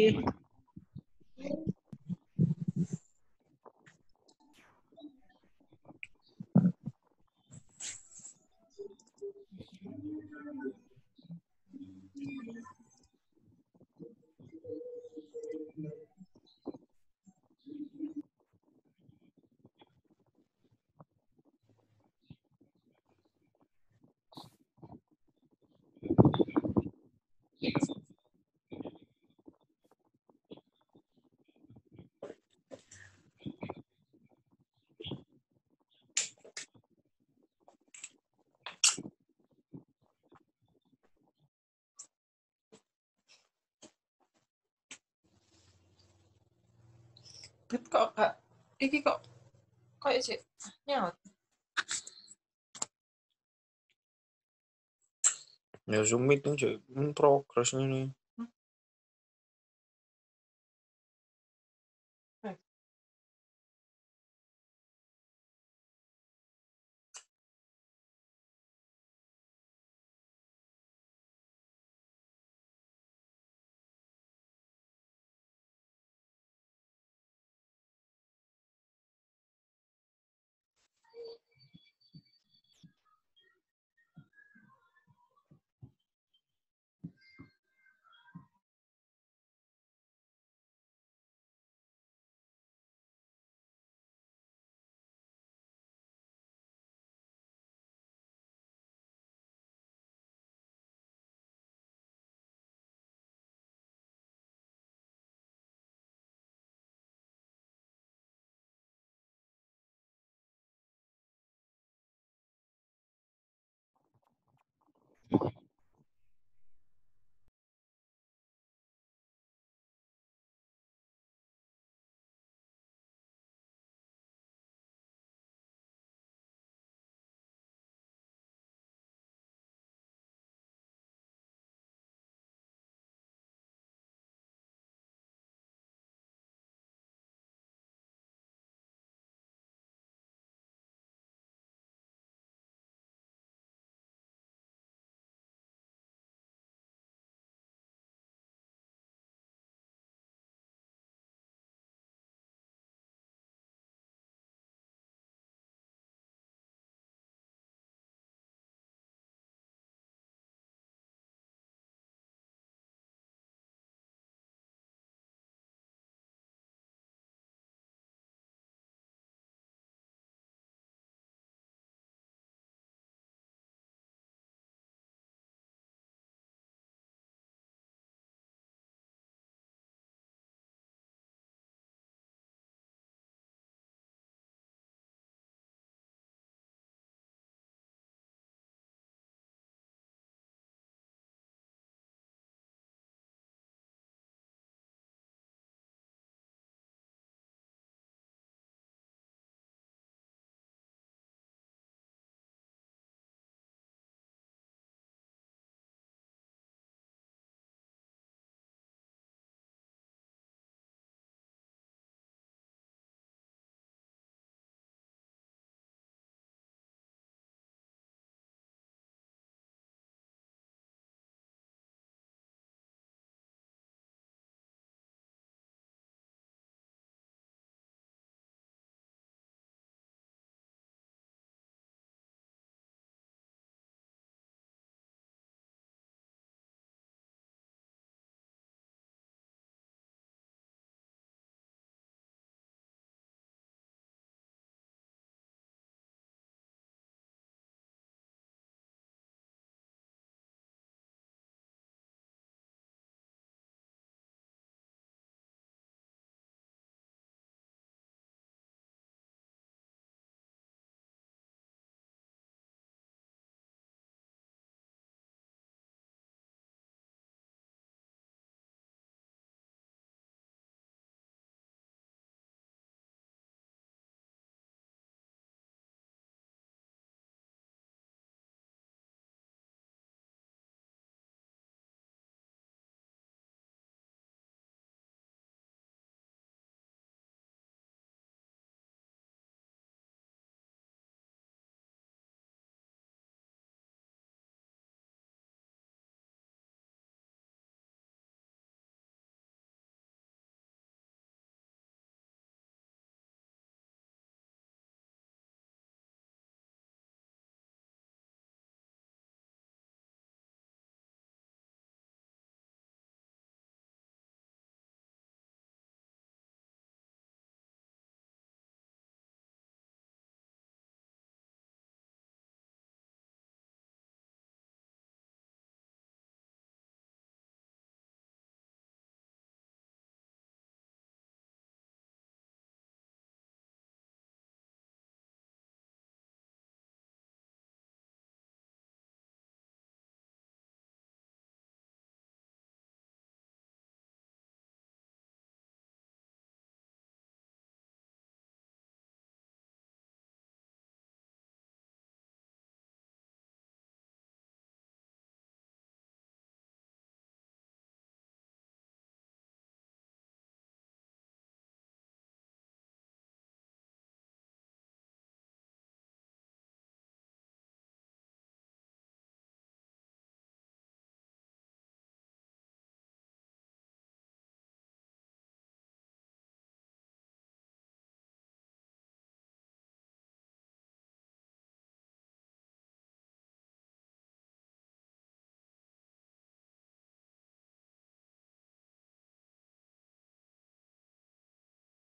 Bet kok kak, iki kok kok sih nyaut. Ya Zoom meeting sih in progress ini.